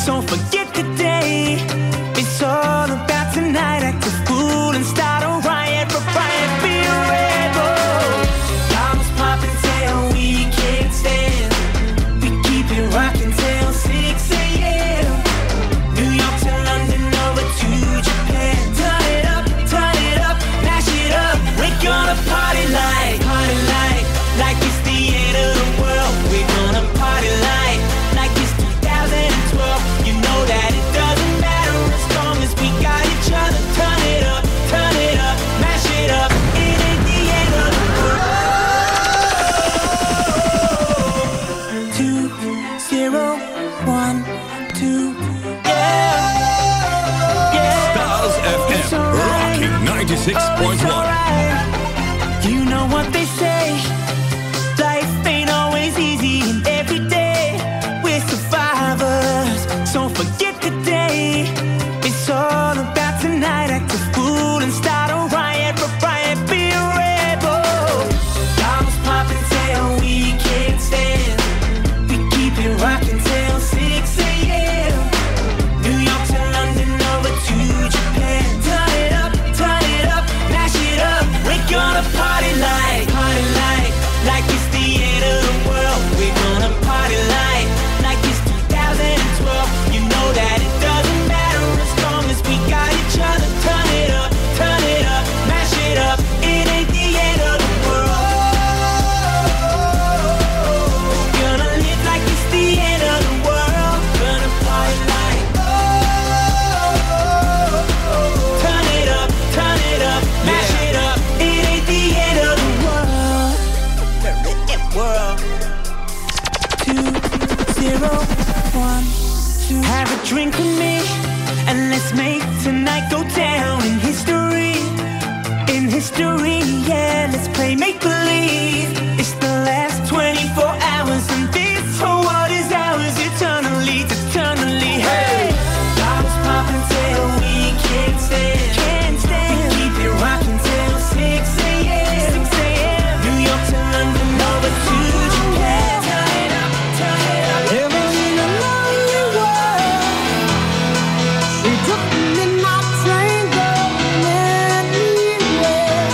So forget the day. It's all about tonight. Act a fool and start a riot. For riot, be a rebel. Bombs popping till we can't stand. We keep it rocking till 6 a.m. New York to London, over to Japan. Turn it up, mash it up. We're gonna party like it's the end of the world. We're gonna party like it's 2012. You know that it doesn't matter as long as we got each other. Turn it up, mash it up. It ain't the end of the world. 2, 0, 1, 2, yeah. Stars FM, rocking 96.1. You know what they say, life ain't always easy, and every day we're survivors. So forget the day, it's all about tonight. Act a fool and start a riot. For riot, be a rebel. Bombs popping till we can't stand. We keep it rocking till 6 a.m. New York to London, over to Japan. Turn it up, mash it up. We're gonna party like it's the end of the world. We're gonna party like it's 2012. You know that it doesn't matter as long as we got each other. Turn it up, mash it up. It ain't the end of the world. Gonna live like it's the end of the world. Gonna party like turn it up, mash it up. It ain't the end of the world. World. 2, 0, 1, 2. Have a drink with me and let's make tonight go down in history. In history, yeah. Let's play make believe. It's the last 24 hours and this whole world is ours eternally. Hey, bottles popping till we can't stand. We keep it rocking till 6 a.m. New York to London, over to Japan. Living in a lonely world. We took the midnight train going anywhere.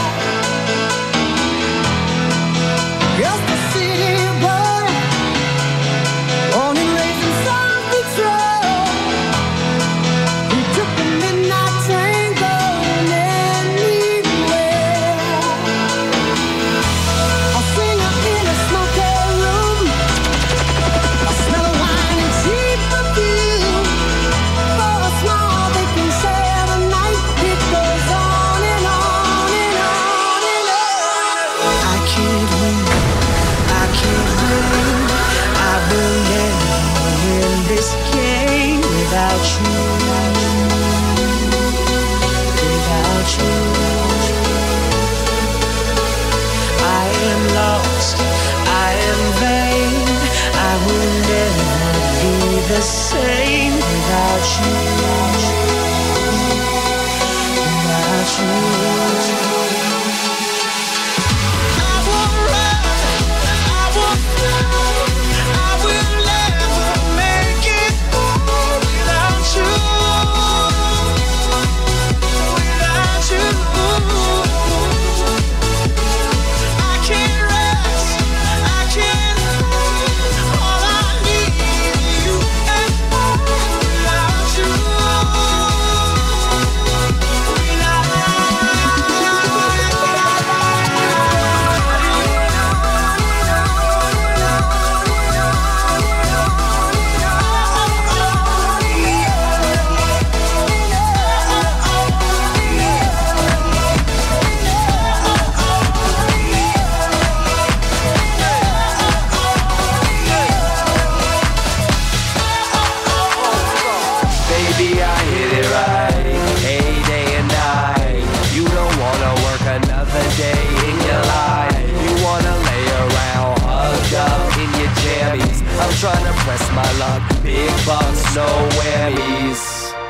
Just a city boy, born and raised in South Detroit. We took the midnight train going anywhere. A singer in a smoky room, a smell of wine and cheap perfume. For a small they can share the night. It goes on and on and on and on. I can't win, I can't win. I will never win this game without you. Without you, I am lost, I am vain. I will never be the same without you. Without you, I will run, I will fly. I will never make it without you. Without you, I can't rest, I can't find. All I need is you and without you. Baby, I hit it right, hey, day and night. You don't wanna work another day in your life. You wanna lay around, hugged up in your jammies. I'm trying to press my luck, big bucks, no whammies.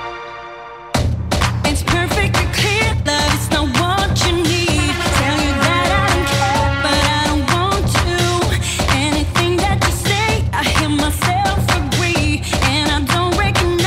It's perfectly clear, love is not what you need. Tell you that I don't care, but I don't want to. Anything that you say, I hear myself agree, and I don't recognize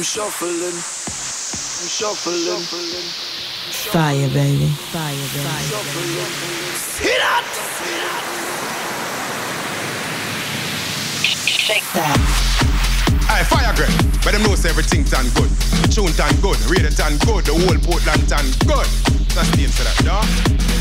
shuffling, shuffling. Fire, baby. Fire, baby. Hit it! Shake that. Aye, fire great, but them knows everything done good. Tune done good, read it done good, the whole Portland done good. That's the answer that, dog.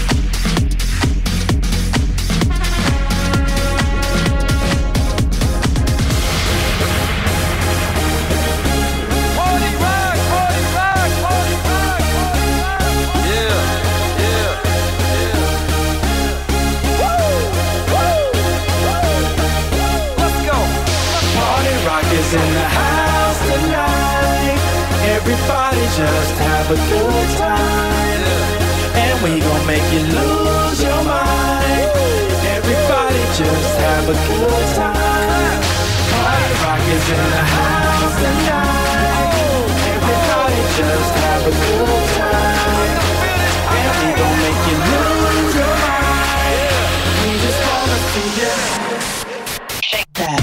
In the house tonight, everybody just have a good time, and we gon' make you lose your mind. Everybody just have a good time. Party rock is in the house tonight. Everybody just have a good time, and we gon' make you lose your mind. We just wanna see you shake that.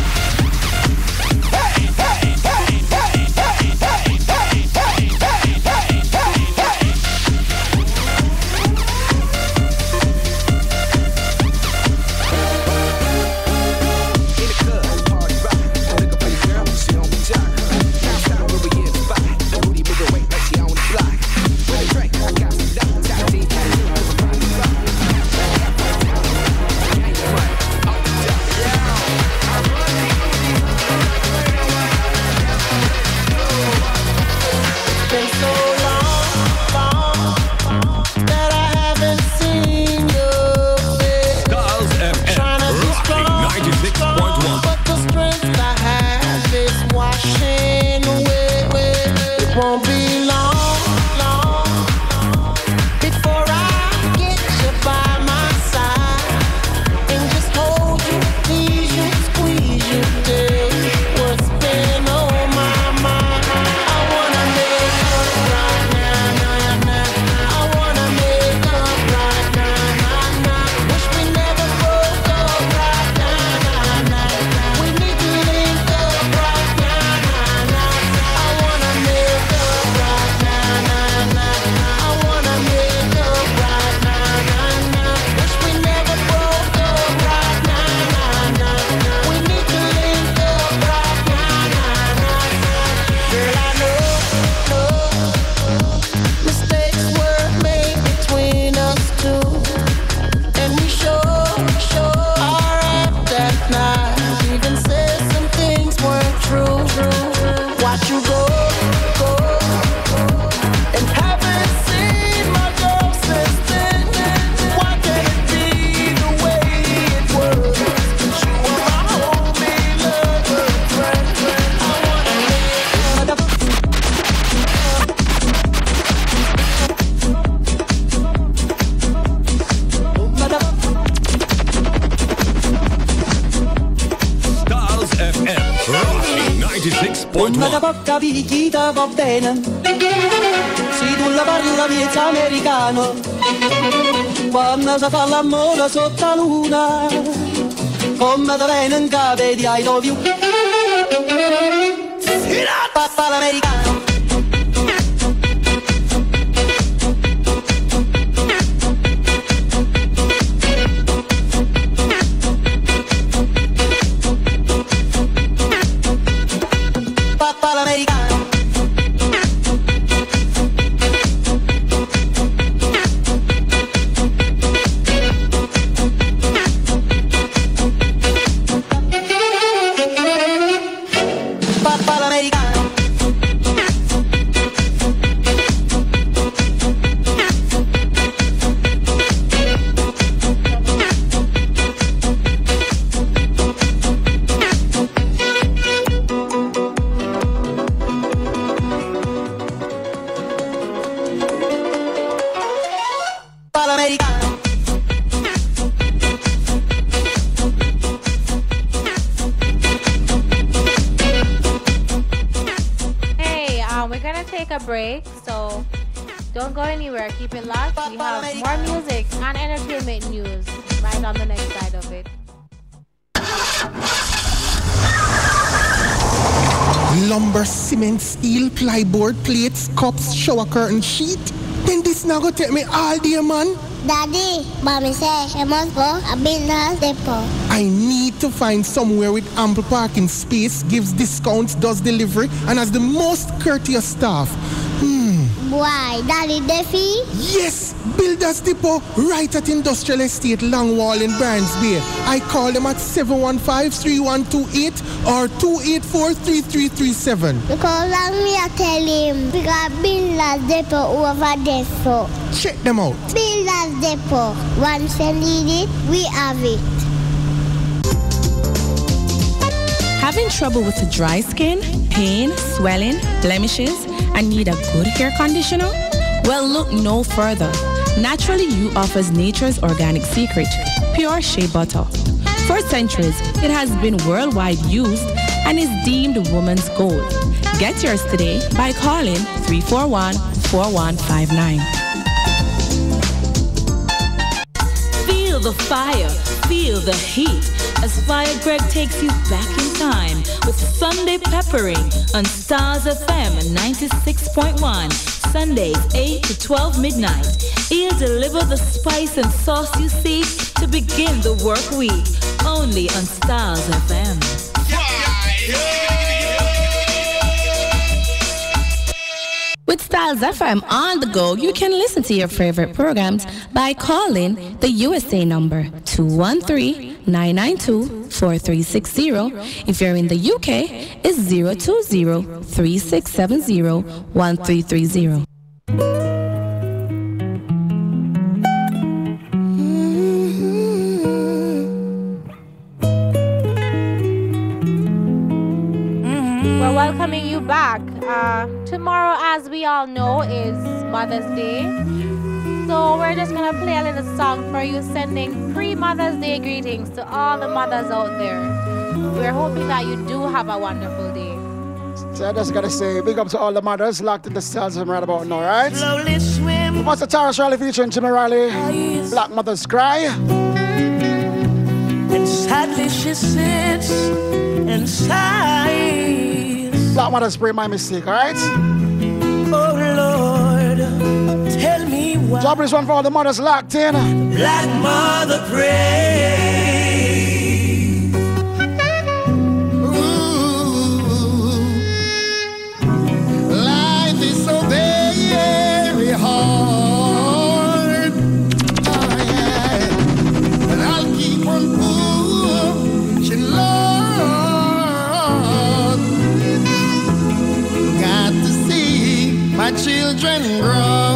Una bocca picchita va bene, se tu la parla miezza americano, quando si fa l'amore sotto la luna, come te viene in capo di I love you, papà l'americano. Break, so don't go anywhere. Keep it locked. We have more music and entertainment news right on the next side of it. lumber, cement, steel, plyboard, plates, cups, shower curtain, sheet. Then this now go take me all day, man. Daddy, mommy say she must go a business depot. I need to find somewhere with ample parking space, gives discounts, does delivery, and has the most courteous staff. Why, Daddy Duffy? Yes, Builders Depot, right at Industrial Estate, Longwall in Barnes Bay. I call them at 715-3128 or 284-3337. Because let me tell him, we got Builders Depot over there, so. Check them out. Builders Depot. Once you need it, we have it. Having trouble with dry skin, pain, swelling, blemishes, and need a good hair conditioner? Well, look no further. Naturally You offers nature's organic secret, pure shea butter. For centuries, it has been worldwide used and is deemed woman's gold. Get yours today by calling 341-4159. Feel the fire, feel the heat, as Fire Greg takes you back in time with Sunday Peppering on Stars FM 96.1, Sundays 8 to 12 midnight. He'll deliver the spice and sauce you seek to begin the work week, only on Stars FM. With Styles FM on the go, you can listen to your favorite programs by calling the USA number 213-992-4360. If you're in the UK, it's 020-3670-1330. We're welcoming you back. Tomorrow, as we all know, is Mother's Day. So we're just going to play a little song for you, sending pre-Mother's Day greetings to all the mothers out there. We're hoping that you do have a wonderful day. So I just got to say, big up to all the mothers locked in the Stars FM right about now, right? Slowly swim. Master Tara Riley featuring Jimmy Riley. Black Mothers Cry. And sadly she sits and sighs. Black Mothers Pray My Mistake, alright? Oh Lord, tell me why. Job this one for all the mothers locked in. Black Mother pray. Life is so very hard. Oh, yeah. But I'll keep on pushing, Lord. Got to see my children grow.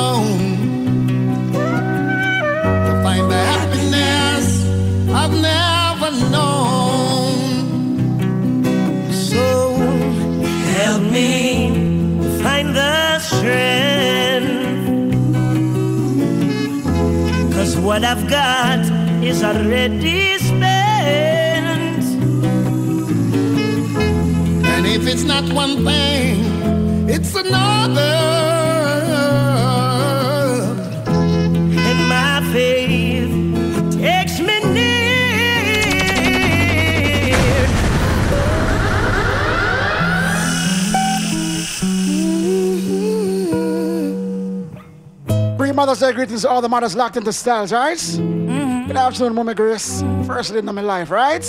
To find the happiness I've never known. So help me find the strength, 'cause what I've got is already spent. And if it's not one thing, it's another. And my faith takes me near. Bring Mother's Day greetings to all the mothers locked into Styles, right? Good afternoon, Mama Grace. First lady in my life, right?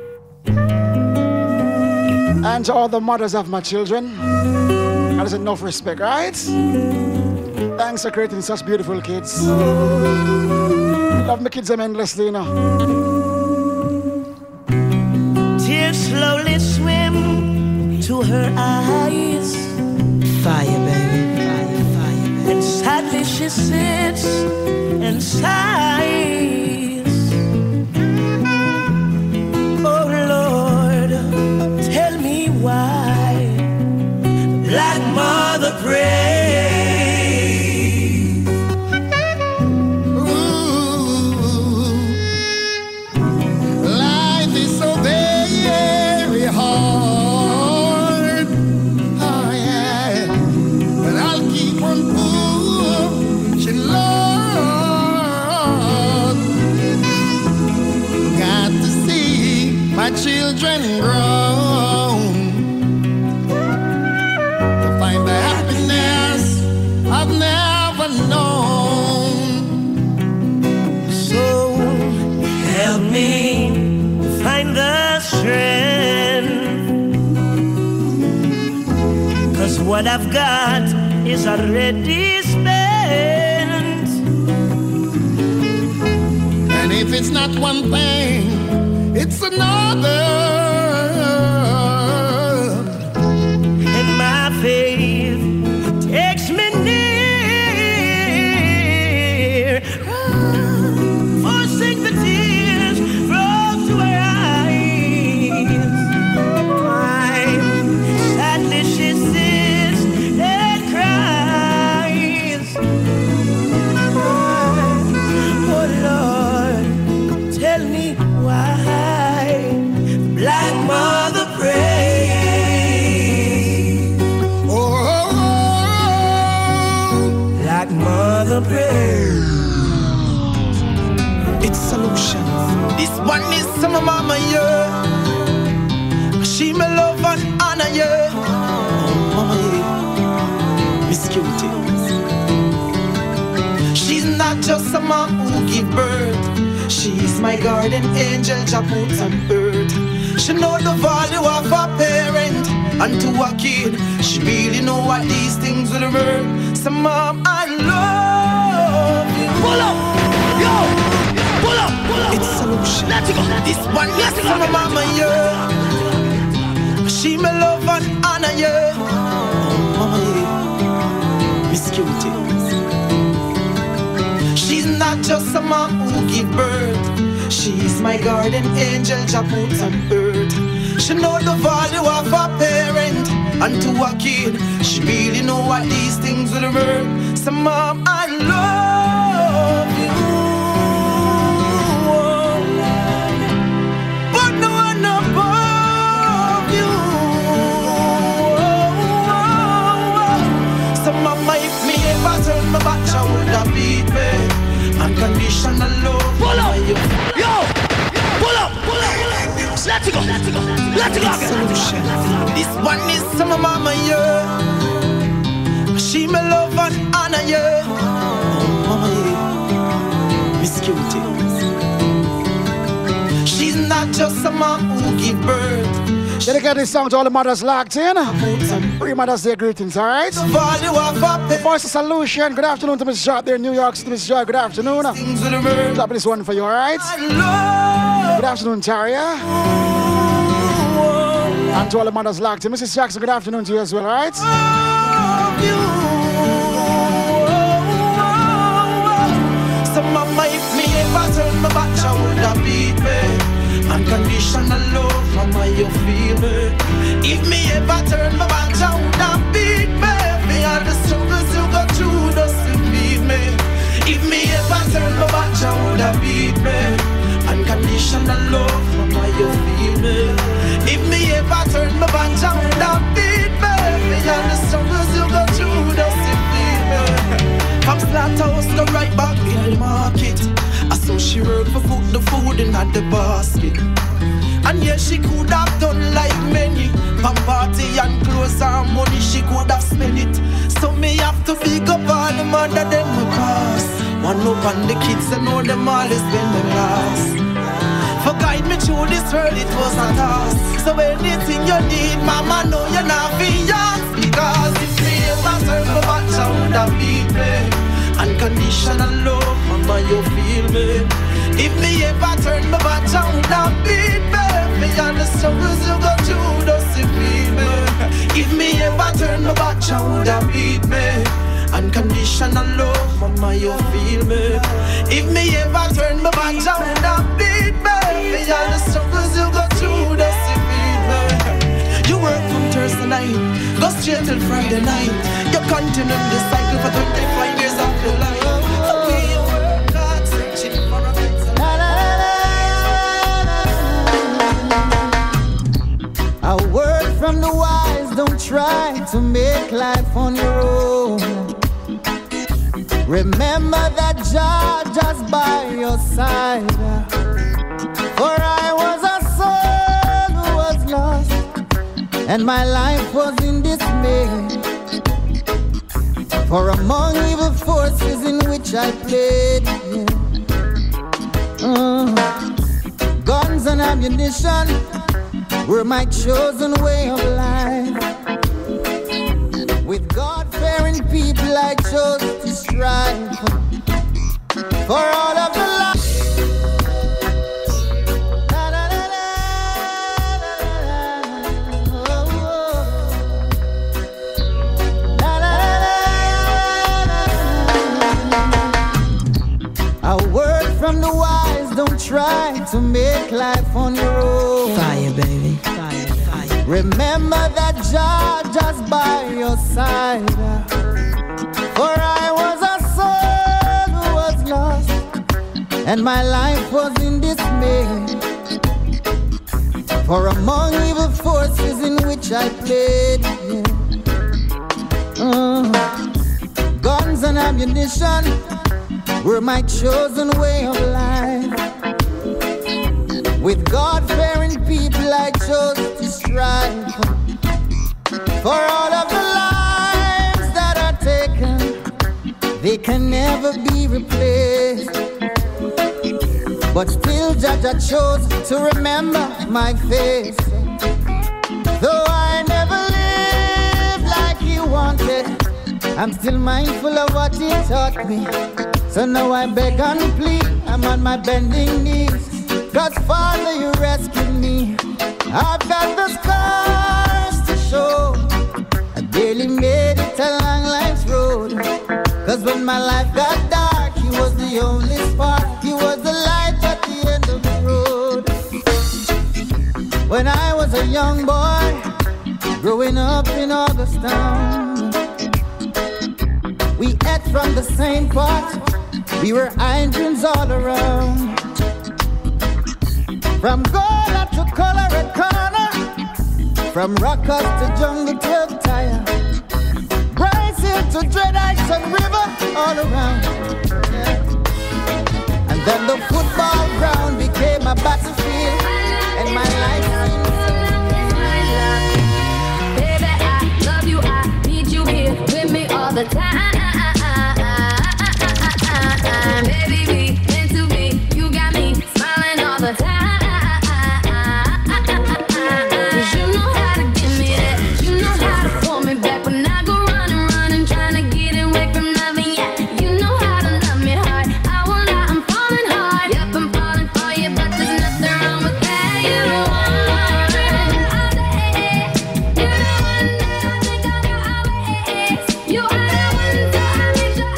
And to all the mothers of my children, that is enough respect, right? Thanks for creating such beautiful kids. Love my kids endlessly, you know. Tears slowly swim to her eyes. Fire, baby, fire, fire, baby. And sadly she sits and sighs. Oh Lord, tell me why. Black Mother pray. Life is so very hard. Oh yeah. But I'll keep on pushing, Lord. Got to see my children grow. unknown. So help me find the strength, 'cause what I've got is already spent. And if it's not one thing, it's another. And my faith takes me near. Forsake the tears from to our eyes. Sadly she sits and cries. Oh Lord, tell me why Black Mother prays. Oh, Black Mother prays. It's solution. This one is some mama, yeah. She me love and honor, yeah. Oh, mama, yeah. Miss Cutie. She's not just a mom who give birth. She's my guardian angel, Jah put on earth. She know the value of a parent, and to a kid, she really know what these things will earn. So mom, I love you. Pull up, yo, pull up, pull up. It's solution. Let's go. This one, yes, my mama, yeah. She me love and honor, yeah. Oh, mama, yeah. Miss Cutie. She's not just a mom who give birth. She's my guardian angel, Jah put on earth. She know the value of a parent, and to a kid, she really know what these things will earn. So mom, I love you, but no one above you. So mama, if me ever turn my back, I would have beat me. Unconditional love. Pull up, yo, pull up, pull up. Let's go, let's go, let's go. Solution. This one is some mama, yeah. She me love and honor, yeah. Oh, mama, yeah. Miss Cutie. She's not just a mom who give birth. Dedicate this song to all the mothers locked in. Pre-Mother's Day greetings, alright? The voice of solution. Good afternoon to Miss Joy there in New York City. Miss Joy, good afternoon. Drop this one for you, alright? Good afternoon, Taria. And to all the mothers locked in. Mrs. Jackson, good afternoon to you as well, alright? So mama, if me ever turn my back, I would have beat me. Unconditional love, mama, you feel me. If me ever turn my back, I would have beat me. Me all the struggles you go through, doesn't beat me. If me ever turn my back, I would have beat me. Unconditional love, mama, you feel me. If me ever turn my back, I would have beat me. Me all the struggles you go through, doesn't beat me. From slaughterhouse go right back in the market. I saw she work for the food in the basket. And yeah, she could have done like many. From party and clothes and money, she could have spent it. So me have to big up all the mother them my pass. One up on the kids and know them all is been the last. For guide me through this world, it was a task. So anything you need, mama, know you're not beyond. Because if me ever turn my back, I would have beat me. Unconditional love, mama, you feel me. If me ever turn my back, I would have beat me. Me and the struggles you go through, doesn't feel me. If me ever turn my back, I would have beat me. Unconditional love, mama, you feel me. If me ever turn my back, I would have beat me. Me and the struggles you go through, doesn't feel me. You work from Thursday night, go straight till Friday night. You continue the cycle for 25 years of your life. Okay, you work hard, searching for a better life. A word from the wise, don't try to make life on your own. Remember that Jah just by your side. For I was a soul who was lost, and my life was in dismay. For among evil forces which I played. Guns and ammunition were my chosen way of life. With God-fearing people I chose to strive for all of the life. A word from the wise, don't try to make life on your own. Fire, baby. Fire, fire. Remember that Jah just by your side. For I was a soul who was lost, and my life was in dismay. For among evil forces in which I played, guns and ammunition were my chosen way of life. With God-fearing people I chose to strive for all of the lives that are taken. They can never be replaced. But still Jah chose to remember my face. Though I never lived like He wanted, I'm still mindful of what He taught me. So now I beg and plead, I'm on my bending knees. God's Father, you rescued me. I've got the scars to show. I barely made it along life's road. Cause when my life got dark, He was the only spark. He was the light at the end of the road. When I was a young boy, growing up in Augustown, we ate from the same pot. We were irons all around. From Gola to Colorado Corner, from Rockers to Jungle 12 Tire, Bryce Hill to Dread Heights and River, all around. And then the football ground became a battlefield, and my life seems baby, I love you, I need you here with me all the time. Baby, we meant to be, you got me smiling all the time. Cause you know how to give me that, you know how to pull me back when I go running, trying to get away from nothing, yeah. You know how to love me hard, I will not, I'm falling hard. Yep, I'm falling for you, but there's nothing wrong with that. You know I'm wondering all day, you know one that I think of you always. You are the one that I make sure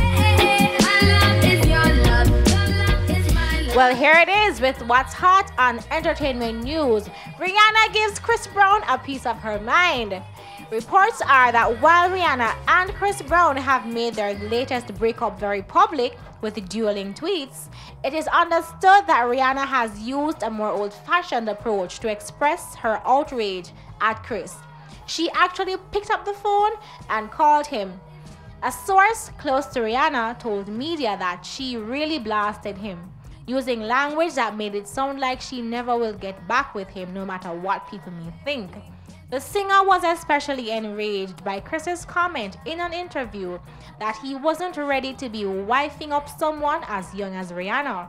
Well, here it is with what's hot on entertainment news. Rihanna gives Chris Brown a piece of her mind. Reports are that while Rihanna and Chris Brown have made their latest breakup very public with dueling tweets, it is understood that Rihanna has used a more old-fashioned approach to express her outrage at Chris. She actually picked up the phone and called him. A source close to Rihanna told media that she really blasted him, using language that made it sound like she never will get back with him no matter what people may think. The singer was especially enraged by Chris's comment in an interview that he wasn't ready to be wifing up someone as young as Rihanna.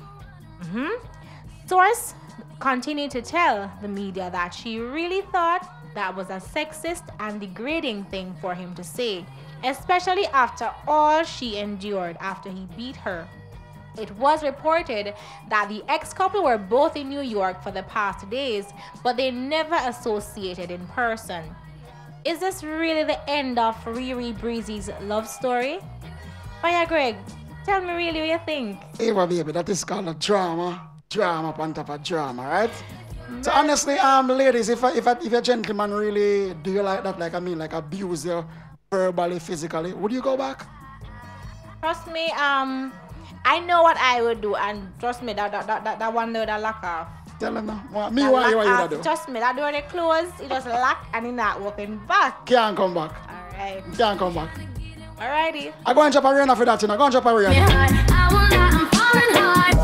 Source continued to tell the media that she really thought that was a sexist and degrading thing for him to say, especially after all she endured after he beat her. It was reported that the ex-couple were both in New York for the past days, but they never associated in person. Is this really the end of Riri Breezy's love story? Fire Greg, tell me really what you think. Hey, well, baby, that is called a drama. Drama upon top of drama, right? So honestly, ladies, if a gentleman really do you like that, like abuse you verbally, physically, would you go back? Trust me, I know what I would do, and trust me, that one door that lock off. Tell him now. What you would do? Trust me, that door they close, it just lock and it's not walking back. Can't come back. Alright. Can't come back. Alrighty. I go and drop a Rihanna for that, you know. Go and drop a Rihanna. I will not, I'm falling hard.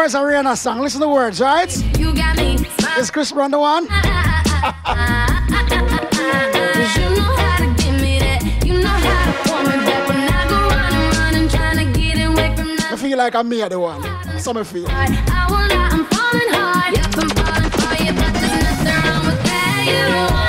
words of Rihanna's song. Listen to the words, right? You got me. Is Chris Brown the one? Cause you know how to give me that. You know how to pull me back when I go running, trying to get away from that. I feel like I'm me at the one. So I feel. I will not, I'm falling hard. Yep, I'm falling for you, but there's nothing wrong with that. You don't want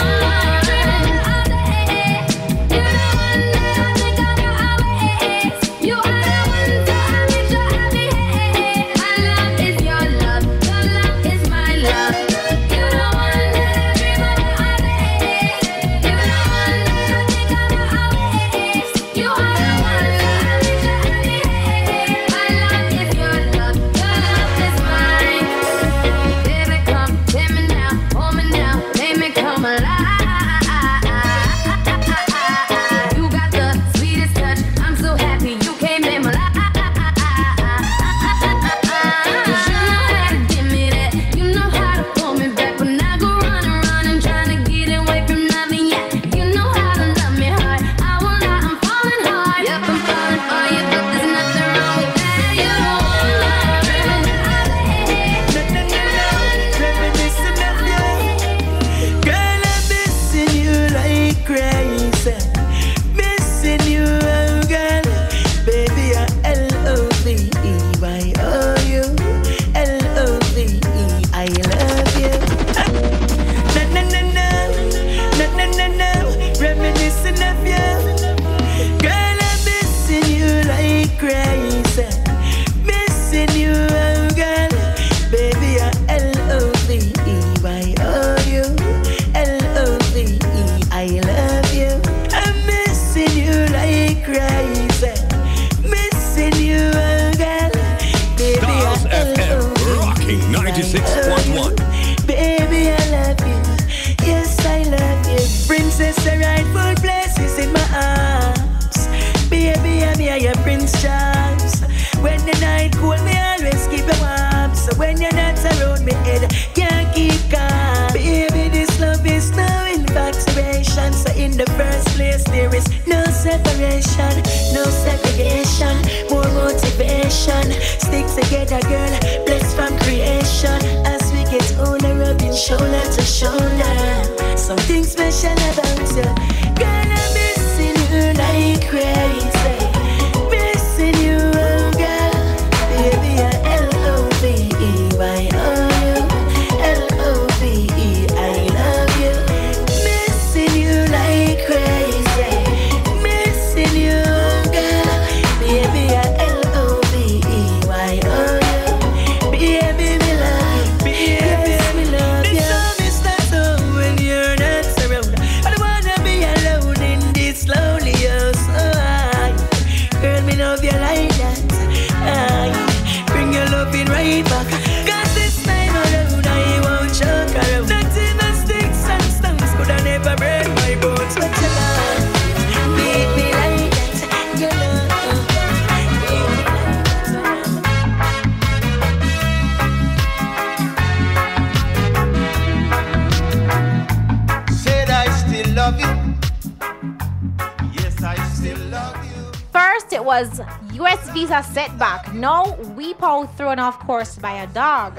was US visa setback. Now WePo thrown off course by a dog.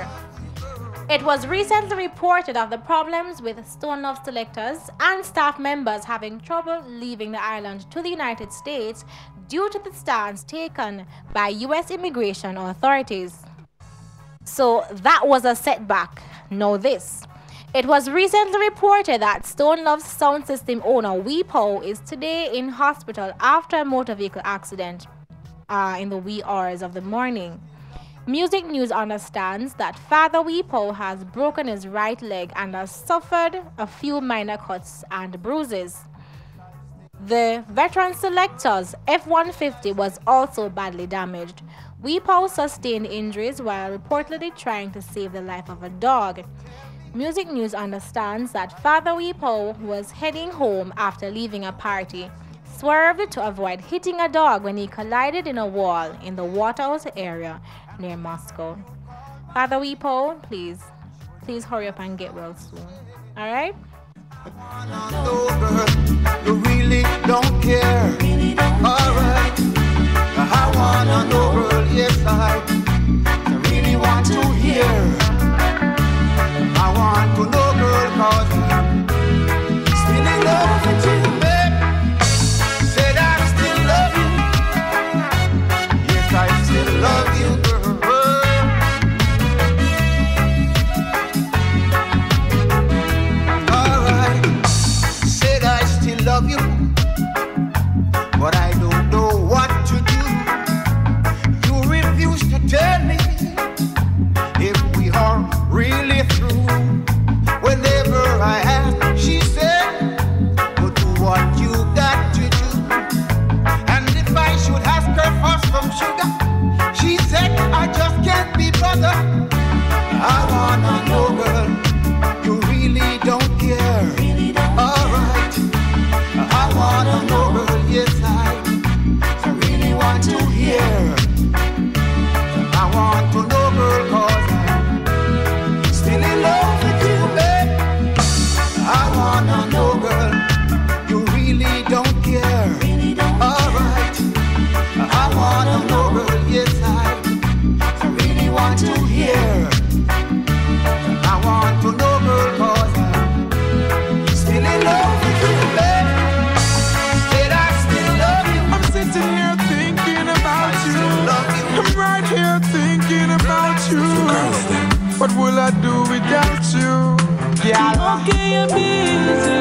It was recently reported of the problems with Stone Love selectors and staff members having trouble leaving the island to the United States due to the stance taken by US immigration authorities. So that was a setback. Know this. It was recently reported that Stone Love's sound system owner WePo is today in hospital after a motor vehicle accident in the wee hours of the morning. Music News understands that Father WePo has broken his right leg and has suffered a few minor cuts and bruises. The veteran selector's F-150 was also badly damaged. WePo sustained injuries while reportedly trying to save the life of a dog. Music News understands that Father WePo was heading home after leaving a party, swerved to avoid hitting a dog when he collided in a wall in the Waterhouse area near Moscow. Father WePo, please hurry up and get well soon. All right? You really don't care. Alright. I wanna know, girl, yes, I really want to love you, but I don't know what to do. You refuse to tell me if we are really through. Whenever I ask, she said, "Well, do what you got to do." And if I should ask her for some sugar, she said, "I just can't be bothered." I wanna know, girl, you really don't care. Alright, I wanna know, girl, yes, I really want to hear. I want to know, girl, cause I'm still in love with you, babe. I wanna know, girl, you really don't care. Alright, I wanna know, girl, yes, I really want to hear. I want to know, girl, cause I'm still in love with you, babe. Said I still love you. I'm sitting here thinking about you. I'm right here thinking about you. What will I do without you? Yeah. Okay, I'm busy.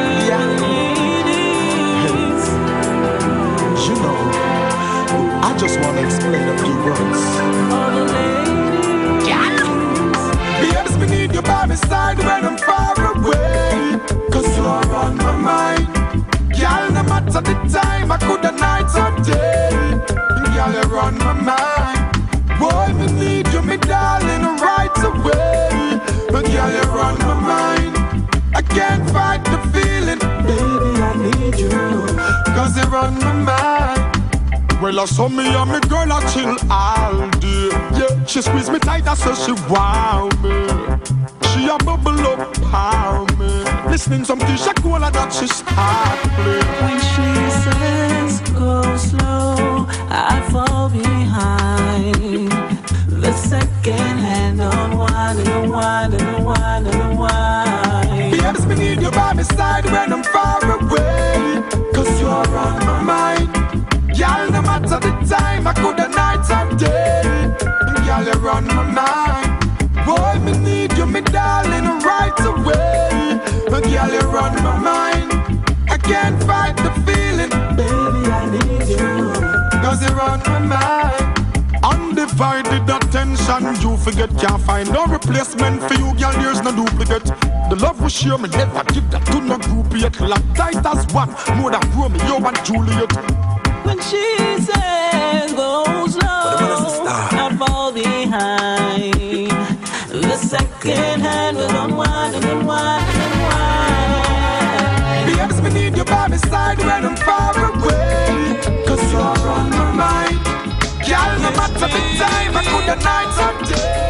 You know, I just want to explain a few words. All the ladies. Babes, me need you by my side when I'm far away. Cause you're on my mind. Girl, no matter the time, I could have night or day. Girl, you're on my mind. Boy, me need you, me darling, right away. But girl, you're on my mind. I can't fight the feeling. Baby, I need you. Cause you're on my mind. Well, I saw me and me girl, I chill all day. Yeah, she squeeze me tight, I said she wow me. She a bubble up, pow me. Listening some Tisha Cola that she start play. When she says go slow, I fall behind. The second hand on wine and a wine and a wine and a wine. Babes, me need you by my side when I'm far away. Cause you're on my mind. Girl, no matter the time, I could have night or day. Girl, you're on my mind. Boy, me need you, me darling, right away. But girl, you're on my mind. I can't fight the feeling. Baby, I need you. Cause you're on my mind. Undivided attention, you forget, can't find no replacement for you, girl, there's no duplicate. The love we share, me never give that to no group yet. Lock tight as one, more than Romeo and Juliet. When she says go slow, I fall behind. The second hand will unwind and unwind and unwind. Babes, me need you by my side when I'm far away. Cause you're on my mind. Girl, no matter the time, I could have night or day.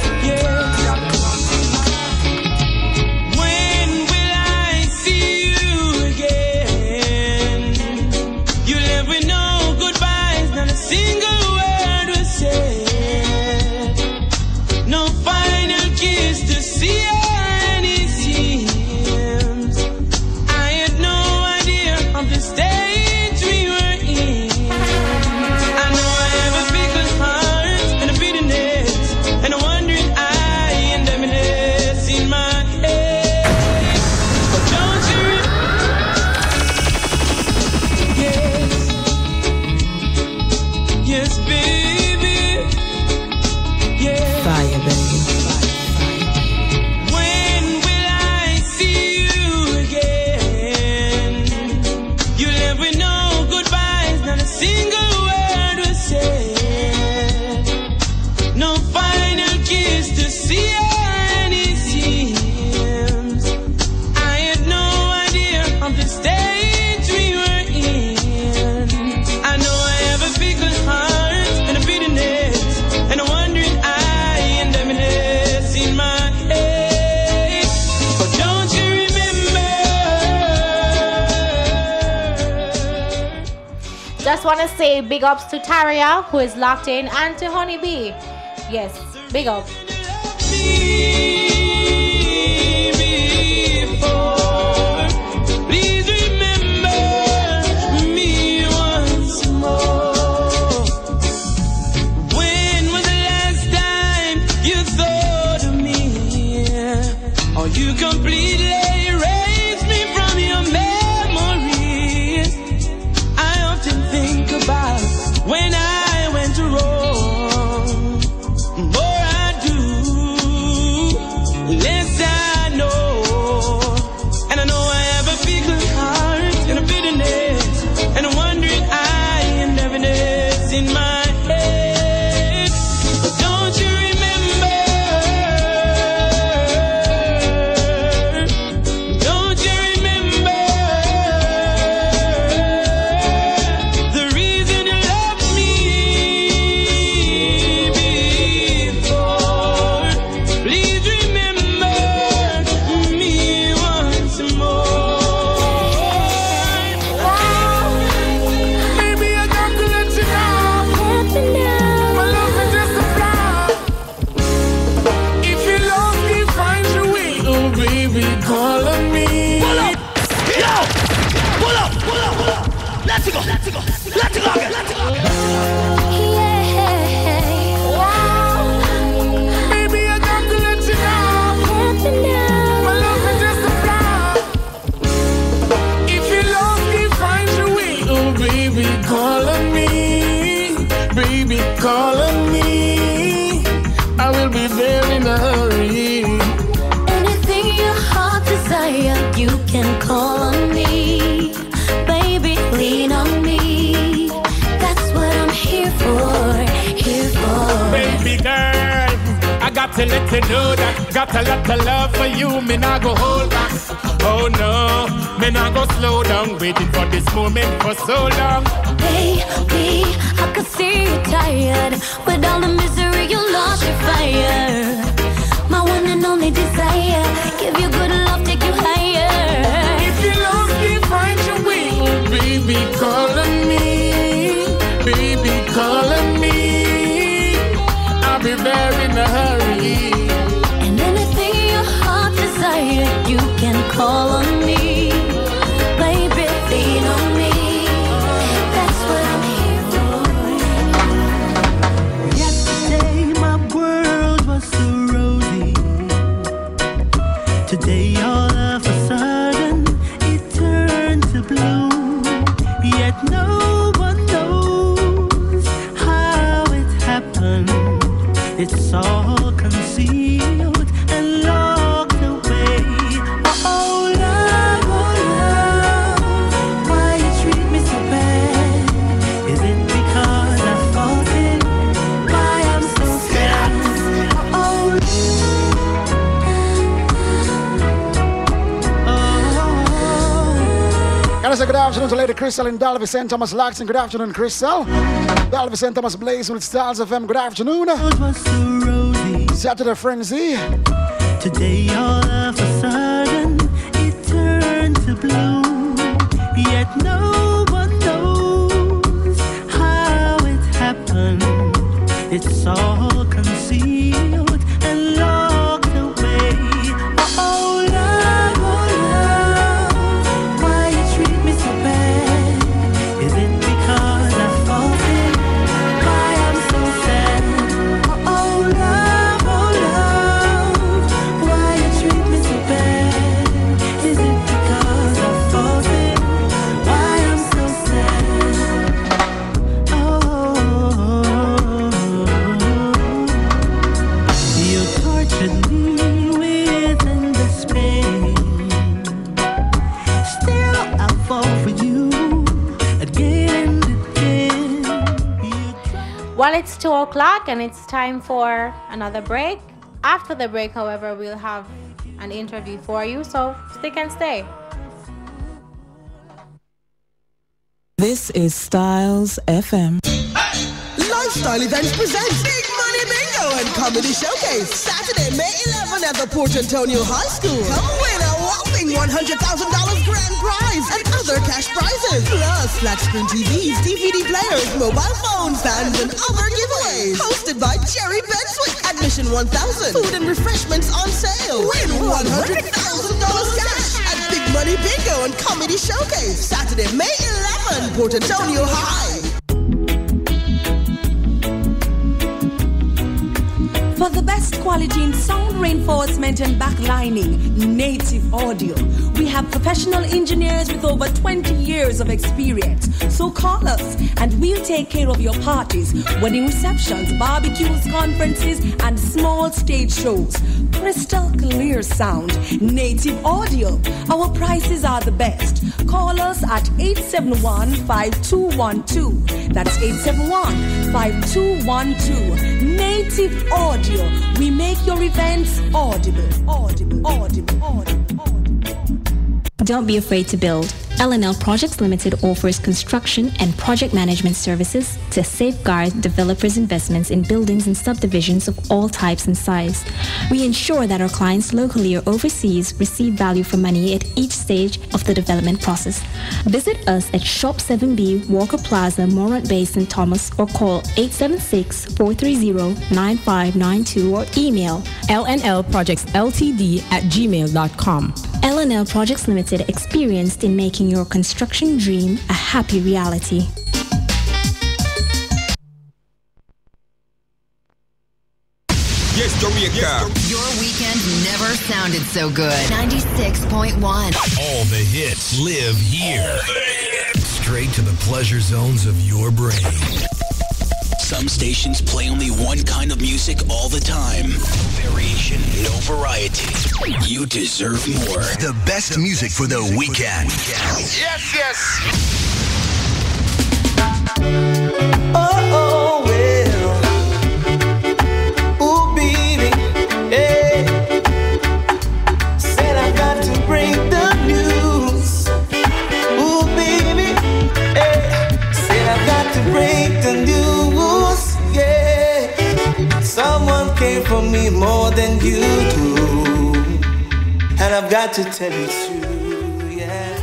When will I see you again? You live with no goodbyes, not a single word was said. No final kiss to see any seams. I had no idea of the stage we were in. I know I have a fickle heart and a bitterness, and a wandering eye and emptiness in my head. But don't you yes, baby. Yeah. Fire, baby. When will I see you again? You live with no goodbyes, not a single word was said. No final kiss to see any seams. I had no idea of the stage we were in. I know I have a fickle heart and a bitterness, and a wandering eye and emptiness in my head. But don't you remember? Just want to say big ups to Taria, who is locked in, and to Honeybee. Yes, big up. Please remember me once more. When was the last time you thought of me? Or you completely erased me from your memories? Let's go. Let's go. Let's go. Baby, I got to let you know. My love is just a fly. If you love me, find your way. Oh, baby, call on me. Baby, call on me. I will be there in a hurry. Anything your heart desire, you can call on me. Baby, lean on me. That's what I'm here for, here for. Baby girl, I got to let you know that got a lot of love for you, me not go hold back. Oh no, me not go slow down, waiting for this moment for so long. Baby, I could see you tired. With all the misery, you lost your fire. My one and only desire. Give you good love, take you higher. If you love me, find your way. Oh, baby, call on me. Baby, call on me. I'll be there in a hurry. And anything your heart desire, you can call on me. Baby, lean on me. That's what I'm here for. Yesterday my world was so rosy. Today all of a sudden it turned to blue. Yet no one knows how it happened. It's all concealed and locked away. Oh love, why you treat me so bad? Is it because I fought it? Why I'm so sad? Can I say good afternoon to Lady Crystal in Dalby St. Thomas Laxton? Good afternoon, Crystal. Dalby St. Thomas Blaze with Stars FM. Good afternoon. Saturday Frenzy. Today all of a sudden it turned to blue. Yet no one knows how it happened. It's all concealed and locked away. Oh love, why you treat me so bad? Is it because I fought it? Why I'm so sad? Oh love, why you treat me so bad? Is it because I fought it? Why I'm so sad? You tortured me with endless pain. Still I fall for you again and again. Well, it's 2 o'clock and it's time for another break. After the break, however, we'll have an interview for you, so stick and stay. This is Styles FM. Lifestyle Events presents Big Money Bingo and Comedy Showcase Saturday, May 11 at the Port Antonio High School. Come win a whopping $100,000 grand prize and other cash prizes. Plus flat screen TVs, DVD players, mobile phones, fans, and other giveaways. Hosted by Jerry Benswick. Admission $1,000. Food and refreshments on sale. Win $100,000 cash at Big Money Bingo and Comedy Showcase Saturday, May 11, Port Antonio High. For the best quality in sound reinforcement and backlining, Native Audio. We have professional engineers with over 20 years of experience. So call us and we'll take care of your parties, wedding receptions, barbecues, conferences, and small stage shows. Crystal clear sound, Native Audio. Our prices are the best. Call us at 871-5212. That's 871-5212. Native Audio. We make your events audible. Don't be afraid to build. L&L Projects Limited offers construction and project management services to safeguard developers' investments in buildings and subdivisions of all types and size. We ensure that our clients locally or overseas receive value for money at each stage of the development process. Visit us at Shop 7B, Walker Plaza, Morant Bay, St. Thomas, or call 876-430-9592 or email lnlprojectsltd@gmail.com. L&L Projects Limited, experienced in making your construction dream a happy reality. Yes, Jamaica. Your weekend never sounded so good. 96.1. All the hits live here. Straight to the pleasure zones of your brain. Some stations play only one kind of music all the time. No variation, no variety. You deserve more. The best music for the weekend. Yes, yes. Oh, well. Ooh, baby. Hey. Said I got to bring the news. Ooh, baby. Hey. Said I got to bring the news. Yeah. Someone came for me more than you do. And I've got to tell you true, yeah.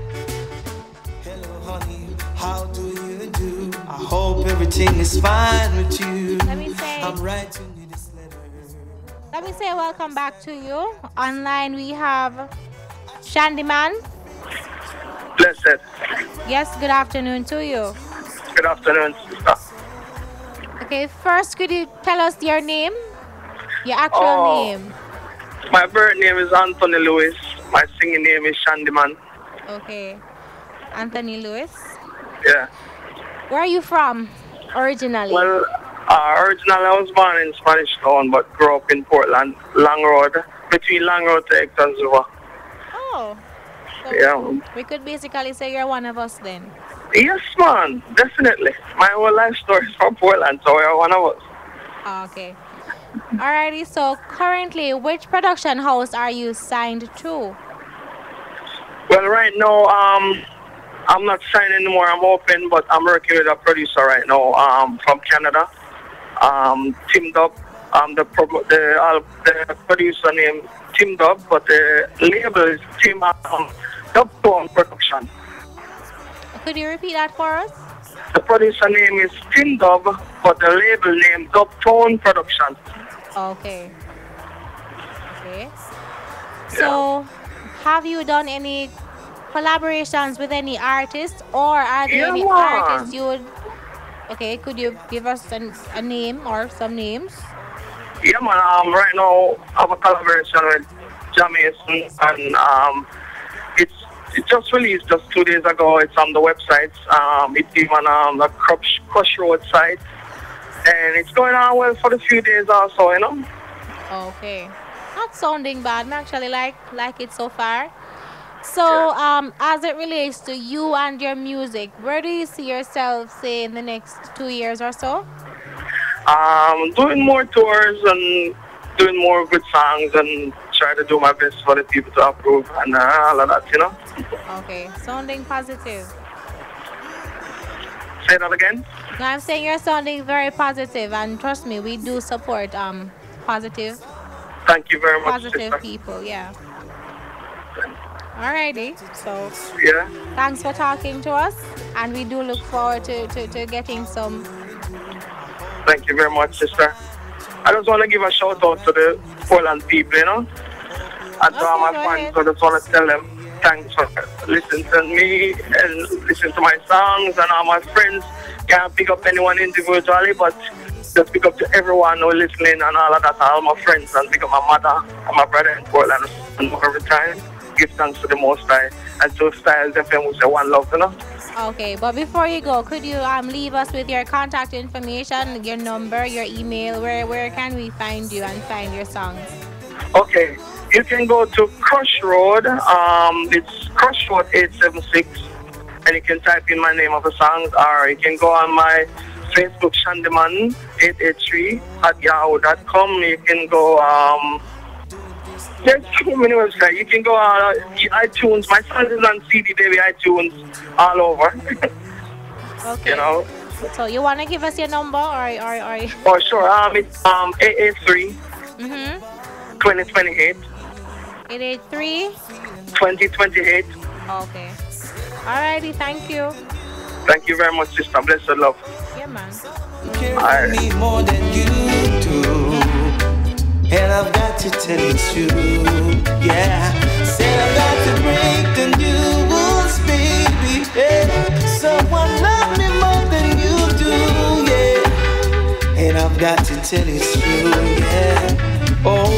Hello, honey. How do you do? I hope everything is fine with you. I'm writing you this letter. Let me say welcome back to you. Online we have Shandyman. Blessed. Yes, good afternoon to you. Good afternoon, sister. Okay, first could you tell us your name? Your actual name. My birth name is Anthony Lewis. My singing name is Shandyman. Okay. Anthony Lewis. Yeah. Where are you from originally? Well, originally I was born in Spanish Town, but grew up in Portland, Long Road, between Long Road to Hector's River. Oh. So Yeah. we could basically say you're one of us then. Yes, man, definitely. My whole life story is from Portland, so you're one of us. Oh, okay. Alrighty, so currently, which production house are you signed to? Well, right now, I'm not signed anymore. I'm open, but I'm working with a producer right now from Canada, Tim Dub. The producer named Tim Dub, but the label is Tim Dubtone Production. Could you repeat that for us? The producer name is Tim Dub, but the label name Dubtone Production. Okay. Okay. So, have you done any collaborations with any artists, or are there any artists you would... Okay, could you give us a name or some names? Yeah, man. Right now, I have a collaboration with Jamaican, and it just released just 2 days ago. It's on the websites. It's even on the Crush Road site, and it's going on well for the few days also, you know. Okay, not sounding bad. I actually like it so far. So, as it relates to you and your music, where do you see yourself, say, in the next 2 years or so? Doing more tours and doing more good songs and try to do my best for the people to approve and all of that, you know. Okay, sounding positive. Say that again? No, I'm saying you're sounding very positive, and trust me, we do support positive. Thank you very much, Positive sister. people, yeah. Alrighty, so Yeah. thanks for talking to us, and we do look forward to getting some. Thank you very much, sister. I just want to give a shout out to the Portland people, you know, and to all my fans. So I just want to tell them thanks for listening to me and listening to my songs, and all my friends. Can't pick up anyone individually, but just pick up to everyone who's listening and all of that, all my friends, and pick up my mother and my brother in Portland and every time. Give thanks to the Most High and to Styles FM, who say one love, you know. Okay, but before you go, could you leave us with your contact information, your number, your email? Where can we find you and find your songs? Okay, you can go to Crush Road. It's Crush Road 876, and you can type in my name of the songs, or you can go on my Facebook, Shandyman883@yahoo.com. You can go there's so many websites. You can go on iTunes. My son is on CD Baby iTunes all over. Okay. You know. So you want to give us your number or? Oh sure. It's 883 2028. 883 2028. Okay. Alrighty. Thank you. Thank you very much, sister. Blessed love. Yeah, man. Care for me more than you do, and I've got to tell you true. Yeah, say And I've got to break the news, baby. Yeah. Someone love me more than you do, yeah. And I've got to tell you it's true, yeah. Oh,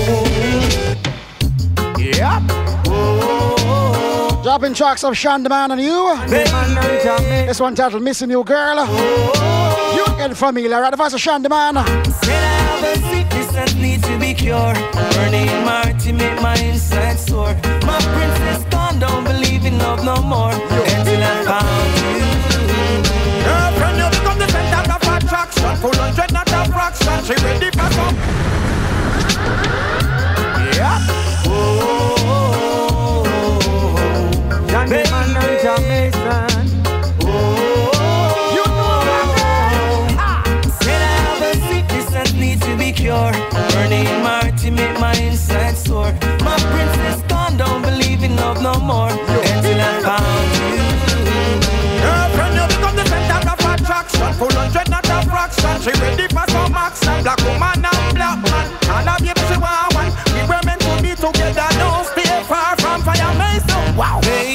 yeah. Dropping tracks of Shandaman and you. This one titled Missing You, Girl. You get familiar, right? The voice of Shandaman. Said I have a sickness that needs to be cured. Burning Marty make my inside sore. My princess gone, don't believe in love no more. Until I found you. Girlfriend, you become the center of attraction. Full 100, not a fraction. She ready for some. Yeah. Baby, you know said I have a sickness that needs to be cured. Burning Marty make my inside sore. My princess gone, don't believe in love no more. Until I found you. Girlfriend, you become the center of attraction. Full 100, not a fraction. She ready for some action. Black woman and black man. All of you she want one. We were meant to be together. Don't stay far from fire mason. Wow. Hey.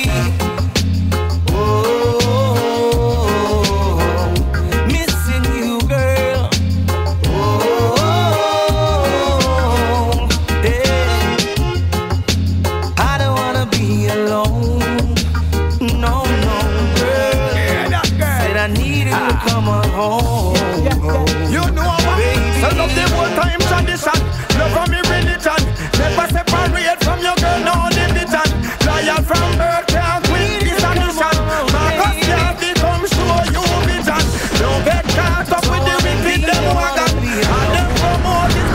Come on home. You know what? So love the whole time tradition. Love from me religion. Never separate from your girl, no division. Loyal from birth, can't quit this ambition. Marcus can't become show you vision. Don't get caught up with the wicked them wagon. And them promote this.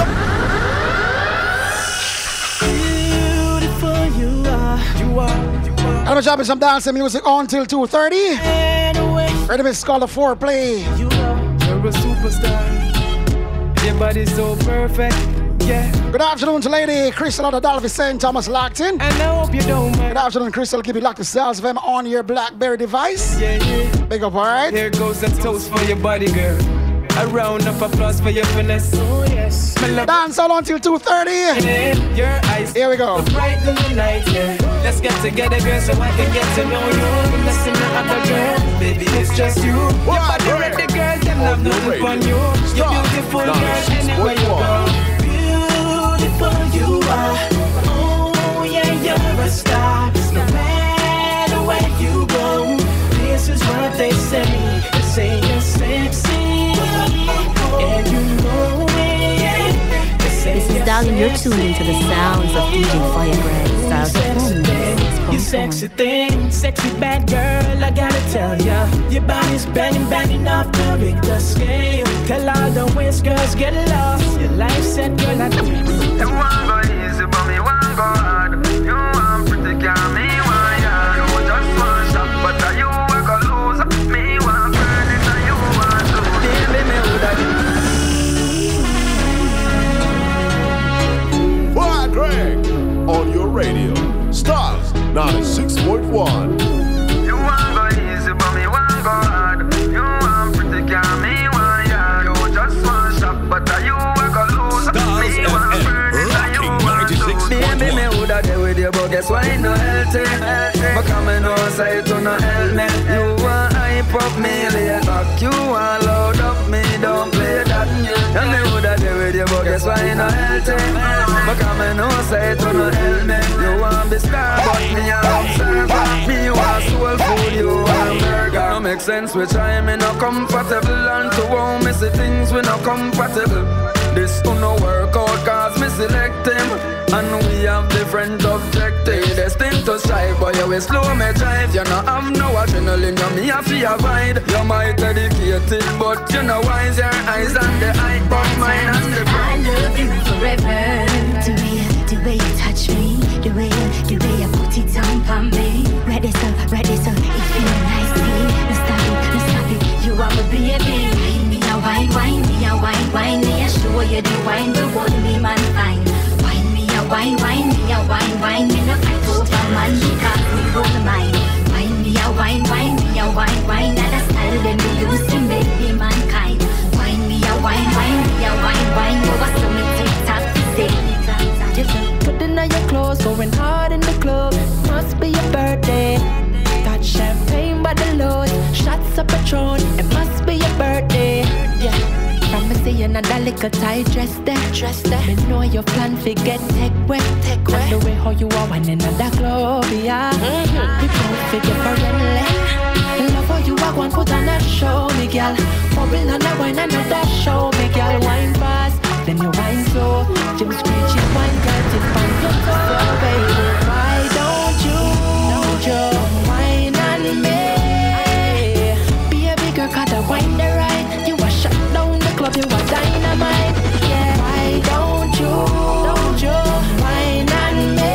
Beautiful you are. You are. I'm dropping some dancing music until 2:30. Ready, it's called a foreplay. You're a superstar. Your body's so perfect. Yeah. Good afternoon to Lady Crystal out of Dalvey St. Thomas locked in. And I hope you don't mind. Good afternoon, Crystal. Keep it locked to Sales of them on your BlackBerry device. Yeah, yeah. Big up, alright? Here goes a toast for your body, girl. A round of applause for your finesse. Oh, yes. Dance all until 2:30. Your eyes. Here we go. Bright in the night, yeah. Let's get together, girl, so I can get to know you. Listen to other girl. Baby, it's just you. Your body ready, girl. Them have nothing on you. You're beautiful, girl, anywhere you go. Beautiful you are. Oh, yeah, you're a star. No matter where you go, this is what they say. They say you're sexy. And you know it. This is Darling, you're tuned into the sounds of DJ Firebrand. Styles of home. You sexy thing, sexy bad girl, I gotta tell ya. Your body's banging, banging off the Richter scale. Tell all the whiskers get lost. Your life set, girl, I do. You want go easy, but me want go hard. You want pretty, girl, me want ya. You just want shot, but you want go lose. Me want burn it, and you want to. Baby, me woulda Boy, Greg, on your radio. Stars 96.1. You want go easy, but me want go hard. You want pretty, girl, me want ya. You just want shot, but you want go lose. Me want burn it, and you want to. Baby, me woulda there with you, but guess why no healthy? But come and no say to no help me. You want hype up me, lay back. You want load up me, don't play that. And me woulda there with you, but guess why no healthy? But come and no say to no help me. You want be star, but me a observer. Me want soul food, you want burger. No make sense, which I me no comfortable. And to home, me see things we no compatible. This to no work out, cause me select him. And we have different objectives. Destined to strive, but you will slow me drive. You no have no adrenaline, you me have to avoid. You might dedicated, but you know wise. Your eyes and the eye, but mine and the brain. I love you forever. The way you touch me, the way you put it on for me. Ready so, it feel nice. No stop it, you are my baby. Wine me, wine me. I show you the wine, the hold me man fine. Wine me, wine me. No fight over man because we hold mine. Wine me, wine me. And a style that we use to make me mankind. Wine me, wine. You are so me TikTok to say. Putting on your clothes, going hard in the club. like a tight dress there. Me know your plan fi get take wet. And the way how you are whining at that club, yeah. We both figure for friendly. Love how you are going put on a show, me girl. Bubble on the wine and that show, me girl. Wine fast, then you wine slow. Jim screeching wine, girl, tip on your toe, baby. Why don't you wine on me? Be a bigger cut of wine the right. You are shut down the club, you are dynamite. Yeah, why don't you wine on me?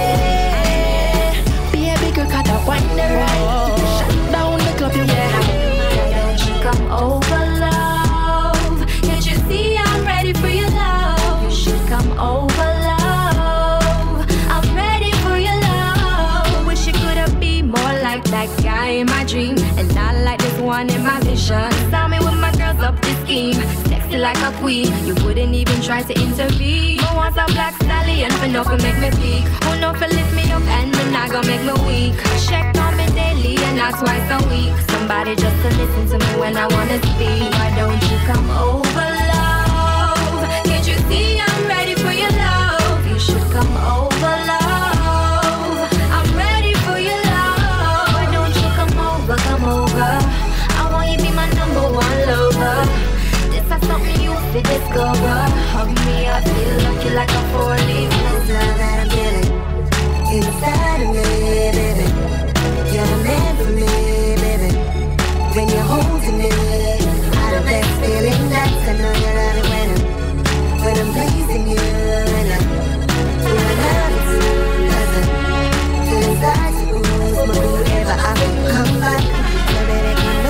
Be a bigger cut of wine the right. Shut down the club, you are. Don't you come over, love? Can't you see I'm ready for your love? You should come over, love. I'm ready for your love. Wish you could have been more like that guy in my dream, and not like this one in my vision. Saw me with my girls up the scheme, sexy like a queen. You wouldn't even try to intervene. But once a black stallion, for no for make me peak. Who know for lift me up and then not gonna make me weak. Check on me daily and not twice a week. Somebody just to listen to me when I wanna speak. Why don't you come over, love? Can't you see I'm ready for your love? You should come over, love. I'm ready for your love. Why don't you come over, come over? I want you to be my number one lover. This is something you fit discover. Hug me, I feel lucky like a 4-leaf clover that I'm feeling inside of me, baby. You're the man for me, baby. When you're holding me, I the best feeling that's I know you love it when I'm pleasing you, and I love it too, 'cause I feel inside you, ooze, but whoever I will come back, so baby come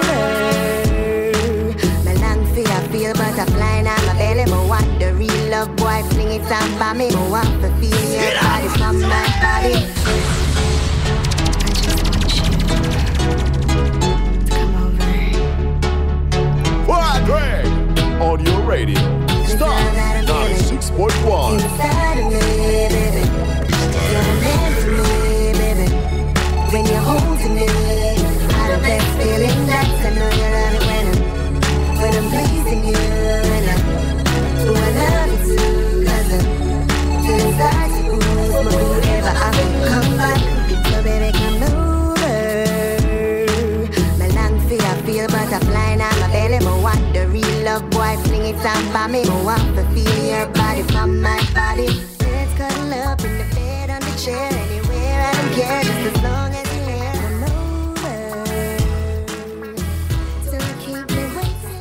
over. My long fear, I feel butterfly in my belly, but want the real love, boy, fling it on by me, but want to feel your body from my body. Greg on your radio. Star 96.1. Inside of me, baby. You're the man for me, baby. When you're holding me, I the best feeling that's I know you love it when I'm pleasing you, and I love it too, 'cause I feel inside you, ooze, but whoever I will come back, so baby come over. My long fear, I feel butterfly in my belly, but want the real love, boy, fling it on by me, but want to feel your body from my body. Let's cuddle up in the bed, on the chair, anywhere, I don't care, just as long as you're here. Come over, so keep me waiting,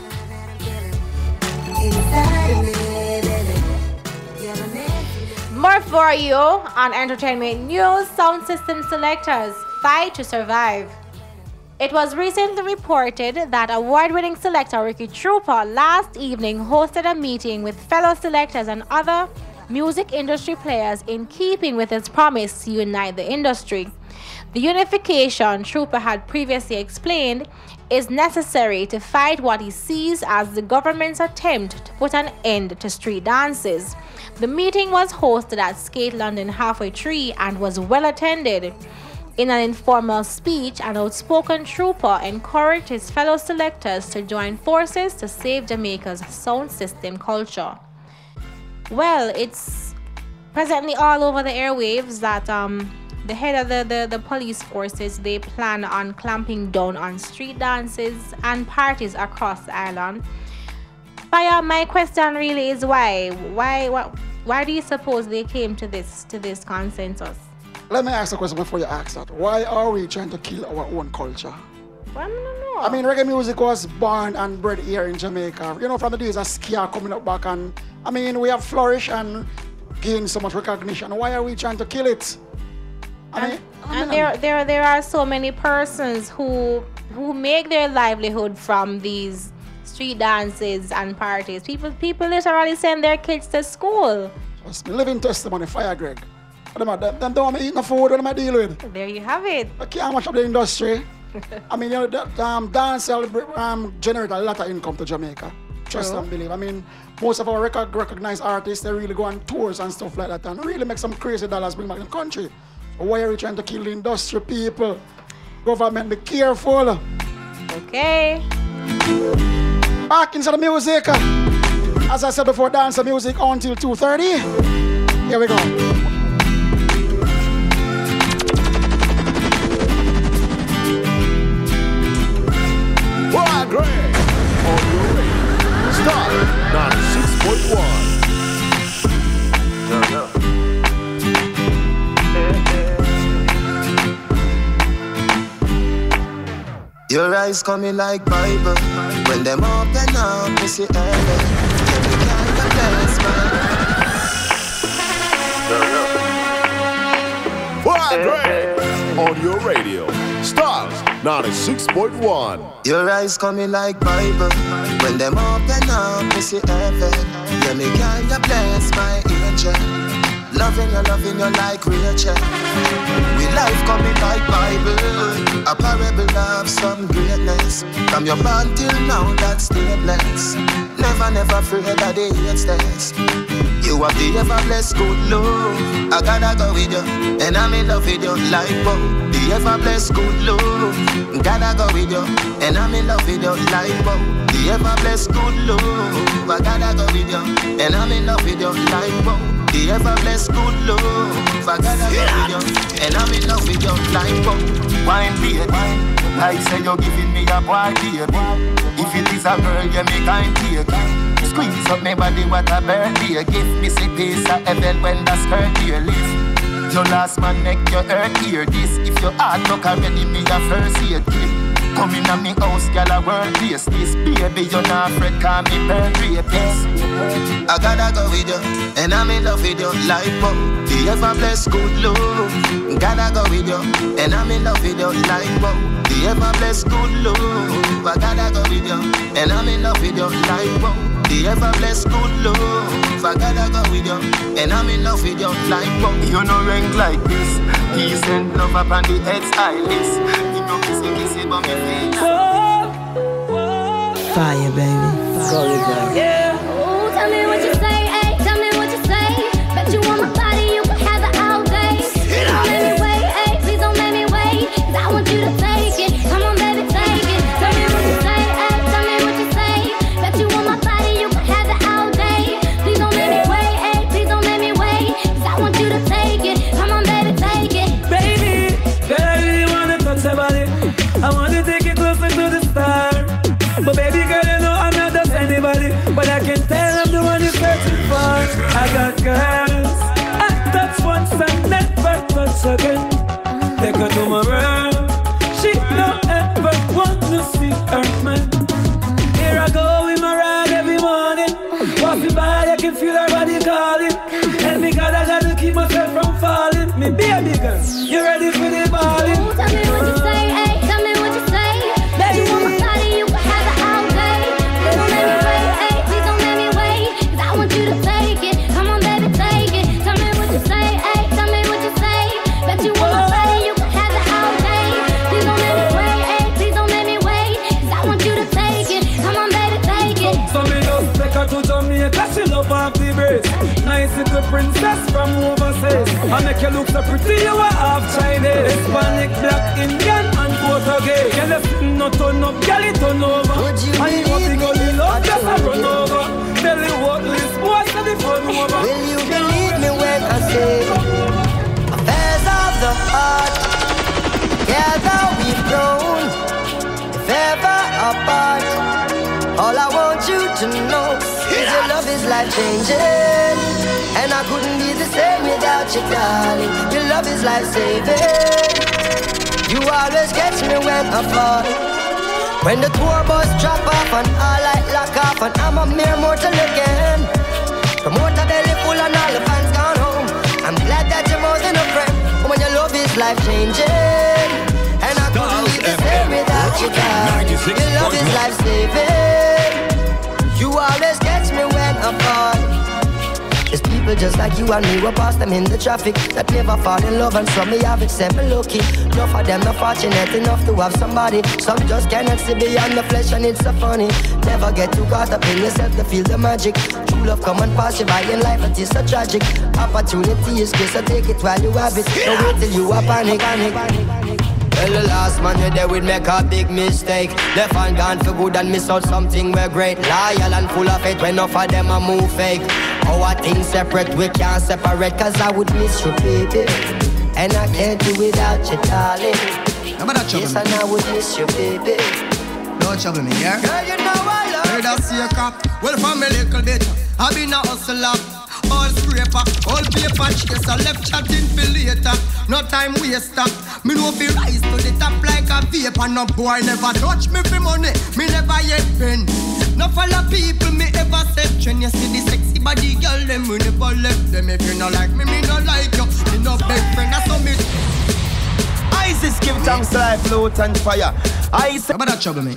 inside of me, baby. You're the man. More for you on Entertainment News. Sound System Selectors fight to survive. It was recently reported that award-winning selector Ricky Trooper last evening hosted a meeting with fellow selectors and other music industry players in keeping with his promise to unite the industry. The unification Trooper had previously explained is necessary to fight what he sees as the government's attempt to put an end to street dances. The meeting was hosted at Skate London Halfway Tree and was well attended. In an informal speech, an outspoken Trooper encouraged his fellow selectors to join forces to save Jamaica's sound system culture. Well, it's presently all over the airwaves that the head of the police forces, they plan on clamping down on street dances and parties across the island. Fire, my question really is why do you suppose they came to this consensus? Let me ask a question before you ask that. Why are we trying to kill our own culture? Well, I don't know. I mean, reggae music was born and bred here in Jamaica. You know, from the days of Skia coming up back, and I mean, we have flourished and gained so much recognition. Why are we trying to kill it? There are so many persons who make their livelihood from these street dances and parties. People literally send their kids to school. Just living testimony, Fire Greg. Them don't want me eat no food, what am I deal with? There you have it. I can't much of the industry. I mean, you know, dance generate a lot of income to Jamaica. Trust and believe. I mean, most of our recognized artists, they really go on tours and stuff like that and really make some crazy dollars bring back in the country. So why are we trying to kill the industry, people? Government, be careful. Okay. Back into the music. As I said before, dance music until 2:30. Here we go. Wild Greg on your radio. Start 96.1. Your eyes coming like Bible. When them open up, you see heaven. Every kind of bless, man. Wild Greg on your radio. Stars 96.1. Your eyes coming like Bible. When them open up, you see heaven. Yeah, me kind of bless my angel. Loving you like Rachel. With life coming like Bible, a parable of some greatness. From your born till now, that's still blessed. Never afraid of the hate steps. You have the ever blessed good love. I gotta go with you, and I'm in love with you like wow. The ever blessed good love. Gotta go with you, and I'm in love with you like wow. The ever blessed good love. I gotta go with you, and I'm in love with you like wow. The ever blessed good love. I gotta go with you, and I'm in love with you like wow. Wine baby, like say you're giving me a boy baby. If it is a girl, you me kind take. Squeeze up my body, what a birthday gift. Me see peace of heaven when the skirt here lift. Your last man neck, your hurt hear this. If your heart look already, me a first aid kit. Come in at me house, girl, a world place this. Baby, you're not afraid, call me burn rapist. I gotta go with you, and I'm in love with you like wow. The ever blessed good love. Gotta go with you, and I'm in love with you like wow. The ever blessed good love. I gotta go with you, and I'm in love with you like wow. The ever blessed good love. I gotta go with you, and I'm in love with you like wow. You know rank like this. Peace and love up on the head's eyeless. You know kissy but me face. Fire, baby. Fire. Yeah. Ooh, tell me what you say, ayy. Tell me what you say. Bet you want my body, you can have it all day. Please don't make me wait, ayy. Please don't make me wait. 'Cause I want you to take it. Come on, baby, take it. Tell me what you say, ayy. Tell me what you say. Bet you want my body, you can have it all day. Please don't make me wait, ayy. Please don't make me wait. 'Cause I want you to take it. Come on, baby, take it. Baby, girl, I really wanna touch your body. I wanna take you closer to the star. But baby girl, you know I'm not just anybody. But I can tell I'm the one you're searching for. I got girls I touch once and never touch again. Take her to my world. She don't ever want to see her man. Here I go with my ride every morning. Walking by, I can feel her body calling. And me God, I gotta keep myself from falling. Me baby girl, you ready for the balling? Ooh, tell me what you say, ayy. Tell me what you say. Bet you want my body, you can have it all day. Please don't make me wait, ayy. Please don't make me wait. 'Cause I want you to take it. Come on, baby, take it. Tell me what you say, ayy. Tell me what you say. Bet you want my body, you can have it all day. Please don't make me wait, ayy. Please don't make me wait. 'Cause I want you to take it. Come on, baby, take it. So me just take her to Jamaica, she love off the brace. Nice little princess from overseas. I make you look so pretty, you are half Chinese. Hispanic, black, Indian, and Portuguese. Girl, you sitting no turn up, girl, it turn over. And you want to go in love, just a run over. Tell you what, this boy said the fun over. Will you believe me when I say affairs of the heart, together we've grown, if ever apart. All I want you to know is your love is life-changing, and I couldn't be the same without you, darling. Your love is life-saving. You always catch me when I fall. When the tour bus drop off and all light lock off, and I'm a mere mortal again. Promoter belly full and all the fans gone home. I'm glad that you're more than a friend. When your love is life-changing, and I couldn't be the same without you, darling. Your love is life-saving. You always catch me when I fall. There's people just like you and me, we pass them in the traffic that never fall in love, and some may have it, some me lucky. Enough of them not fortunate enough to have somebody. Some just cannot see beyond the flesh, and it's so funny. Never get too caught up in yourself to feel the magic. True love come and pass you by in life, it is so tragic. Opportunity is good, so take it while you have it. Don't wait till you are panic. Well, the last man you there would make a big mistake. Left and gone for good and miss out something we're great. Loyal and full of faith when enough of them a move fake. Our things separate, we can't separate. Cause I would miss you, baby, and I can't do without you, darling. Yes, and I would miss you, baby. Don't trouble me, yeah? Girl, you know I love you. That's your cop. Well, from a little bit, I've been a hustler. All scraper, all paper chaser. Left chatting for later. No time waster. Me no fi rise to the top like a vapor. No boy never touch me for money. Me never yet been. No follow people me ever said. When you see the sexy body girl, them we never left them. If you no like me, me no like you. Me no best friend, that's how me. ISIS give thanks to life, float and fire. ISIS. How about that trouble me?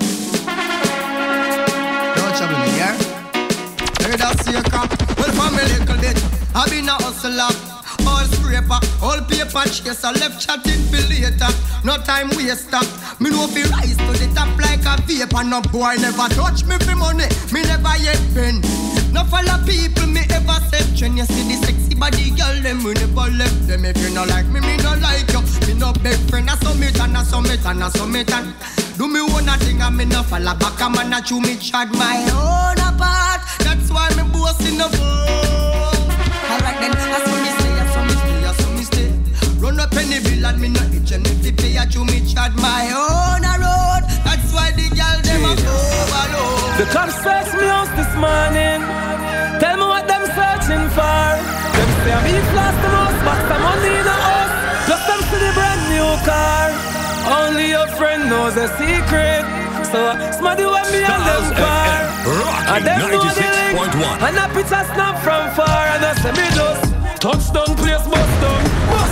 Don't trouble me, yeah? Heard that see a cop. Well, from a little bit, I've been a hustler. All scraper, all paper chaser. Left chatting for later. No time waster. Me no fi rise to the top like a vapor. No boy never touch me for money. Me never yet been. No follow people me ever said. When you see the sexy body girl, them we never left them. If you no like me, me no like you. Me no best friend, I summit and I summit and I summit and do me own a thing and me no follow back. A man a chew me chat my own apart. That's why me boast in the phone. Alright then, I saw me stay, I saw me stay, I saw me stay. Run up any bill and me no itch and if they pay a chew me chat my own a road. That's why the girl them a overload. The cops search me house this morning. Tell me what them searching for. Them say I'm eat last the most, but some money in the house. Plus them see the brand new car. Only your friend knows the secret. So smarty when me and them far. And them know the link. And a picture snap from far. And I say me just touchdown place bust down.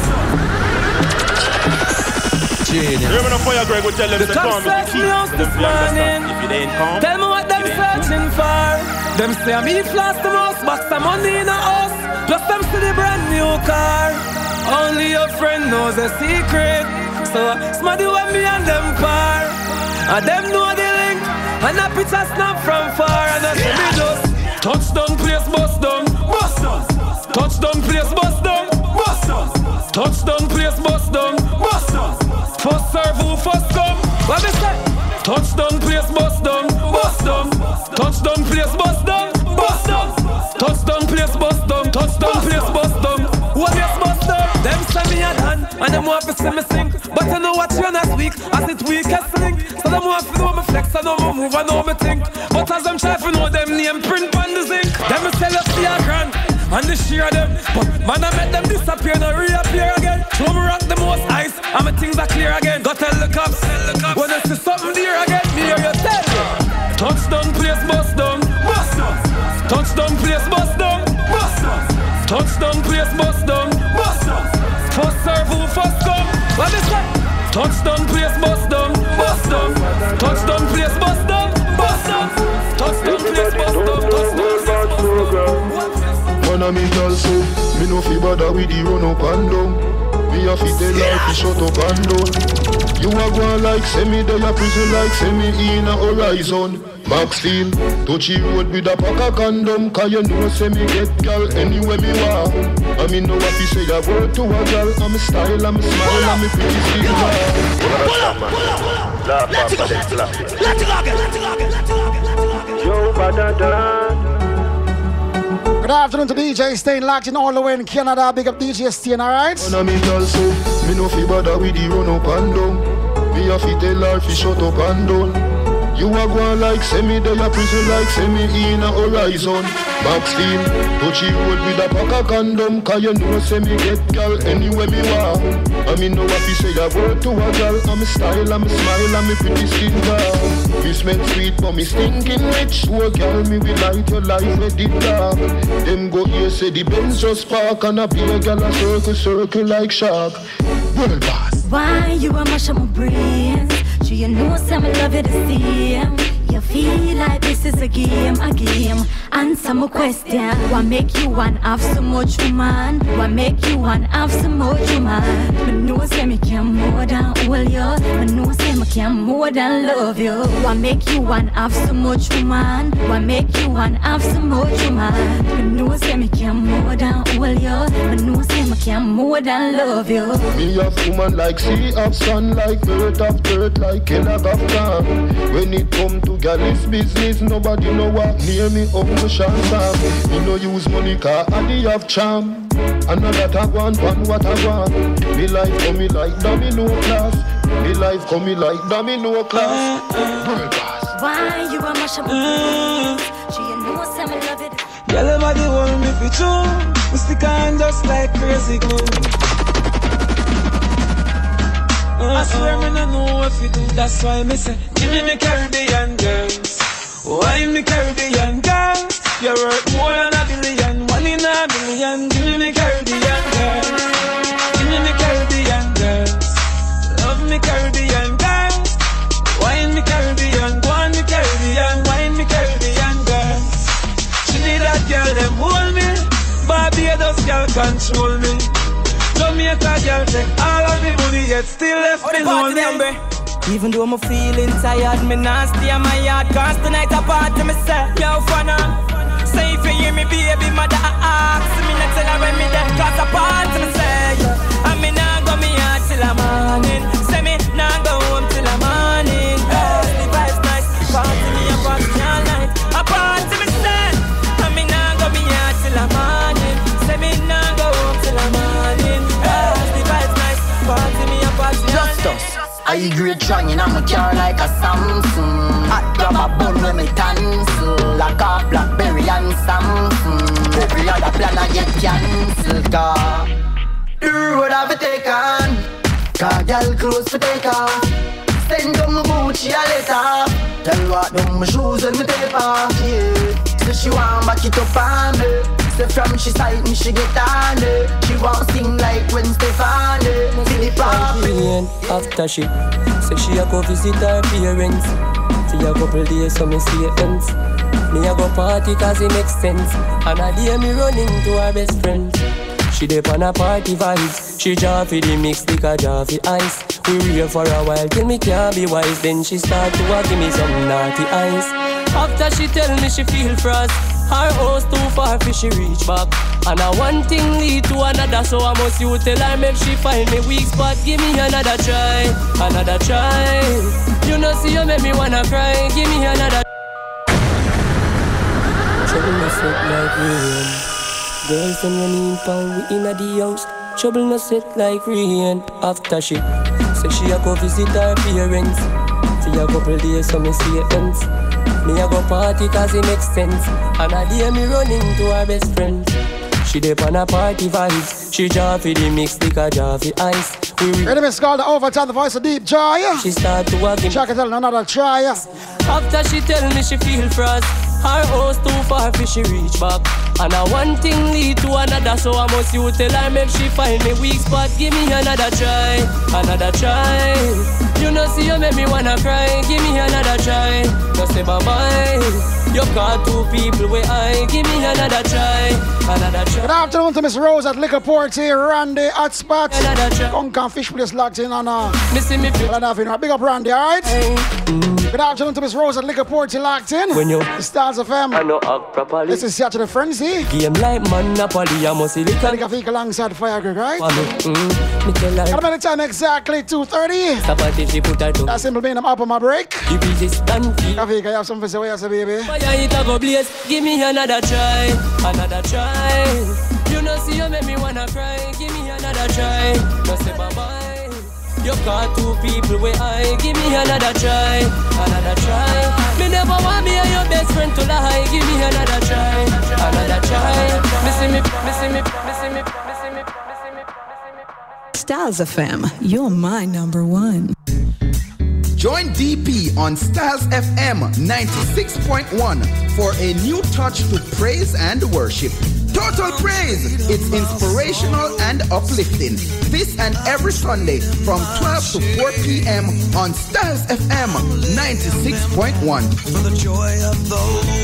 Remember the fire, Greg, we tell them the cops search me house this morning. Tell me what them searching for. Them say I'm eat last the most, box some money in the house. Plus them see the brand new car. Only your friend knows the secret. So smarty when me and them far. And them know the link. And a picture snap from far. And I say me just touchdown place bust down. Touchdown place bust down. Touchdown place bust down. First serve who first come. What me say? Touchdown place bust down. Touchdown place bust down. Touchdown place bust down. Touchdown place bust down. What place bust down? Them say me a done and them want to see me sing. But I know what you're not weak as it weakest link. So them want to know me flex, I know me move, I know me think. But as I'm trying to know them name print on the zinc. Them me sell up the grand and they share them. But man I make them disappear and reappear again. Show me rock the most ice and my things are clear again. Go tell the cops when I see something dear again. Me hear you tell me. Touchdown place bust down. Touchdown place bust down. Touchdown place bust down. First serve who first come. What me say? Touchdown place bust down. Touchdown place bust down. Touchdown place bust down. Man a me girl say, me no fi bother with the run up and down. Me a fi tell her fi shut up and down. You a go like say me dey a prison like say me in a horizon. Maxfield, touchy road with a pack of condom. Cause you know say me get girl anywhere me want. I mean know what fi say a word to a girl. I'm a style, I'm a smile, I'm a pretty skin. Let's go. Yo, badada. Good afternoon to DJ staying locked in all the way in Canada. Big up DJ Stain, alright? Man a me girl say, me no fi bother with the run up and down. Me a fi tell her fi shut up and down. You a go like say me dey a prison like say me in a horizon. Maxfield, touchy road with a pack of condom. Cause you know say me get girl anywhere me want. I mean know what fi say a word to a girl. I'm a style, I'm a smile, I'm a pretty skin girl. Me smell sweet but me stinking rich. So girl me will light your life with it dark. Them go here say the Benz just park. And a be a girl a circle like shark. World boss. Why you a mash up my brains? Do you know some love it to see? You feel like this is a game. Answer my question. What make you want have so much woman? What make you want have so much woman? Me know say me can more than hold you. Me know say me can more than love you. What make you want have so much woman? What make you want have so much woman? Me know say me can more than hold you. Me know say me can more than love you. Me have woman like sea of sun, like earth of dirt, like Kellogg of calm. When it come to girl's business, nobody know what near me up the chance. Me no use money car and they have charm. Another tag one what I want. Me life come me like domino class. Me life come me like domino class. Why you a mash up my she know say me love it. Girl, everybody want me for true. We stick on just like crazy glue. I swear me no know what you do. That's why me say, give me Caribbean girls. Why me Caribbean girls? You're worth more than a billion, one in a billion. Give me Caribbean girls. Give me Caribbean girls. Love me Caribbean girls. Wine me Caribbean, go on me Caribbean, wine me Caribbean girls. She need that girl, them hold me. Barbados girl control me. Jamaica girl take all of the money, yet still left me lonely. Even though I'm feeling tired, me not stay in my yard. Cause tonight I party, me say, yo, fun on. Say if you hear me, baby, mother, ask me not tell her when me dead. Cause I party, me say, yeah. And me not go me yard till the morning. Say me not go home till the morning. The vibes nice, party me a party all night. I party, me say, and me not go me yard till the morning. Say me not go home till the morning. The vibes nice, party me a party all night. I great trying, I'm a car like a Samsung. Hot grab a bun when me cancel. Like a Blackberry and Samsung. Every other plan I get cancelled. Cause the road have to take on. Cause girl clothes to take off. Send them my Gucci a letter. Tell what them my shoes and my tape off. Yeah. So she want back it up on me. Say from she side me she get on it. She want sing like when Stefani. Feel the poppin'. After she say she a go visit her parents. See a couple days so me see it ends. Me a go party cause it makes sense. And a day me running to her best friend. She dip on a party vibes. She jaw for the mix like a jaw for ice. We real for a while till me can't be wise. Then she start to give me some naughty eyes. After she tell me she feel frost. Her house too far for she reach back. And one thing lead to another. So I must you tell her make she find me weak spot. Give me another try, another try. You know see you make me wanna cry. Give me another. Trouble no set like rain. Girls them running pound we inna the house. Trouble no set like rain. After she say she a go visit her parents. See a couple days so me see it ends. Me a go party cause it makes sense. And a day me running to her best friend. She dip on a party vibes. She jaw for the mix like a jaw for ice. Ready miss called the overtime, the voice of Deep Joy. She start to walk in. Check it out, another try. After she tell me she feel frost. Her house too far for she reach back. And one thing lead to another. So I must you tell her make she find me weak spot. Give me another try, another try. You know see you make me wanna cry. Give me another try. Just say bye bye. You caught two people where I give me another try, another try. Good afternoon to Miss Rose at Liquor Port here, Randy Hotspot. Concan Fish Place locked in on big up Randy, alright? Good afternoon to Miss Rose at Liquor Port here locked in. When you the Stars of FM. I know act properly. This is Saturday Frenzy. Game like Monopoly, I must see the Cafe alongside Firegreg, right? At the time exactly 2:30. That's simple being I'm up on my break. Cafe, I have something to say, what you say, baby? Give me another try, another try. You know see you make me wanna cry. Give me another try. Just say bye bye. You caught two people where I give me another try, another try. Me never want me and your best friend to lie. Give me another try, another try. Missing me, missing me, missing me, missing me, missing me, missing me. Styles FM, you're my number one. Join DP on Styles FM 96.1 for a new touch to praise and worship. Total Praise! It's inspirational and uplifting. This and every Sunday from 12 to 4 p.m. on Styles FM 96.1. For the joy of the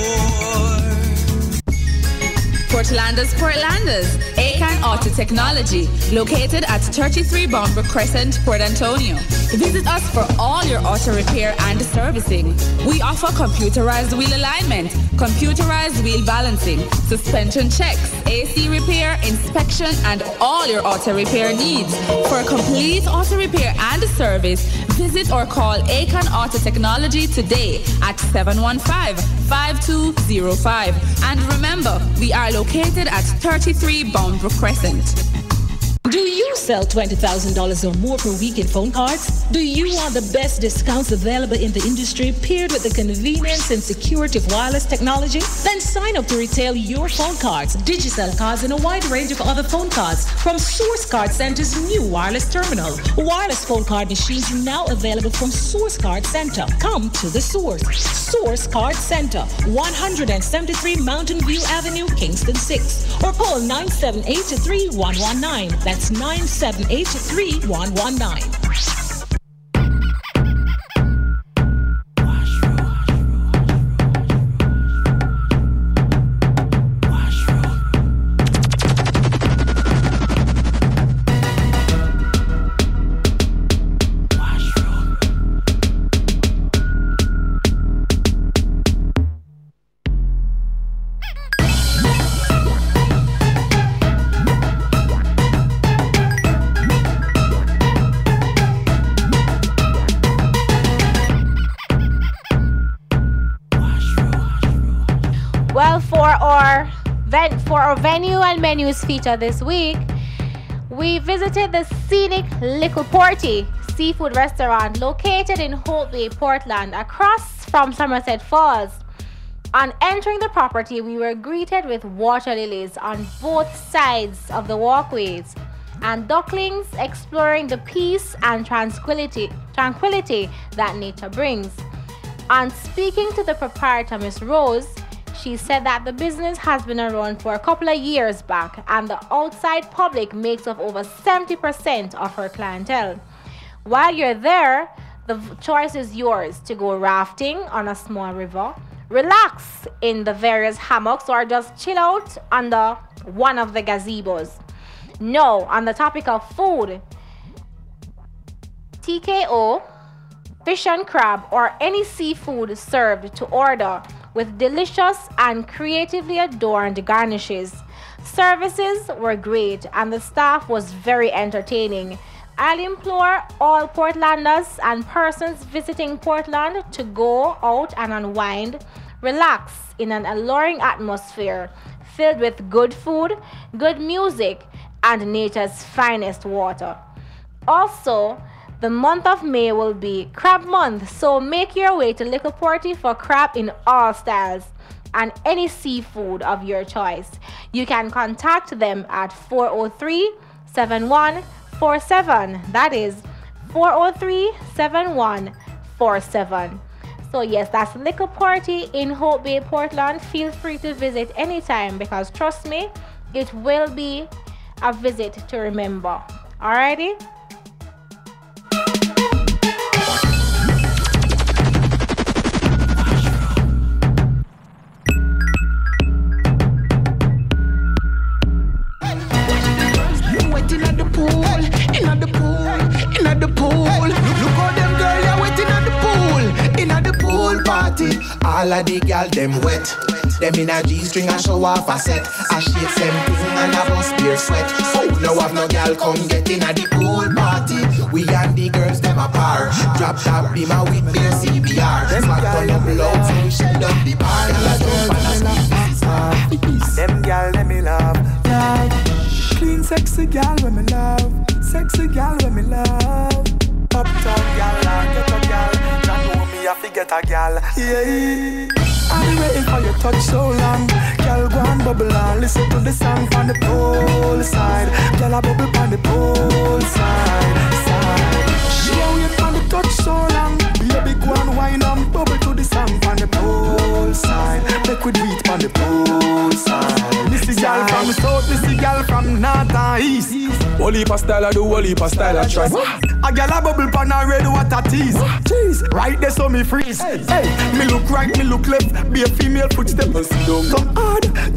Portlanders, Akan Auto Technology, located at 33 Bombrook Crescent, Port Antonio. Visit us for all your auto repair and servicing. We offer computerized wheel alignment, computerized wheel balancing, suspension checks, AC repair, inspection, and all your auto repair needs. For a complete auto repair and service, visit or call Akan Auto Technology today at 715-5205. And remember, we are located at 33 Bombrook Crescent. Do you sell $20,000 or more per week in phone cards? Do you want the best discounts available in the industry paired with the convenience and security of wireless technology? Then sign up to retail your phone cards, Digicel cards, and a wide range of other phone cards from Source Card Center's new wireless terminal. Wireless phone card machines are now available from Source Card Center. Come to the source. Source Card Center, 173 Mountain View Avenue, Kingston 6. Or call 978-3119. That's 978-3119. For our venue and menus feature this week, we visited the scenic Little Porty seafood restaurant located in Hope Bay, Portland, across from Somerset Falls. On entering the property, we were greeted with water lilies on both sides of the walkways and ducklings exploring the peace and tranquility that nature brings. On speaking to the proprietor, Miss Rose, she said that the business has been around for a couple of years back and the outside public makes up over 70% of her clientele. While you're there, the choice is yours to go rafting on a small river, relax in the various hammocks, or just chill out under one of the gazebos. No, on the topic of food, TKO, fish and crab, or any seafood served to order with delicious and creatively adorned garnishes. Services were great and the staff was very entertaining. I'll implore all Portlanders and persons visiting Portland to go out and unwind, relax in an alluring atmosphere filled with good food, good music, and nature's finest water. Also, the month of May will be Crab Month, so make your way to Little Porty for crab in all styles and any seafood of your choice. You can contact them at 403-7147. That is 403-7147. So yes, that's Little Porty in Hope Bay, Portland. Feel free to visit anytime because trust me, it will be a visit to remember. Alrighty? All of the gal them wet. Them in a G-string and show off a set. A shake them thing and a bust beer sweat. So now have no gal come get in at the pool party. We and the girls them apart. Drop top be my with beer CBR. Smack on the blood so we shut up the bar. Them gal them me love. Clean sexy gal when me love. Sexy gal when me love. Uptown gal and get a gal. I forget a gal, yeah. I've been waiting for your touch so long. Gal, go and bubble and listen to the song from the pole side. Gal, I bubble from the pole side. She wait for the touch so long. Baby, go and wine and bubble to the song from the pole side. Make we do it from the pole side. This is gal from the south, this is gal from north and east. Whole heap of style I do, whole heap of style I try. A gal a bubble pan a red water tease. Jeez, right there so me freeze. Hey, me look right, me look left. Be a female footstep. Come hard,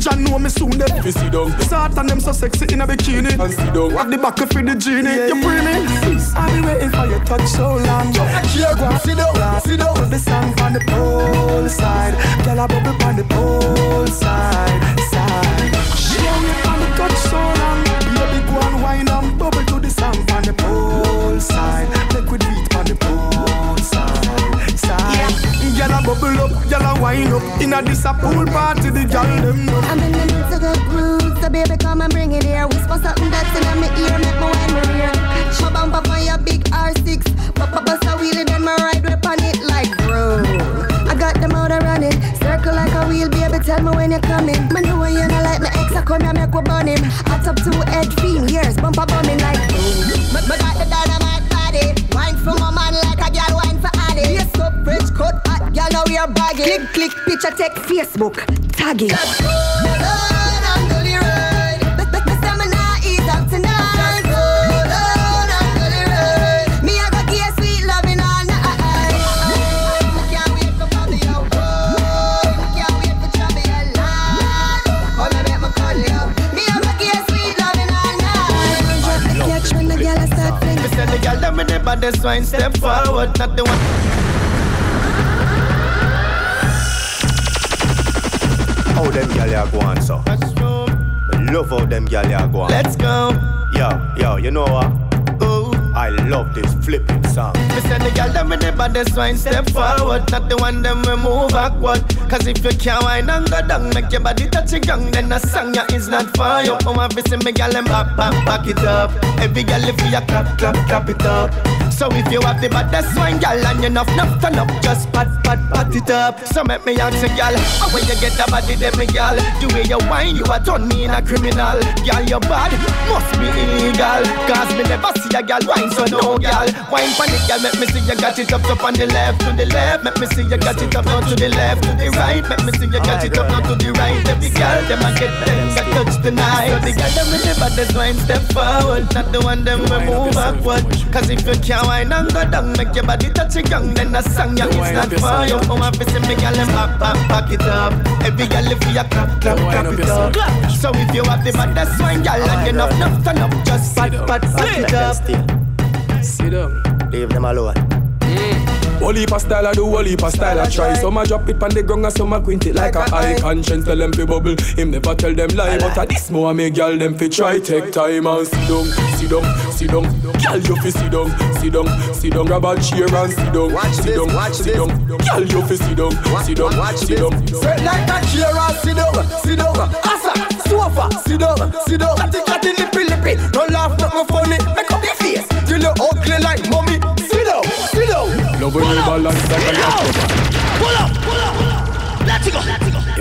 John know me soon them fi sit down. Sart and them so sexy in a bikini. And sit down. What the back for the genie? You bring me. I've been waiting for your touch so long. Here go sit down, sit down. Put the song on the pole side. Girl a bubble on the pole side. She on me on the touch so long. Baby go and wine and bubble to the song on the pole side. Liquid beat on the pole side. Girl a bubble up, girl a wine up. Inna this a pool party, the girl them know. I'm in the midst of the groove, so baby come and bring it here. Whisper something that's in my ear, make me wine my ear. Show bumper for your big R6, papa bust a wheelie, then my ride whip on it like bro. I got them out running, circle like a wheel, baby. Tell me when you're coming. Man, know you know like my ex, I come here make we burn him. Hot up 2-edge fiend, years bumper bumming like boom. Me got the dynamite body, wine from a man like a girl wine for Addy. Yes, up French cut hot, girl now we are baggy. Click click picture take Facebook, tag it. Just go down and do the ride. Me say me nah ease up tonight. Just go down and do the ride. Me a go give sweet loving all night. Can't wait for party out. Can't wait for trouble your life. Come and make me call you. Me a go give sweet loving all night. Drop the catch when the girl a start fling. Me say the girl them in the baddest wine step forward, not the one. How them gyal ya go on so? Love how them gyal ya go on. Let's go. Yo, you know what? Ooh, I love this flipping song. Me say the gyal them in the baddest wine step forward, not the one them we move backward. Cause if you can't wine and go down, make your body touch a gang, then the song ya is not for you. Oh my visit me gyal them back it up. Every gyal if you clap it up. So if you have the baddest wine, gyal, and you enough turn up, just pat it up. So make me ask you, gyal, how when you get the body, then me gyal, the way you wine, you a turn me in a criminal. Gyal, your body must be illegal, cause me never see a gyal wine, so no gyal. Wine pan it, gyal, make me see you got it up on the left, to the left. Make me see you got it up now to the left, to the right. Make me see you got it up now to the right. Every gyal, them a get them, got touch tonight. So the gyal, them with the baddest wine, step forward, not the one them we move backward. Cause if you can't wine and go down, make your body touch a gang, then the song ya is not for you. Oh, I'm facing me gyal and back it up. Every gyal if you clap it up. So if you have the baddest wine, gyal, and enough turn up, just pat it up. Sit down. Leave them alone. Whole heap of style I do, whole heap of style I try. Some a drop it on the ground and some a quint it like a high. Conscience tell them fi bubble, him never tell them lie. But at this more make y'all them fi try. Take time and sit down. Girl you fi sit down. Grab a chair and sit down. Watch this. Girl you fi sit down. Sit like a chair and sit down. Asa, sofa, sit down. Catty lippy. Don't laugh, nothing funny. Make up your face. You look ugly like mommy. Sit down. Love when you balance like a yacht. Pull up. Let's go.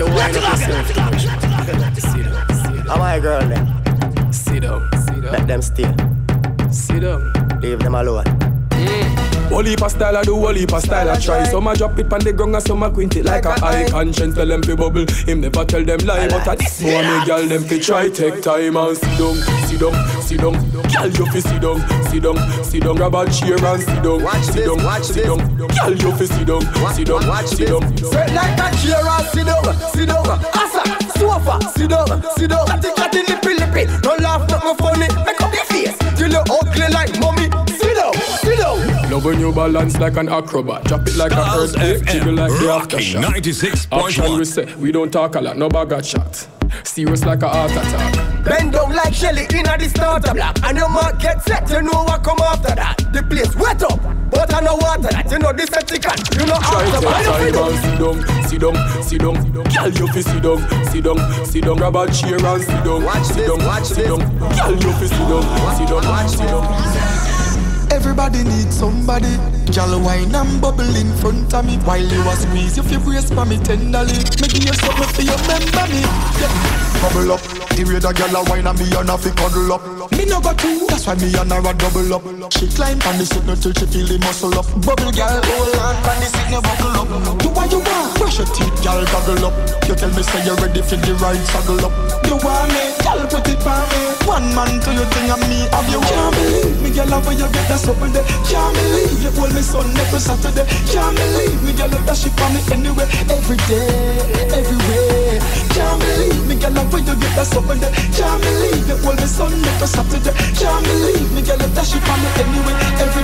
How my girl then? Sit down. Let them stay. Sit down. Leave them alone. Whole heap of style I do, whole heap of style I try. Some a drop it on the ground and some a quint it like a high. Conscience tell them fi bubble, him never tell them lie. But at this more make y'all them fi try. Take time and sit down. Girl you fi sit down. Grab a chair and sit down. Watch this. Girl you fi sit down. Sit like a chair and sit down. Asa, sofa, sit down. Catty lippy. Don't laugh, nothing funny. Make up your face. You look ugly like mommy. Sit down. Love when you balance like an acrobat. Drop it like a earthquake, jiggle like the aftershock. 96.1. We say, we don't talk a lot, no bag of chat. Serious like a heart attack. Bend down like Shelly in the starter block. And your mark get set, you know what come after that. The place wet up, but I know water that. You know this etiquette, you know after that. Sit down. Girl you fi sit down. Grab a chair and sit down. Watch this. Girl you fi sit down. Everybody needs somebody. Girl wine and bubble in front of me. While you a squeeze, you feel brace for me tenderly. Make you something for your remember me. Bubble up, the way the girl a wine and me and a fi cuddle up. Me no got two, that's why me and her a double up. She climb on the signal till she feel the muscle up. Bubble girl, hold on, on the signal buckle up. Do what you want, brush your teeth, girl, goggle up. You tell me say you're ready for the ride, saddle up. You want me, girl, put it on me. One man to your thing and me have you. Can't believe me, girl, how you get that something there. Can't believe you hold me son every Saturday. Can't believe me, girl, that she for me anyway, every day, everywhere. Can't believe me, girl. girl, where you get that something there? Can't believe you hold me son, make us Saturday. Can't believe me, girl, that she for me anyway, every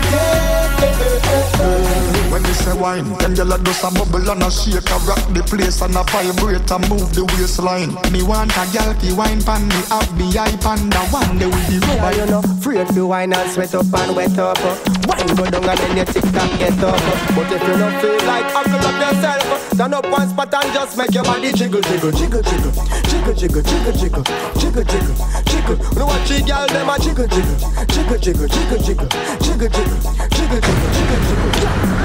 day. When me say wine, then girl, do some bubble and a shake, a rock the place and a vibrate and move the waistline. Me want a girl to wine pan me, have me hype and the one day will be yeah, you know, afraid to wine and sweat up and wet up. Wine go down and then you tick tock get up. But if you don't feel like huckle up yourself, stand up one spot and just make your body jiggle, jiggle, jiggle, jiggle, jiggle, jiggle, jiggle, jiggle, jiggle, jiggle, jiggle. You watch the girl them a jiggle, jiggle, jiggle, jiggle, jiggle, jiggle, jiggle, jiggle, jiggle, jiggle, jiggle.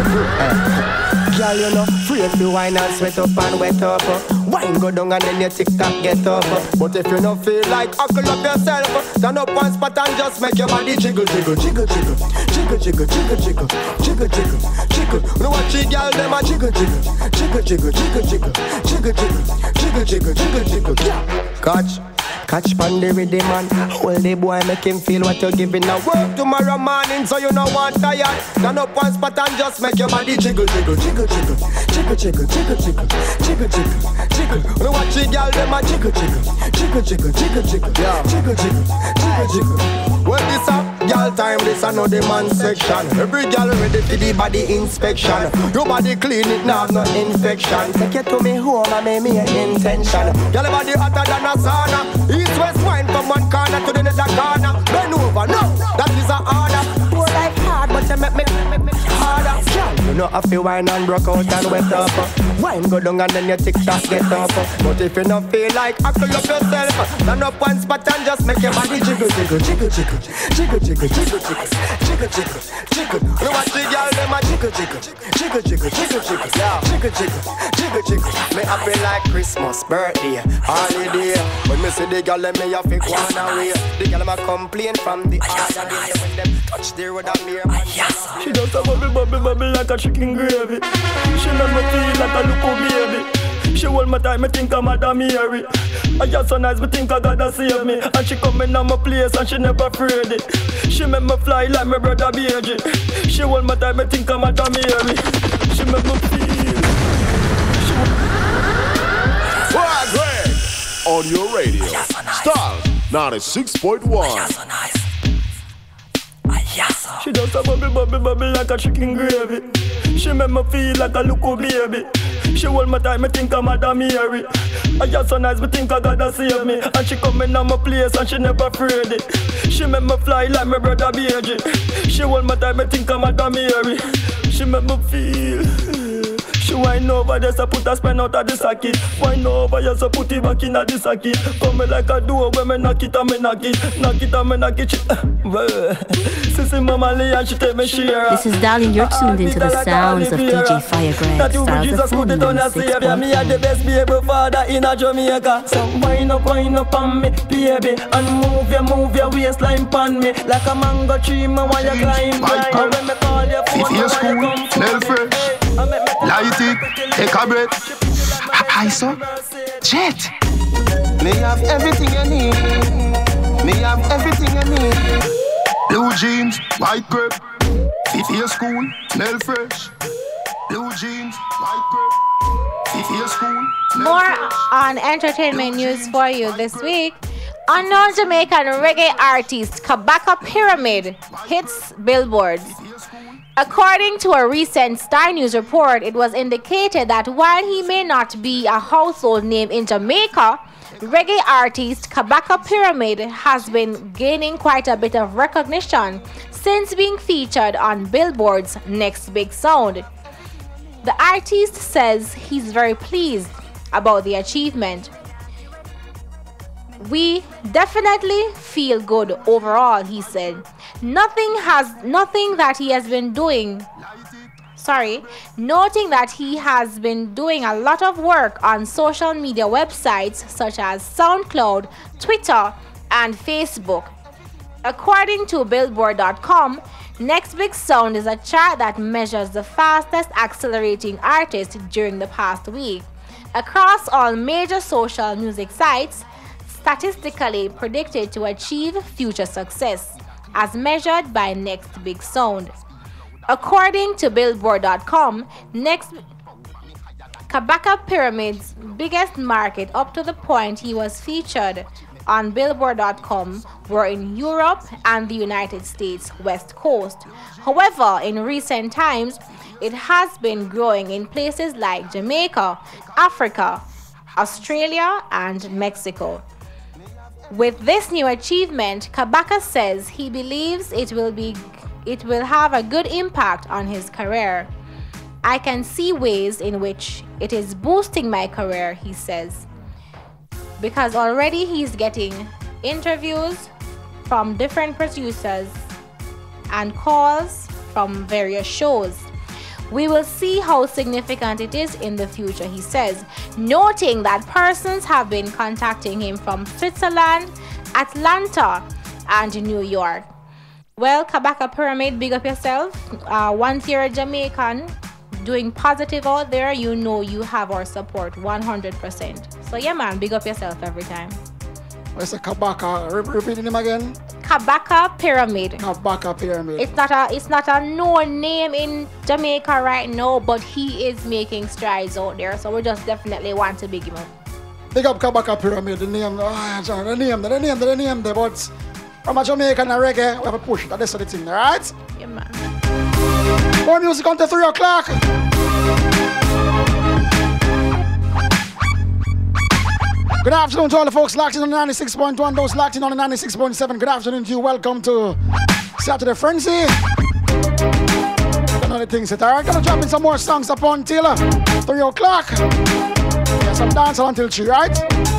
Girl, you know, afraid to wine and sweat up and wet up. Wine go down and then you tick tock get up. But if you don't feel like huckle up yourself, stand up one spot and just make your body jiggle, jiggle, jiggle, jiggle, jiggle, jiggle, jiggle, jiggle, jiggle, jiggle, jiggle. You watch the girl them a jiggle, jiggle, jiggle, jiggle, jiggle, jiggle, jiggle, jiggle, jiggle, jiggle, jiggle, jiggle. Catch pandy with the man. Hold the boy, make him feel what you're giving. Now work tomorrow morning, so you know want tired. Stand up one spot and just make your body jiggle, jiggle, jiggle, jiggle, jiggle, jiggle, jiggle, jiggle, jiggle, jiggle, jiggle. You watch the girl them a jiggle, jiggle, jiggle, jiggle, jiggle, jiggle, jiggle, jiggle, jiggle, jiggle. Well, this up, girl time, this I know the man section. Every girl ready for the body inspection. Your body clean, it now have no infection. Take you to me home and make me an intention. Girl body hotter than a sauna. East west wine from one corner to the other corner. Bend over, no, that is an order. Poor life hard, but you make me harder. You know I feel wine and broke out and wet up. Wine go down and then your tick-tock get up. But if you don't feel like huckle up yourself, stand up one spot and just make your body jiggle, jiggle, jiggle, jiggle, jiggle, jiggle, jiggle, jiggle, jiggle, jiggle. You watch the girl them a jiggle, jiggle, jiggle, jiggle, jiggle, jiggle, jiggle, jiggle, jiggle, jiggle. Me happy like Christmas, birthday, holiday. When me see the girl them me have to go on away. The girl them a complain from the other day when them touch their road and me. She does a bubble, bubble, bubble like a chicken gravy. She make me feel like a little baby. She hold my time, me think I'm Madam Mary. I just so nice, me think I gotta save me. And she come in on my place and she never afraid it. She make me fly like my brother BG. She hold my time, me think I'm Madam Mary. She make me feel. Flag Greg on your radio. Style 96.1. She does a bubble, bubble, bubble like a chicken gravy. She make me feel like a little baby. She hold my time, me think I'm Madam Mary. I just so nice, me think I gotta save me. And she come in on my place and she never afraid it. She make me fly like my brother BG. She hold my time, me think I'm Madam Mary. She make me feel. She wine over, just a put a spin out of the socket. Wine over, just a put it back in the socket. Come me like a door when me knock it and me knock it. Knock it and me knock it. Sissy Mama Lee and she tell me share. This is Darling, you're tuned into the sounds of DJ Fire Greg. Styles of FM Me are the best baby father in a Jamaica. So wine up on me, baby. And move your waistline on me. Like a mango tree, me want you climb. And when me call your phone, me want you come. Smell fresh. Light it, take a breath. I saw Jet. Me have everything you need. Me have everything you need. Blue jeans, white crepe. Fifty school, smell fresh. Blue jeans, white crepe. Fifty school. More on entertainment news for you this week. Unknown Jamaican reggae artist Kabaka Pyramid hits billboards. According to a recent Star News report, it was indicated that while he may not be a household name in Jamaica, reggae artist Kabaka Pyramid has been gaining quite a bit of recognition since being featured on Billboard's Next Big Sound. The artist says he's very pleased about the achievement. We definitely feel good overall, he said. Noting that he has been doing a lot of work on social media websites such as SoundCloud, Twitter, and Facebook. According to Billboard.com, Next Big Sound is a chart that measures the fastest accelerating artists during the past week. Across all major social music sites, statistically predicted to achieve future success, as measured by Next Big Sound. According to Billboard.com, Kabaka Pyramid's biggest market up to the point he was featured on Billboard.com were in Europe and the United States West Coast. However, in recent times, it has been growing in places like Jamaica, Africa, Australia, and Mexico. With this new achievement, Kabaka says he believes it will have a good impact on his career. I can see ways in which it is boosting my career, he says, because already he's getting interviews from different producers and calls from various shows. We will see how significant it is in the future, he says, noting that persons have been contacting him from Switzerland, Atlanta, and New York. Well, Kabaka Pyramid, big up yourself. Once you're a Jamaican doing positive out there, you know you have our support 100%. So yeah, man, big up yourself every time. What's a Kabaka? Repeat him again. Kabaka Pyramid. Kabaka Pyramid. It's not a known name in Jamaica right now, but he is making strides out there. So we just definitely want to big him up. Big up Kabaka Pyramid. The name, the name, but from a Jamaican and reggae, we have a push. That's the thing, alright? Yeah, man. More music until 3 o'clock. Good afternoon to all the folks locked in on the 96.1, those locked in on the 96.7. Good afternoon to you. Welcome to Saturday Frenzy. Another thing set, alright? Gonna drop in some more songs up until 3 o'clock. Yeah, some dance until 3, right?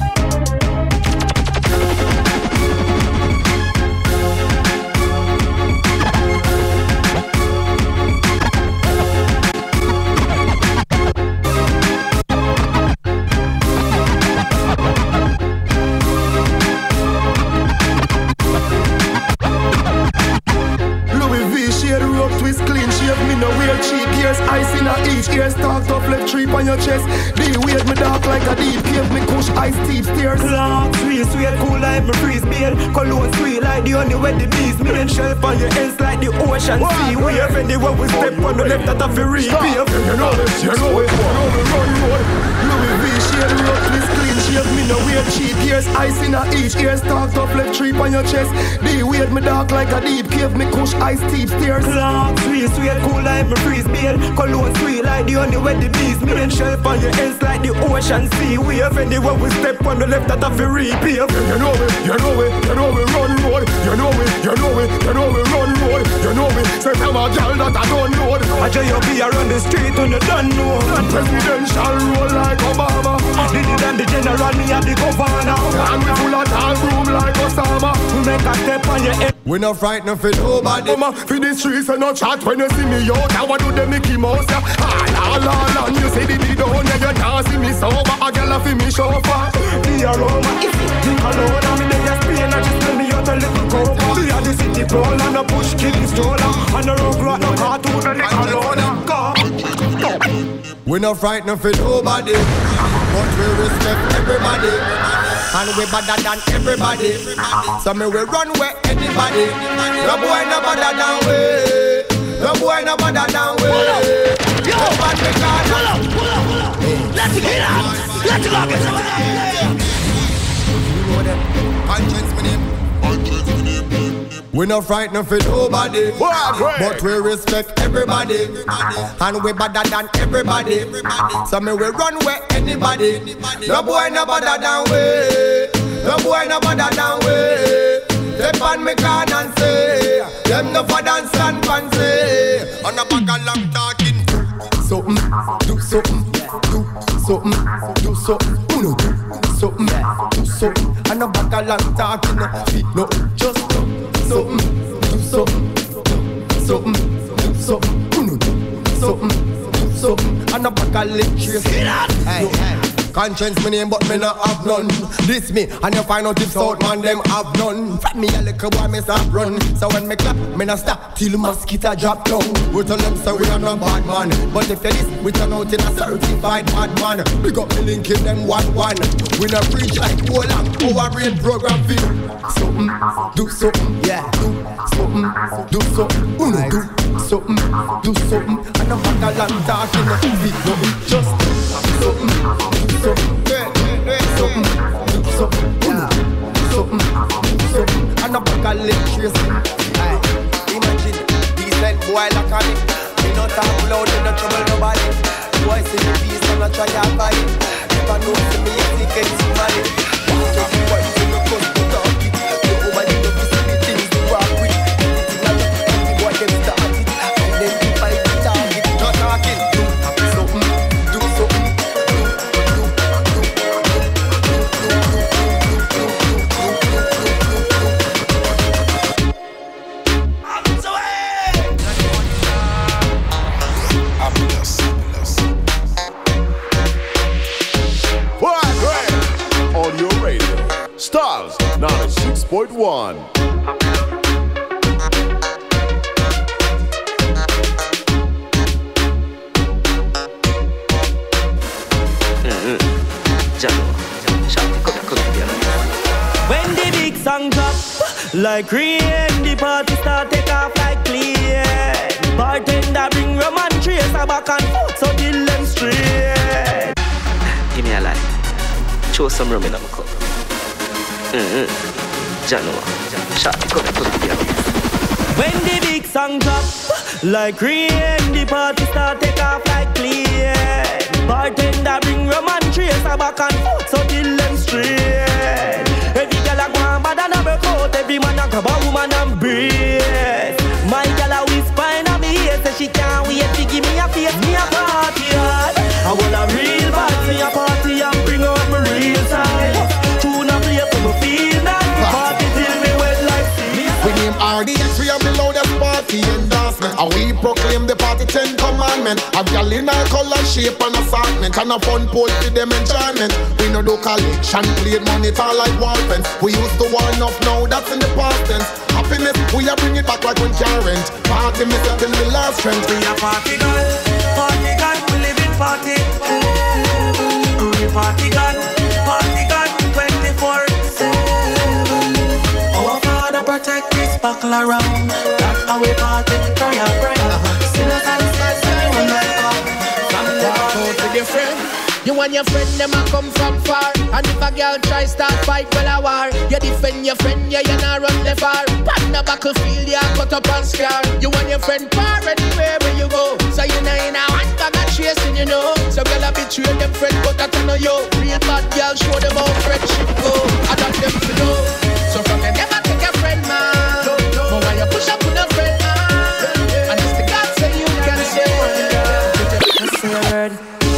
Twist clean shave, me no wear cheap ears. Ice in a each ear, stalked up left tree on your chest. The weird me dark like a deep cave, me kush ice deep stairs. Long, sweet, cool like me freeze beard. Cologne sweet like the honey where the bees. Me and shelf on your ends like the ocean sea. We have anywhere we step on the left that have a repeat. You know it, run road. Louis V shade, rough twist clean shave, me no wear cheap ears. Ice in a each ear, stalked up left tree on your chest. The weird me dark like a deep cave, me kush ice deep stairs. Sweet, cool like me freeze beard. Cologne sweet like the honey where the bees. Me and shelf on your ends like the ocean sea. We have anywhere we step on the left that have a repeat. You know it, run road. You know it, run road. You know it, say I'm a girl that I don't know. I tell you be around the street when you don't know. Presidential roll like Obama. Did it and the general, me and the governor. And we full of tall room like Osama. We make a step on your head. We not frightened for nobody. For the streets and no chat when you see me out. I want to do the Mickey Mouse. And you say the down and you can't see me sober. A girl for me chauffeur. The aroma, if you think alone, I'm in the Spain. I just tell me out a little cover. We are the city crawl and a push killing stroller. And a road rock, no cartoon and the alone. We not frightened for nobody, but we respect everybody. And we better than everybody. So me we run where anybody. No boy no better than we. No boy no better than we. Yo, man, we can't. Pull up. Let's get out. Let's go get some. You know them. Conscience my name. We not frightened for nobody, but we respect everybody. And we better than everybody. So me we run where anybody. No boy no better than we. No boy no better than we. Step on me can and say them no for dance and fancy. On a bag of long talking. Something, do something, do something, do something. Uno do something, do something. And a bag of long talking. No, just something, do something, do something, do something. Uno do something, do something. And a bag of lectures. Hey. Conscience me name but me not have none. This me and you find out if South man them have none. Fat me a little boy me stop run. So when me clap me not stop till mosquito drop down. We tell them so we are no bad man. But if you this we turn out in a certified bad man. Big up me linking them 1-1. We not preach like whole and our brain program feel. Something, do something, yeah. Do something, do something. Uno do something, do something. And a bag of long talking. Just And a bag of electricity. Imagine, decent boy like a me. Me not talk loud, me not trouble nobody. Boy see the peace and I try to buy it. If I know see me, I think it's money. Walk up, boy, see the cost to talk it. Nobody know see the things to walk with. The boy them start it. Identify the target. Not talking. Do something. Do something. Stars 96.1. When the big song drop, like rain, the party start take off like clear. Bartender bring rum and trace a back and forth so till them straight. Give me a light. Show some rum in my cup. When the big song drop, like rain, the party start take off like clear. Bartender bring rum and trace a back and forth so till them straight. Every girl a go and bad and a break out, every man a grab a woman and breathe. My girl a whisper in a me ear, say she can't wait to give me a face, me a party hard. I want a real party, a party and bring out my real side. Tune a play for me feel nice, party till me wet like sea. We name RDX, we have the loudest party endorsement. And we proclaim the party 10 commandment. A girl in our color, shape and assortment. And a fun pole for them enjoyment. We no do collection, play money tall like wall fence. We used to warn off now, that's in the past tense. Happiness, we are bring it back like when current. Party me set in the last trend. We a party girl, we live in party. We party girl, 24/7. Our Father protect this buckle around. That's how we party, try and pray. Sinners and saints, anyone welcome. From the heart to the friend. You and your friend, them a come from far. And if a girl try start fight, well a war. You defend your friend, yeah, you not run the far. Pan the battlefield, yeah, cut up and scar. You and your friend far anywhere where you go. So you know in a one bag of chasing, you know. So girl a betray them friend, but that I know you. Real bad girl, show them how friendship go. I want them to know. So from you never take a friend, man. But when you push up with a friend, man. And it's the God say you can say word.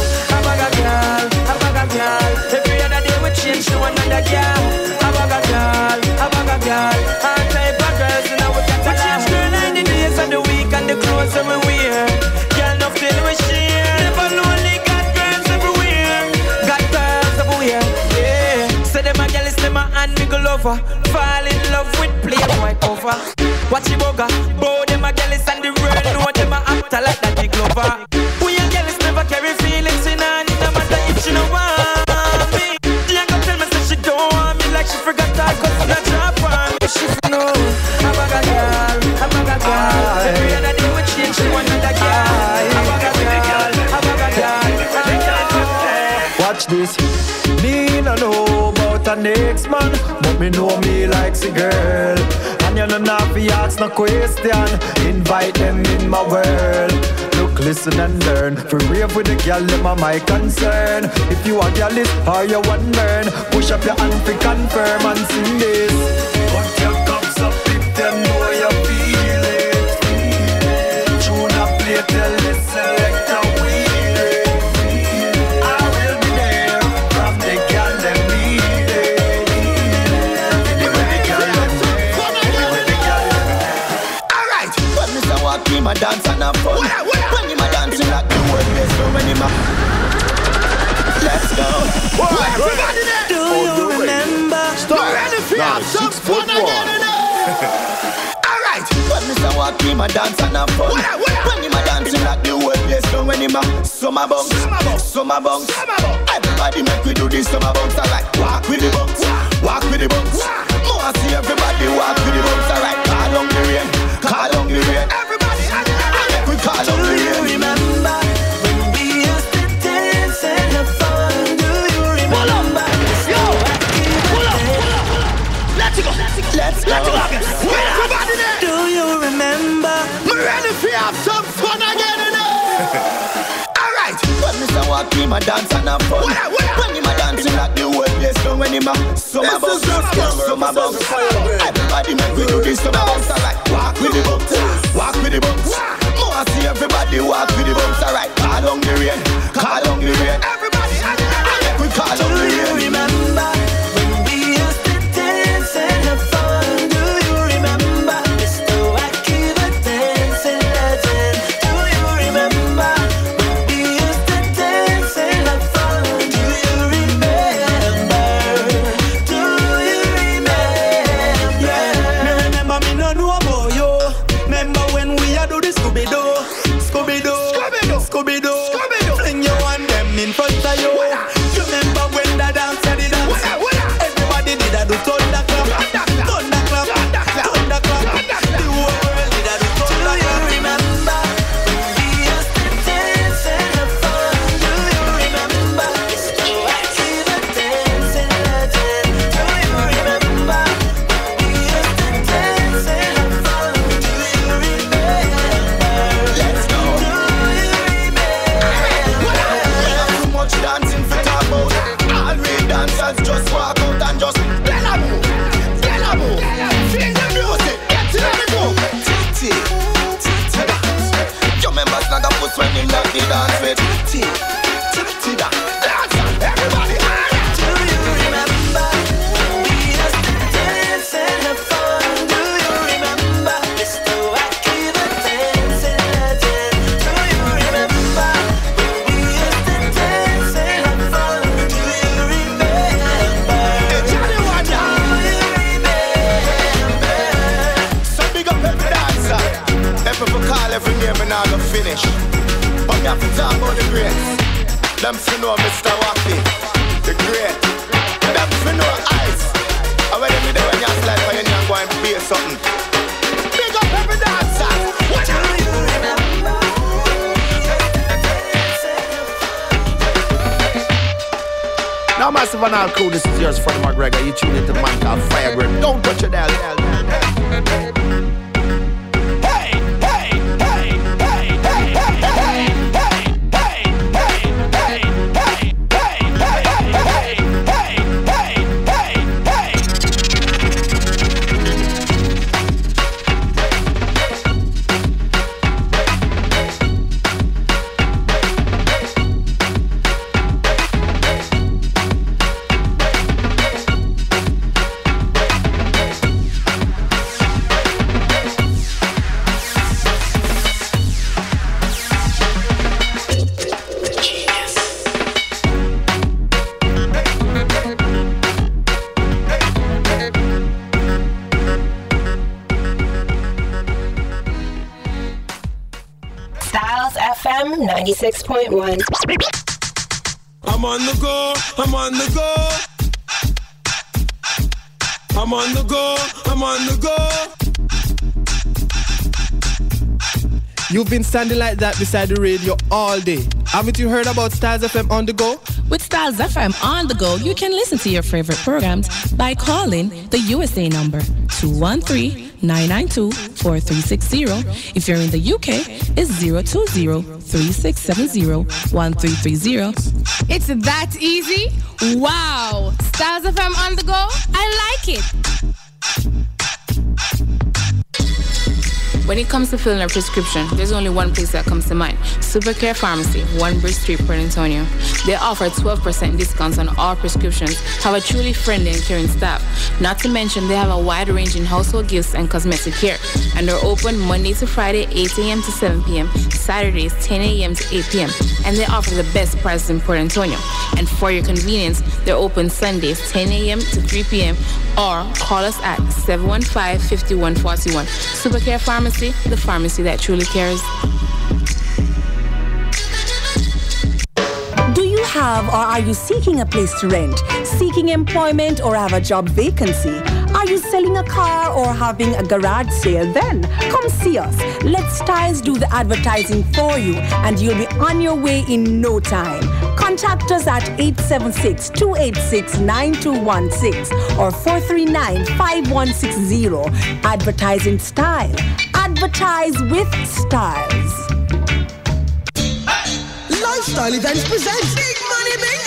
Every other day we change to another girl. I bag a girl. All type of girls in our cat. We change girl 90 days of the week and the clothes that we wear. Girl nothing we share. Never lonely, got girls everywhere. Got girls everywhere, yeah. Say them a girl is them a hand me go over. Fall in love with playboy cover. Watch you bugger. Bow them a girl is and the world know them a actor like that big lover. We a girl is never carry feelings in her. No matter if she no want me. She ain't gonna tell me say she don't want me. Like she forgot her cause not drop on me. She know I bag a girl. Every other day we change to another girl. I bag a girl. Watch this. Me no know about a next man, but me know me likes a girl. And you don't have to ask no question. Invite them in my world. Look, listen and learn. For rave with the girl, them are my concern. If you are girl list or you want burn, push up your hand to confirm and sing this. Put your cups up if them know you feel it. Tune up, play, tell the selector wheel it. I will be there from the girl them need it. Anyway the girl them anyway the girl them. Alright, when Mr. Walk in my dance and have fun. When him a dancing like the world best, so when him a let's go. Everybody there. Do you remember? Start. Now 6.1. Alright, when Mr. Walk in my dance and have fun. When him a dancing like the world best, so when him a summer bounce. Everybody make we do this summer bounce. Alright, walk with the bounce. More see everybody walk with the bounce. Alright, call on the rain. Everybody, I make we call on the rain. Remember when we used to dance and a dance and have fun. When him a dancing like the whole place done. When him a some about some about everybody make we do this. Some about alright. Walk with the bumps, walk with the bumps. More see everybody walk with the bumps. Alright, call on the rain, call on the rain. Everybody, we call on the rain. Remember when we used to dance and have fun? Do you remember Mr. Wacky the dancing legend? Do you remember when we used to dance and have fun? Do you remember? Do you remember? Me remember me no know about you. Remember when we a do the Scooby-Doo, Scooby-Doo, Scooby-Doo, Scooby-Doo. Fling you and them in front of you. You remember when the dance a the dance? Everybody did a do thunderclap, thunderclap, thunderclap. The whole world did a do thunderclap. Do you remember when we used to dance and have fun? Do you remember Mr. Wacky the dancing legend? Do you remember when we used to dance and have fun? Do you remember? Let's go. Do you remember? We have too much dancing for talk about. All real dancers just walk out and just tell a move. Feel the music, get to the groove. Titty, titty dance. Your members not a puss when you like the dance with. Titty, titty dance. Everybody, Do you remember when we used to dance and have fun? Do you remember Mr. Wacky the dancing legend? Do you remember when we used to dance and have fun? Do you remember? Johnny Wonder. Do you remember? So big up every dancer. Every for call, every name and all the finish. But we have to talk about the greats. Them to know Mr. Wacky, the great. Them to know Ice. And when you do when you slide for you and go and play something. Big up every dancer. What do you remember? Now, Massive and all crew, this is yours, Freddie McGregor. You tune into the man called Fire Grip. Don't touch your dial. Styles FM 96.1. I'm on the go, I'm on the go. I'm on the go, I'm on the go. You've been standing like that beside the radio all day. Haven't you heard about Styles FM on the go? With Styles FM on the go, you can listen to your favorite programs by calling the USA number 213-992-4360. If you're in the UK, it's 020-3670-1330. It's that easy? Wow! Styles FM on the go? I like it! When it comes to filling a prescription, there's only one place that comes to mind. Supercare Pharmacy, 1 Bridge Street, Port Antonio. They offer 12% discounts on all prescriptions, have a truly friendly and caring staff. Not to mention, they have a wide range in household gifts and cosmetic care. And they're open Monday to Friday, 8 a.m. to 7 p.m., Saturdays, 10 a.m. to 8 p.m. And they offer the best prices in Port Antonio. And for your convenience, they're open Sundays, 10 a.m. to 3 p.m. or call us at 715-5141. Supercare Pharmacy, the pharmacy that truly cares. Do you have or are you seeking a place to rent, seeking employment or have a job vacancy? Are you selling a car or having a garage sale? Then come see us. Let Styles do the advertising for you and you'll be on your way in no time. Contact us at 876-286-9216 or 439-5160. Advertising Style. Advertise with Styles. Lifestyle Events presents Big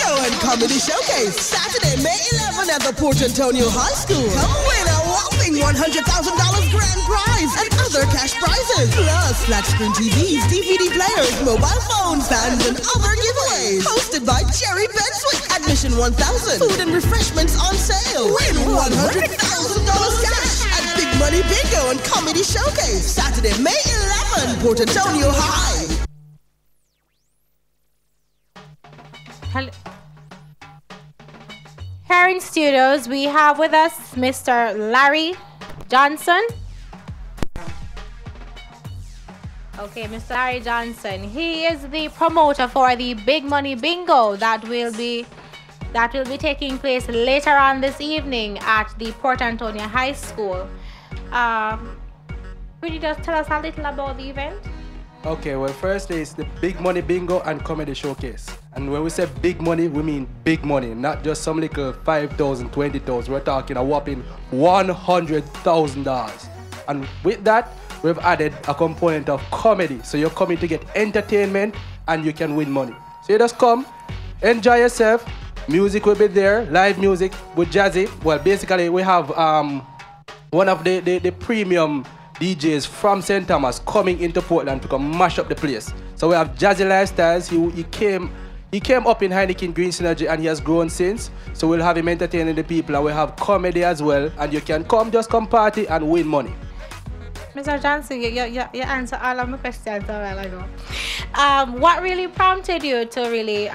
Bingo and Comedy Showcase. Saturday, May 11 at the Port Antonio High School. Come win a whopping $100,000 grand prize and other cash prizes. Plus flat screen TVs, DVD players, mobile phones, fans, and other giveaways. Hosted by Jerry Benswick. Admission $1,000. Food and refreshments on sale. Win $100,000 cash at Big Money Bingo and Comedy Showcase. Saturday, May 11, Port Antonio High. Hello. Here in studios, we have with us Mr. Larry Johnson. Okay, Mr. Larry Johnson. He is the promoter for the Big Money Bingo that will be taking place later on this evening at the Port Antonio High School. Could you just tell us a little about the event? Okay, well, firstly, it's the Big Money Bingo and Comedy Showcase. And when we say big money, we mean big money, not just some little 5,000, 20,000. We're talking a whopping $100,000. And with that, we've added a component of comedy. So you're coming to get entertainment and you can win money. So you just come, enjoy yourself. Music will be there, live music with Jazzy. Well, basically, we have one of the premium DJs from St. Thomas coming into Portland to come mash up the place. So we have Jazzy Lifestyles. He came up in Heineken Green Synergy and he has grown since. So we'll have him entertaining the people and we'll have comedy as well. And you can just come party and win money. Mr. Johnson, you answered all of my questions a while ago. What really prompted you to really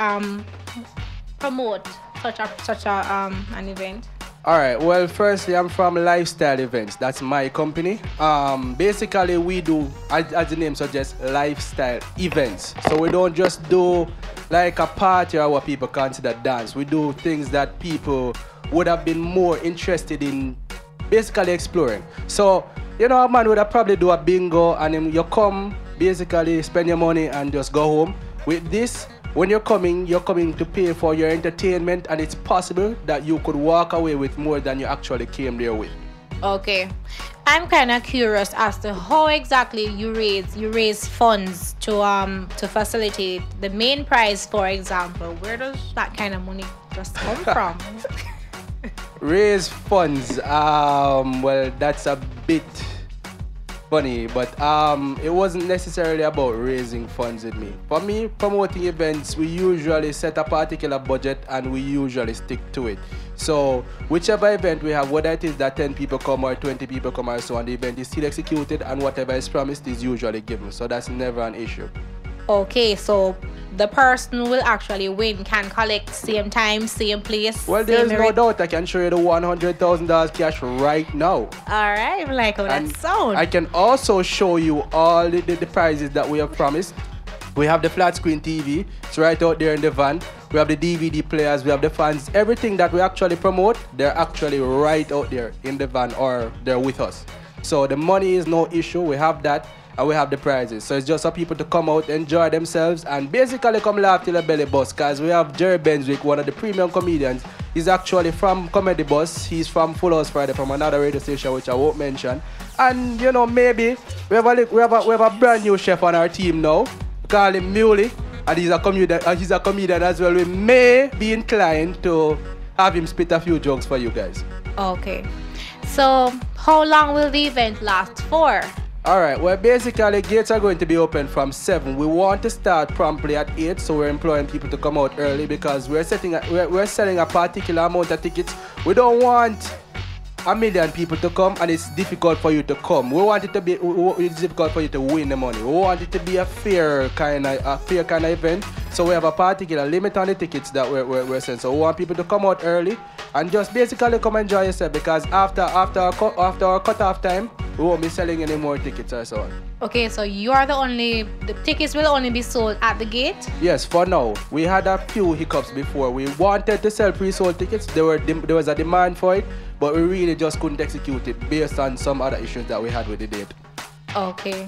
promote such an event? All right, well, firstly, I'm from Lifestyle Events. That's my company. Basically, we do, as the name suggests, lifestyle events. So we don't just do like a party or what people consider dance. We do things that people would have been more interested in basically exploring. So, you know, a man would have probably do a bingo and you come, basically spend your money and just go home. With this, when you're coming to pay for your entertainment, and it's possible that you could walk away with more than you actually came there with. Okay, I'm kind of curious as to how exactly you raise funds to facilitate the main prize, for example. Where does that kind of money just come from? Raise funds. Well, that's a bit funny, but it wasn't necessarily about raising funds with me. For me, promoting events, we usually set a particular budget and we usually stick to it. So whichever event we have, whether it is that 10 people come or 20 people come or so on, the event is still executed and whatever is promised is usually given. So that's never an issue. Okay, so the person who will actually win can collect same time, same place. Well, there's no doubt. I can show you the $100,000 cash right now. All right, I'm like, how that sound. I can also show you all the prizes that we have promised. We have the flat screen TV. It's right out there in the van. We have the DVD players. We have the fans. Everything that we actually promote, they're actually right out there in the van or they're with us. So the money is no issue. We have that. And we have the prizes. So it's just for people to come out, enjoy themselves, and basically come laugh till the belly bust. Because we have Jerry Benswick, one of the premium comedians. He's actually from Comedy Bus. He's from Full House Friday, from another radio station which I won't mention. And you know, maybe we have a brand new chef on our team now. We call him Muley, and he's a comedian as well. We may be inclined to have him spit a few jokes for you guys. Okay. So how long will the event last for? Alright, well, basically gates are going to be open from 7. We want to start promptly at 8, so we're employing people to come out early because we're selling a particular amount of tickets. We don't want a million people to come and it's difficult for you to come. We want it to be it's difficult for you to win the money. We want it to be a fair kind of event. So we have a particular limit on the tickets that we're selling. So we want people to come out early and just basically come enjoy yourself because after our cutoff time, we won't be selling any more tickets or so on. Okay, so you are the tickets will only be sold at the gate? Yes, for now. We had a few hiccups before. We wanted to sell pre-sold tickets. There was a demand for it, but we really just couldn't execute it based on some other issues that we had with the date. Okay.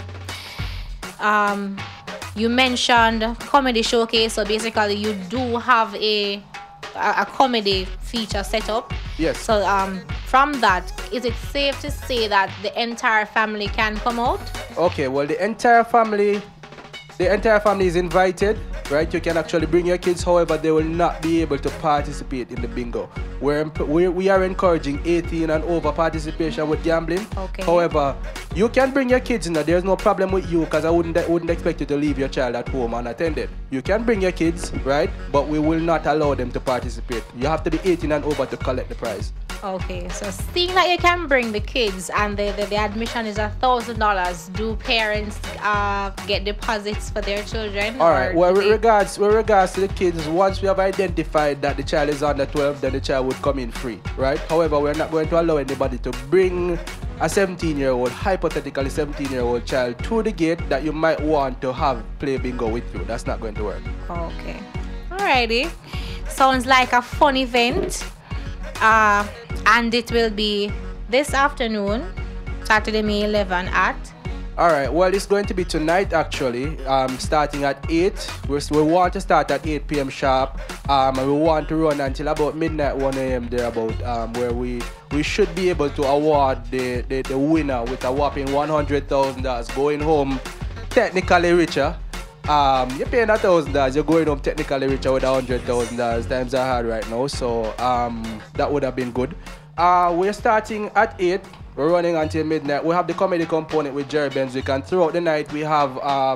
You mentioned Comedy Showcase, so basically you do have a comedy feature set up. Yes. So from that, is it safe to say that the entire family can come out? Okay, well the entire family is invited. right? You can actually bring your kids, however, they will not be able to participate in the bingo. We are encouraging 18 and over participation with gambling. Okay. However, you can bring your kids in. There's no problem with you because I wouldn't expect you to leave your child at home unattended. You can bring your kids, right? But we will not allow them to participate. You have to be 18 and over to collect the prize. Okay, so seeing that you can bring the kids and the admission is $1,000, do parents get deposits for their children? All right. Well, with regards to the kids, once we have identified that the child is under 12, then the child would come in free, right? However, we're not going to allow anybody to bring a 17-year-old, hypothetically 17-year-old child to the gate that you might want to have play bingo with you. That's not going to work. Okay. Alrighty. Sounds like a fun event. And it will be this afternoon, Saturday, May 11 at... Alright, well, it's going to be tonight actually, starting at 8. We want to start at 8 p.m. sharp, and we want to run until about midnight, 1 a.m. thereabout, where we should be able to award the winner with a whopping $100,000, going home technically richer. You're paying $1,000, you're going home technically richer with $100,000. Times are hard right now, so that would have been good. We're starting at 8. We're running until midnight. We have the comedy component with Jerry Benswick, and throughout the night we have our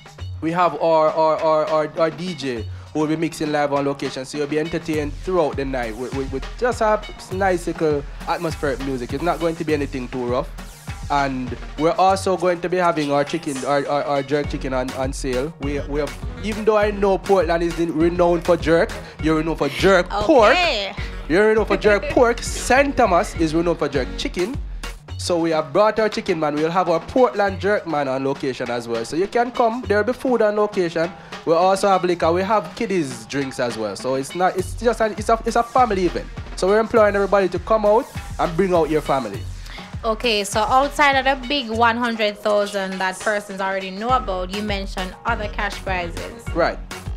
DJ who will be mixing live on location. So you'll be entertained throughout the night with just a nice little atmospheric music. It's not going to be anything too rough. And we're also going to be having our chicken, our jerk chicken on sale. We have, even though I know Portland is renowned for jerk, you're renowned for jerk pork. You're renowned for jerk pork. St. Thomas is renowned for jerk chicken. So we have brought our chicken man. We'll have our Portland jerk man on location as well. So you can come. There'll be food on location. We'll also have liquor. We have kiddies drinks as well. So it's a family event. So we're imploring everybody to come out and bring out your family. Okay, so outside of the big 100,000 that persons already know about, you mentioned other cash prizes. Right.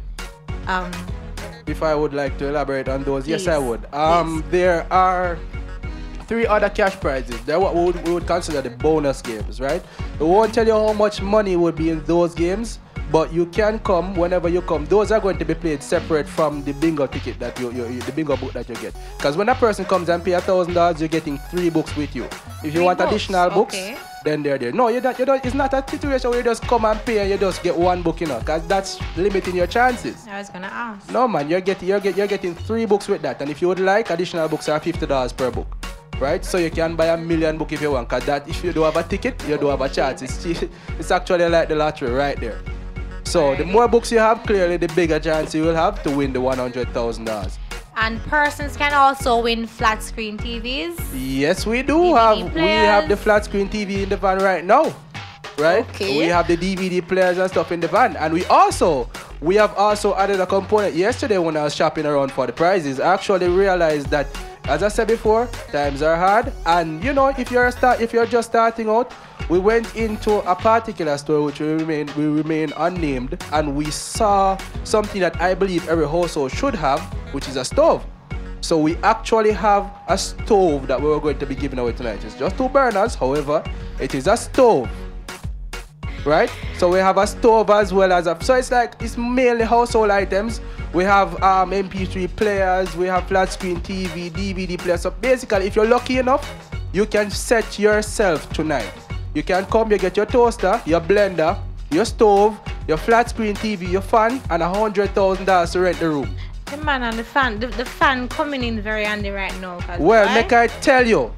If I would like to elaborate on those, please. Yes, I would. There are 3 other cash prizes. They're what we would consider the bonus games, right? We won't tell you how much money would be in those games, but you can come whenever you come. Those are going to be played separate from the bingo ticket that the bingo book that you get. Because when a person comes and pay $1,000, you're getting 3 books with you. If you want additional books, then they're there. No, it's not a situation where you just come and pay and you just get 1 book, because that's limiting your chances. I was gonna ask. No, man, you're getting 3 books with that, and if you would like, additional books are $50 per book. Right, so you can buy 1,000,000 book if you want, because that if you don't have a ticket, you don't have a chance. It's actually like the lottery right there. So the more books you have, clearly the bigger chance you will have to win the $100,000. And persons can also win flat screen TVs. Yes, we do we have the flat screen TV in the van right now. Right? Okay. We have the DVD players and stuff in the van, and we have also added a component. Yesterday when I was shopping around for the prizes, I actually realized that, as I said before, times are hard, and if you're just starting out, we went into a particular store which will remain unnamed, and we saw something that I believe every household should have, which is a stove. So we actually have a stove that we're going to be giving away tonight. It's just 2 burners, however, it is a stove. Right? So we have a stove as well as so it's mainly household items. We have MP3 players, we have flat screen TV, DVD players. So basically, if you're lucky enough, you can set yourself tonight. You can come, you get your toaster, your blender, your stove, your flat screen TV, your fan, and $100,000 to rent the room. The man and the fan coming in very handy right now. Well, make I tell you,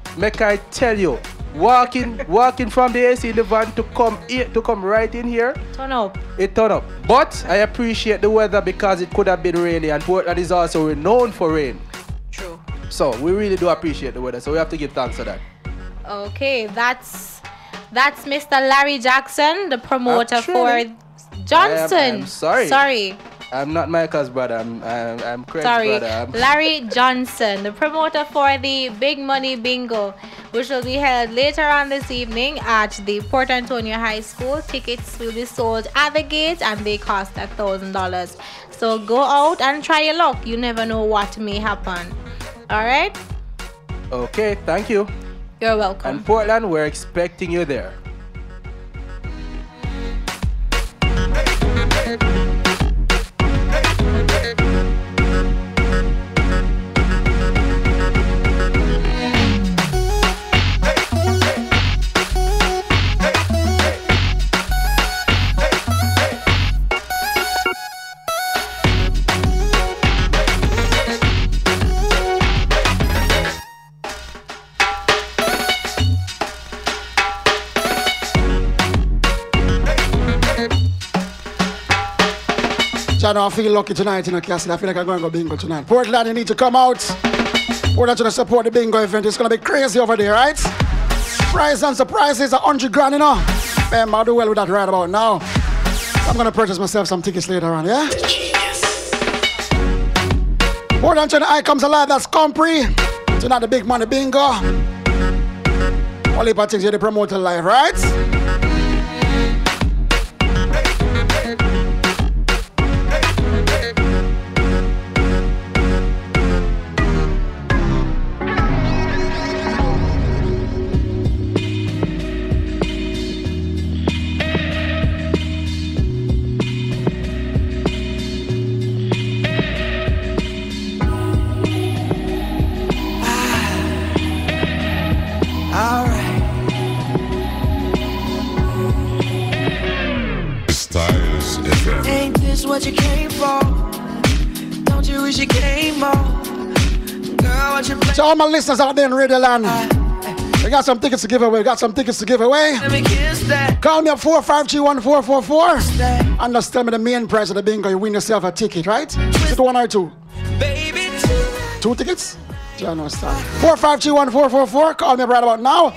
walking from the AC in the van to come right in here. Turn up. It turn up. But I appreciate the weather because it could have been rainy, and Portland is also renowned for rain. True. So we really do appreciate the weather. So we have to give thanks for that. Okay, that's Mr. Larry Jackson, the promoter for Johnson. I'm sorry. Sorry. I'm not Michael's brother. I'm Craig's Sorry, brother. Larry Johnson, the promoter for the Big Money Bingo, which will be held later on this evening at the Port Antonio High School. Tickets will be sold at the gate and they cost $1,000. So go out and try your luck. You never know what may happen. All right? Okay, thank you. You're welcome. And Portland, we're expecting you there. Channel, I feel lucky tonight in a castle. I feel like I'm going to go bingo tonight. Portland, you need to come out. We're not going to support the bingo event. It's going to be crazy over there, right? Prize and surprises, 100 grand, you know. Man, I'll do well with that right about now. I'm going to purchase myself some tickets later on, yeah? Portland tonight comes alive, that's Compre. Tonight the big money bingo. Only part things you the promoter live, right? What you came for? Don't you wish you came more? Girl, what you play? So all my listeners out there in Radio Land, we got some tickets to give away. Let me kiss that. Call me up 453-1444 and just tell me the main price of the bingo. You win yourself a ticket, right? Is it one or two? Baby, two tickets? 453-1444. Call me up right about now.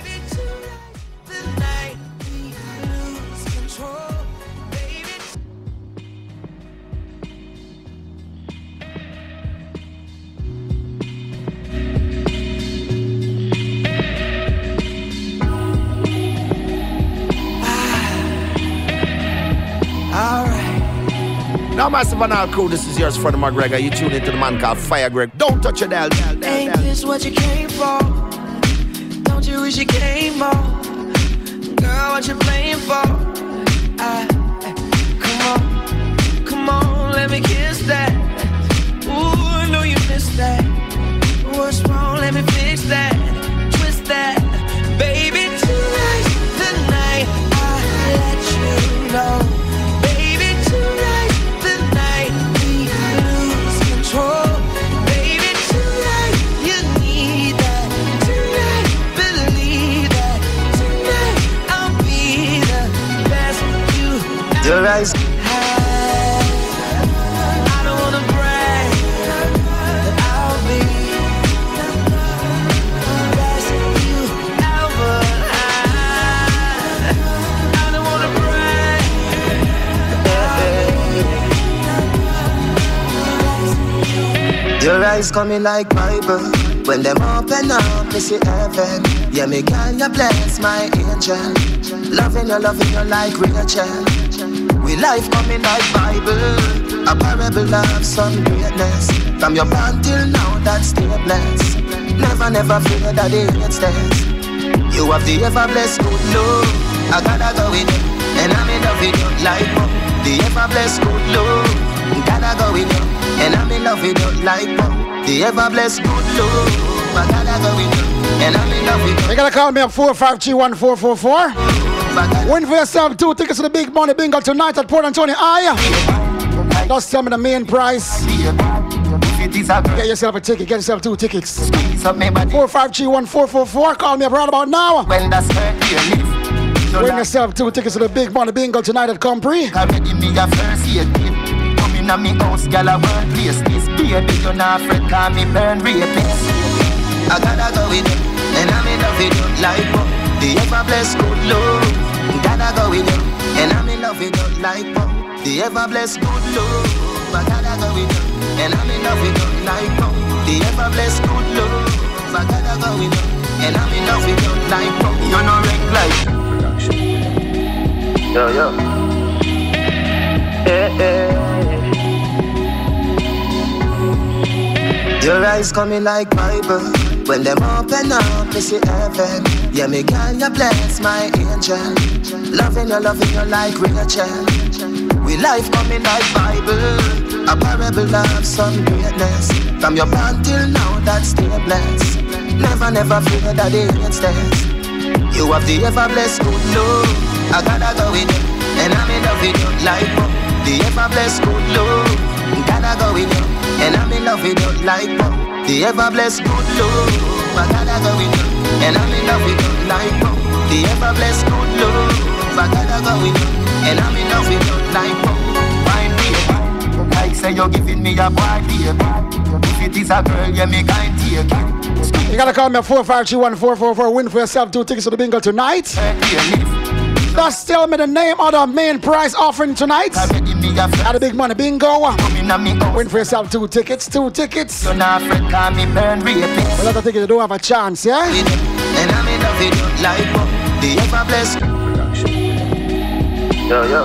Now, massive and all crew, this is yours, Freddie McGregor. You tune into the man called Fire Greg. Don't touch your dial. Ain't this what you came for? Don't you wish you came more? Girl, what you playing for? Come on, let me kiss that. Ooh, I know you missed that. What's wrong? Let me fix that. Twist that. Baby, tonight, the night I let you know. Baby, tonight, you need that. Tonight, believe that. Tonight, I'll be the best you Your eyes. I don't wanna brag, but I'll be the best you ever had. I don't wanna brag, Your eyes coming like Bible. When them open up, me see heaven. Yeah, me girl, you bless my angel. Loving you like Rachel. We life coming like Bible. A parable of some greatness. From your born till now, that's still blessed. Never fear that it gets test. You have the ever blessed good love. I gotta go with you, and I'm in love with you like the ever blessed good love. Gotta go with you, and I'm in love with you like the ever blessed good love. I gotta go with you, and I'm in love with you. You gotta call me up 453-1444. Win for yourself 2 tickets to the big money bingo tonight at Port Antonio. Just tell me the main price. Get yourself a ticket. Get yourself 2 tickets. 453-1444. Call me up right about now. Win yourself 2 tickets to the big money bingo tonight at Compre. Inna me house, gyal a workplace. This baby, you not fret, call me burn rapist. I gotta go with you, and I'm in love with you like the ever blessed good love. Gotta go with you, and I'm in love with you like the ever blessed good love. I gotta go with you, and I'm in love with you like the ever blessed good love. I gotta go with you, and I'm in love with you like you know like production. Yo. Your eyes coming like Bible. When them open up, me see heaven. Yeah, me girl, you bless my angel. Loving you like Rachel. We life coming like Bible. A parable of some greatness. From your born till now, that's still blessed. Never fear that it gets test. You have the ever blessed good love. I gotta go with you, and I'm in love with you like the ever blessed good love. Gotta go with you, and I'm in love with you like the ever blessed good love. I gotta go with you, and I'm in love with you like the ever blessed good love. I gotta go with you, and I'm in love with you like wine beer. say you're giving me a boy, baby. If it is a girl, yeah, me can't take it. You gotta call me at 4531444. Win for yourself 2 tickets to the bingo tonight. Just tell me the name of the main prize offering tonight. At the big money bingo. Win for yourself 2 tickets. 2 tickets. Without a ticket, you don't have a chance, yeah? And I'm in love with you like the ever blessed. Yo, yo.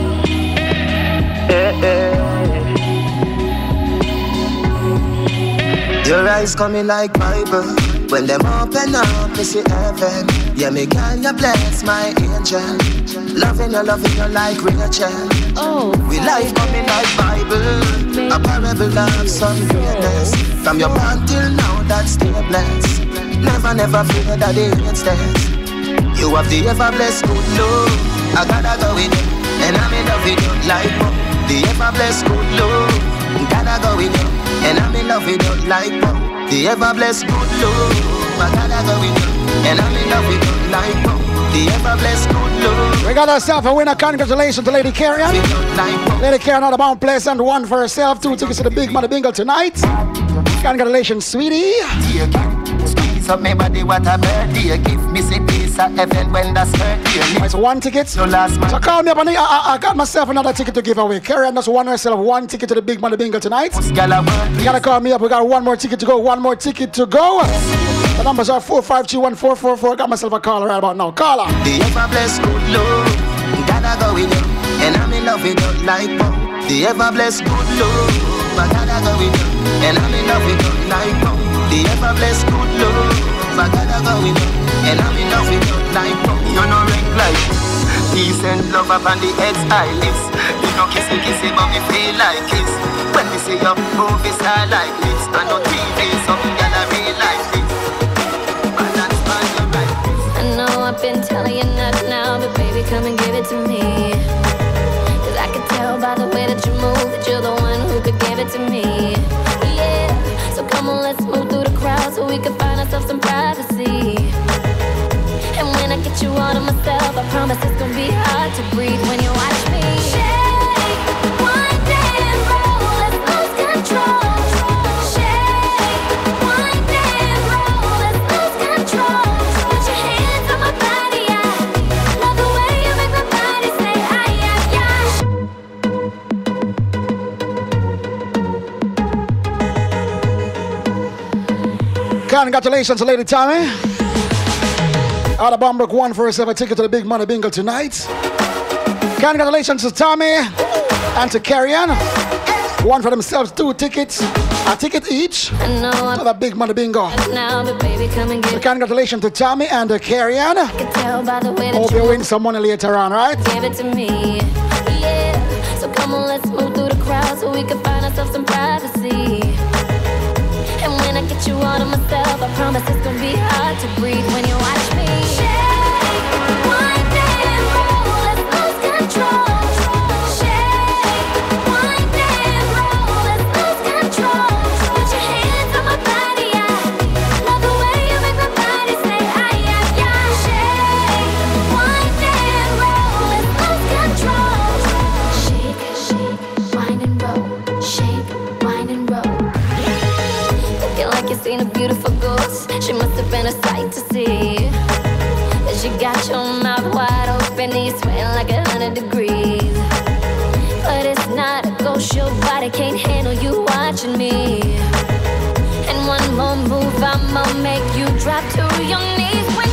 Your eyes coming like Bible. When them open up, you see heaven. Yeah, me girl, you bless my angel. Loving you like Rachel. Oh, we life coming like Bible. A parable of some greatness. From your born till now, that's still blessed. Never fear that it's test. You have the ever blessed good love. I gotta go with you, and I'm in love with you like the ever blessed good love. Gotta go with you, and I'm in love with you like the ever blessed good love. I gotta go with you, and I'm in love with you like the ever blessed good love. We got ourselves a winner. Congratulations to Lady Carrion. Lady Carrion out of Mount Pleasant, won for herself 2 tickets to the big money bingo tonight. Congratulations, sweetie. Up me body, what a birthday. Give me a piece of heaven when that's birthday. It's 1 ticket. So call me up and I got myself another ticket to give away. Carrion just won herself 1 ticket to the big money bingo tonight. You gotta call me up. We got 1 more ticket to go. 1 more ticket to go. The numbers are 4521444. Got myself a caller right about now. Caller. The ever blessed good love. Gotta go with you, and I'm in love with you like the ever blessed good love. I gotta go with you, and I'm in love with you like the ever blessed good love. I gotta go with you, and I'm in love with you like you're no rank like peace and love up on the head's eyelids. You know kissy, but me feel like kiss. When me see your movie star like this, I know TV, so me gallery like this. I know I've been telling you not now, but baby, come and give it to me. Cause I can tell by the way that you move that you're the one who could give it to me. Yeah, so come on, let's move through the crowd so we can find ourselves some privacy. And when I get you all to myself, I promise it's gonna be hard to breathe when you watch me. Shake, wind and roll, let's lose control. Congratulations, Lady Tommy. Out of Bombrook, won for herself a ticket to the big money bingo tonight. Congratulations to Tommy and to Carrion. Won for themselves 2 tickets, a ticket each to the big money bingo. So congratulations to Tommy and to Carrion. Hope you win some money later on, right? Give it to me, yeah. So come on, let's move through the crowd so we can find ourselves some privacy. And when I get you all to myself, I promise it's gonna be hard to breathe when you watch me. Shake, wind and roll, let's lose control. Shake, wind and roll, let's lose control. Put your hands on my body, I love the way you make my body say, ay, ay, ay. Shake, wind and roll, let's lose control. Shake, shake, wind and roll. Shake, wind and roll. Like you seen a beautiful ghost. She must have been a sight to see. Cause you got your mouth wide open and you sweating like 100 degrees. But it's not a ghost, your body can't handle you watching me. And one more move, I'ma make you drop to your knees when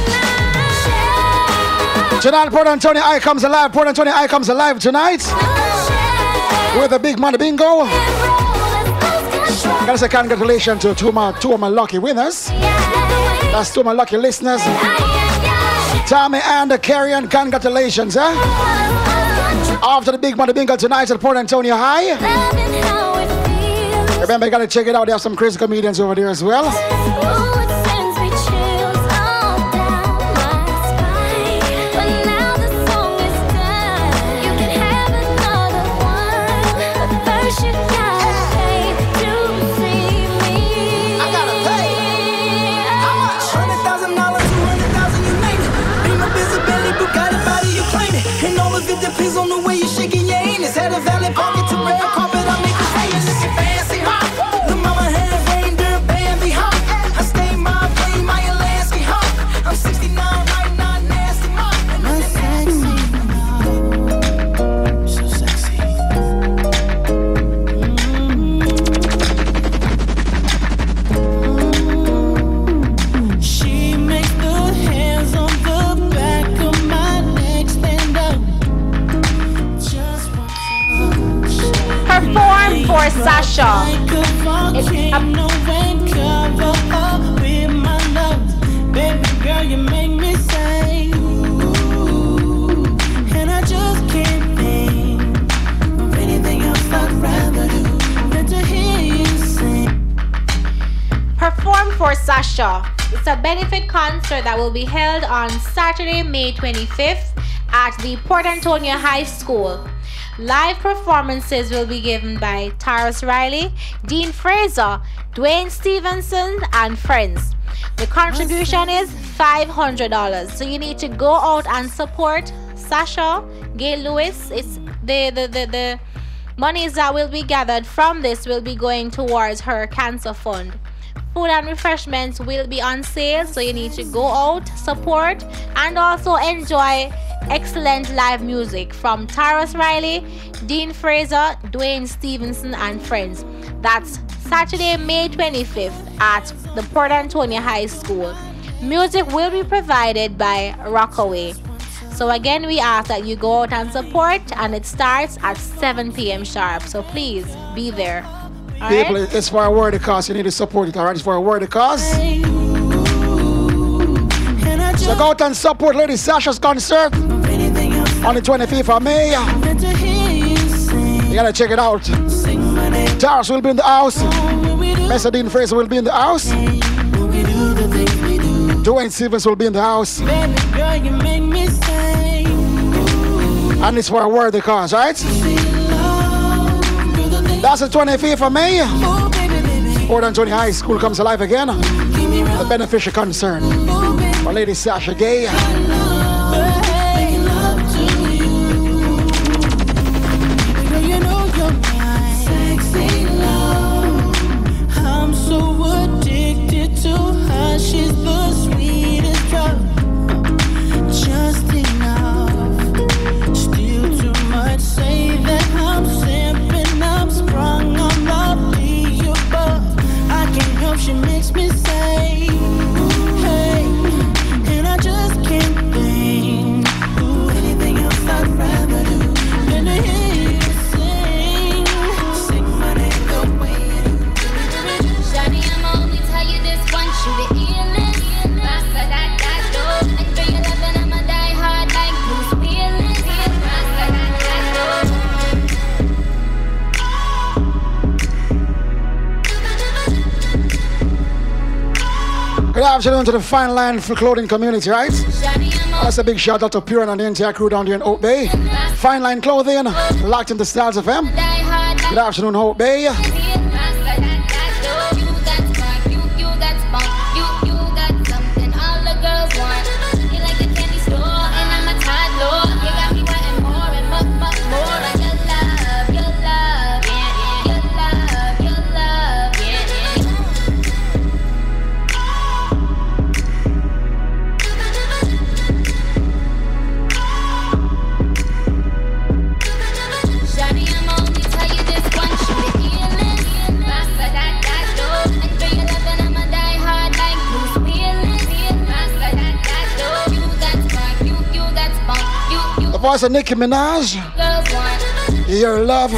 I Tonight, Port Antonio Eye comes alive. Port Antonio Eye comes alive tonight with a big money bingo. Gotta say congratulations to two of my lucky winners. That's 2 of my lucky listeners. Tommy and Carrion, congratulations, eh? After the big money bingo tonight at Port Antonio High. Remember, you gotta check it out. They have some crazy comedians over there as well. Depends on the way you're shaking your anus. Had a valid pocket to red carpet, I make it rain. Keep no and cover up with my love. Baby girl, you make me say, ooh, and I just can't think of anything else I'd rather do than to hear you sing. Perform for Sasha. It's a benefit concert that will be held on Saturday, May 25th at the Port Antonio High School. Live performances will be given by Tarrus Riley, Dean Fraser, Dwayne Stevenson, and friends. The contribution is $500. So you need to go out and support Sasha, Gail Lewis. It's the monies that will be gathered from this will be going towards her cancer fund. Food and refreshments will be on sale, so you need to go out, support, and also enjoy excellent live music from Tarrus Riley, Dean Fraser, Dwayne Stevenson, and friends. That's Saturday, May 25th at the Port Antonio High School. Music will be provided by Rockaway. So again, we ask that you go out and support, and it starts at 7 p.m. sharp. So please be there. All People, right? it's for a worthy cause. You need to support it, all right? It's for a worthy cause. So go out and support Lady Sasha's concert on the 25th of May. You gotta check it out. Tarrus will be in the house. Mr. Dean Fraser will be in the house. Dwayne Stevens will be in the house. And it's for a worthy cause, right? That's the 25th of May. Port Antonio High School comes alive again. The beneficial concern for Lady Sasha Gay. I'm so addicted to her. She's the sweetest drug. Just enough. Still too much. Say that I'm simping. I'm sprung on lovely above. I can't help, she makes me say, hey, and I just can't think anything else I'd rather do than to hear you sing. Sing my name the way you do. Shawty, I'ma only tell you this once, you the illest. Rasta that do. And for your loving, I'ma die hard like Bruce Willis. Rasta that do. Good afternoon to the fine line for clothing community, right? That's a big shout out to Pure and the entire crew down there in Hope Bay. Fine line clothing, locked in the Styles of M. Good afternoon, Hope Bay. The voice of Nicki Minaj. Your love.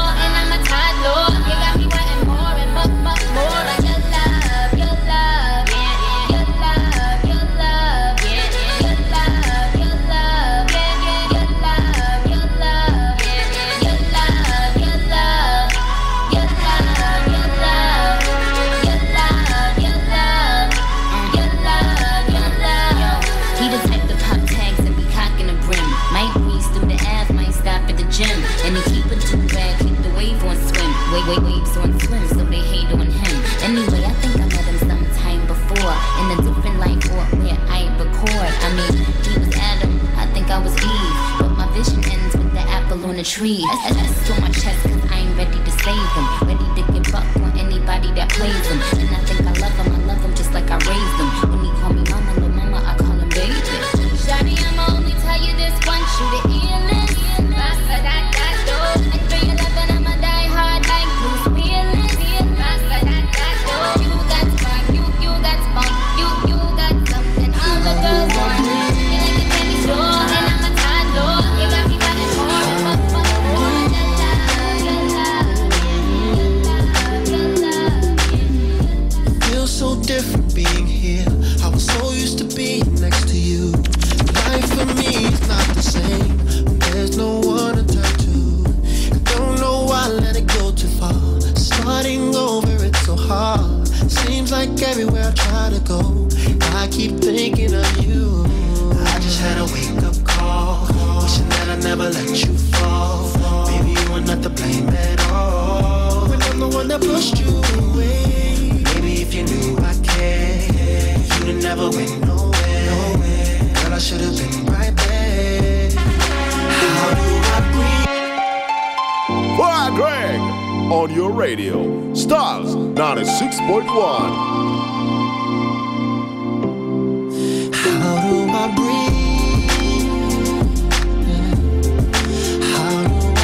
Waves on swim, so they hate on him. Anyway, I think I met him sometime before in a different life or where I record. I mean, he was Adam, I think I was Eve, but my vision ends with the apple on the tree. That's on my chest, cause I ain't ready to save him, ready to give up on anybody that plays him. And I think I love him just like I raised him. When he call me mama, little mama, I call him baby. Shawty, I'ma only tell you this once, you the illest. Rasta that do. And for your loving, I'ma die hard like Bruce Willis. Rasta that do. You got spark, you got spunk, you got something all the girls want. You like a candy store, and I'm a toddler. You got me wanting more and more. Your love, your love, your love, your love. try to go. I keep thinking of you. I just had a wake-up call, wishing that I never let you fall. Maybe you were not to blame at all, but I'm the one that pushed you away. Maybe if you knew I cared, you'd never went nowhere. Girl, I should have been right there. How do I breathe? Boy, Greg, on your radio, Stars 96.1. How do I breathe? How do I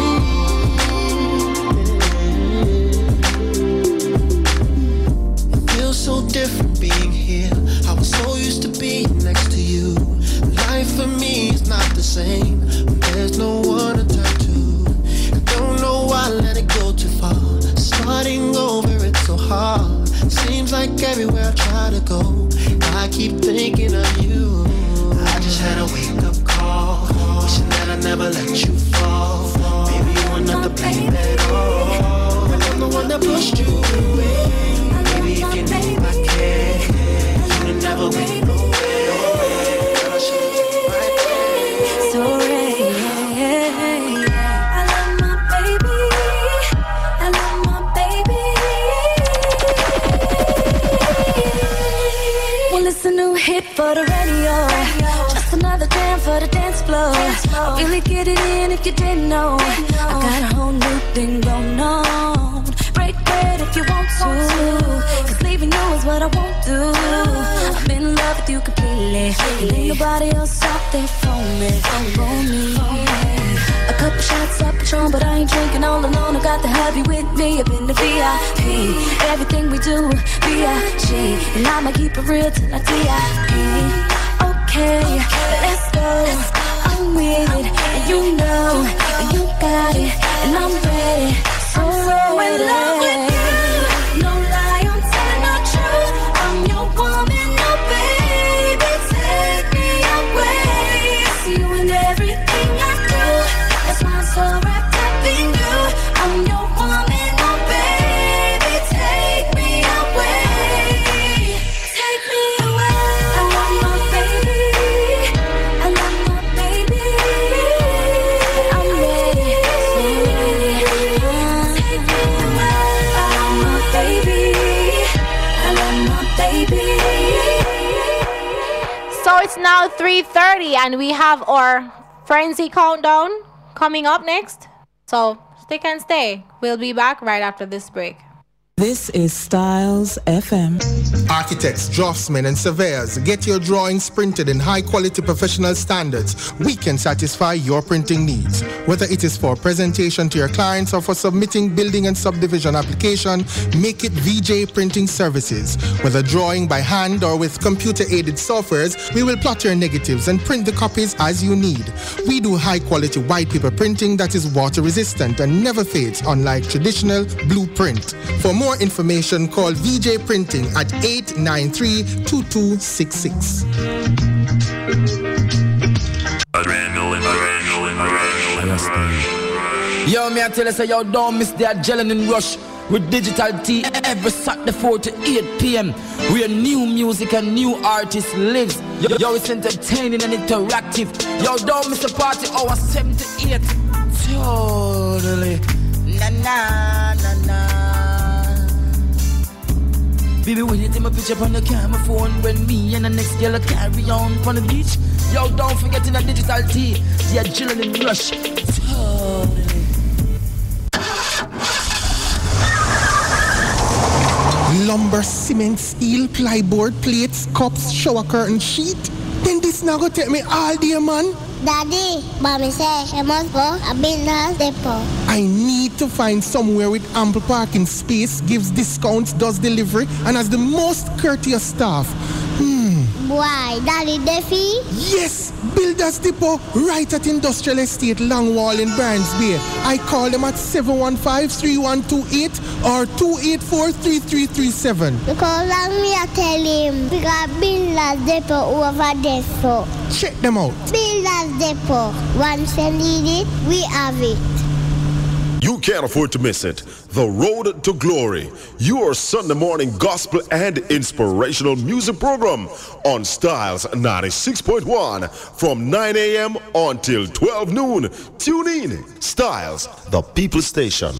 breathe? It feels so different being here. I was so used to being next to you. Life for me is not the same when there's no one to turn to. I don't know why I let it go too far. Starting over, it's so hard. Seems like everywhere I try to go, I keep thinking of you. I just had a wake-up call, wishing that I never let you fall. Maybe you were not to blame at all, but I'm the one that pushed you away. Maybe if you knew I cared, you'd never went nowhere. But I should've been right there. So I love my baby. I love my baby. Well, it's a new hit for the radio. Just another jam for the dance floor. I'll really get it in if you didn't know. I got a whole new thing going on. Break bread if you want to, cause leaving you is what I won't do. I'm in love with you completely, and ain't nobody else out there for me. A couple shots of Patron, but I ain't drinking all alone. I got the hubby with me up in the VIP. Everything we do, B.I.G. And I'ma keep it real till I D.I.P. Okay, let's go. I'm with it, and you know, and you got it, and I'm ready. So roll in love with you. No lie, I'm telling the truth. I'm your woman, no baby. Take me away. See you in everything I do. That's why I'm so wrapped up in you. I'm your woman, no baby. Take me away. Take me away. I love my baby. I love my baby. I'm ready. So ready. Take me away. I love my baby. I love my baby. So it's now 3:30 and we have our Frenzy Countdown coming up next. So stick and stay. We'll be back right after this break. This is Styles FM. Architects, draftsmen, and surveyors, get your drawings printed in high-quality professional standards. We can satisfy your printing needs. Whether it is for presentation to your clients or for submitting building and subdivision application, make it VJ Printing Services. Whether drawing by hand or with computer-aided softwares, we will plot your negatives and print the copies as you need. We do high-quality white paper printing that is water-resistant and never fades, unlike traditional blueprint. For more information, call VJ Printing at 893-2266. Yo, me I tell you, say, yo, don't miss the adrenaline rush with Digital T every Saturday 4 to 8 p.m. where new music and new artists lives. Yo, it's entertaining and interactive. Yo, don't miss a party hour 7 to 8. Totally. Na na na na. Baby, when you take my picture on the camera phone, when me and the next girl carry on the beach. Yo, don't forget in the Digital T, the adrenaline rush. Totally. Lumber, cement, steel, plyboard, plates, cups, shower curtain, sheet. Then this now go take me all day, man. Daddy, mommy say she must go a business depot. I need to find somewhere with ample parking space, gives discounts, does delivery, and has the most courteous staff. Why, Daddy Duffy? Yes, Builders Depot, right at Industrial Estate, Longwall in Barnes Bay. I call them at 715-3128 or 284-3337. Because let me tell him, we got Builders Depot over there, so. Check them out. Builders Depot, once you need it, we have it. You can't afford to miss it. The Road to Glory, your Sunday morning gospel and inspirational music program on Styles 96.1 from 9 a.m. until 12 noon. Tune in. Styles, the People Station.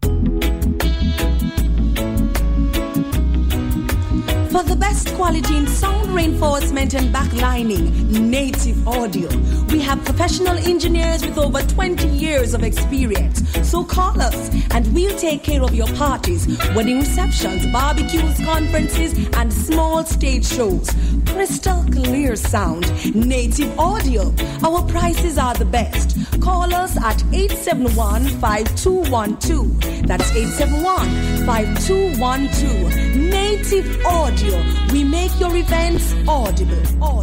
For the best quality in sound reinforcement and backlining, Native Audio. We have professional engineers with over 20 years of experience. So call us and we'll take care of your parties, wedding receptions, barbecues, conferences, and small stage shows. Crystal clear sound, Native Audio. Our prices are the best. Call us at 871-5212. That's 871-5212. Native Audio. We make your events audible.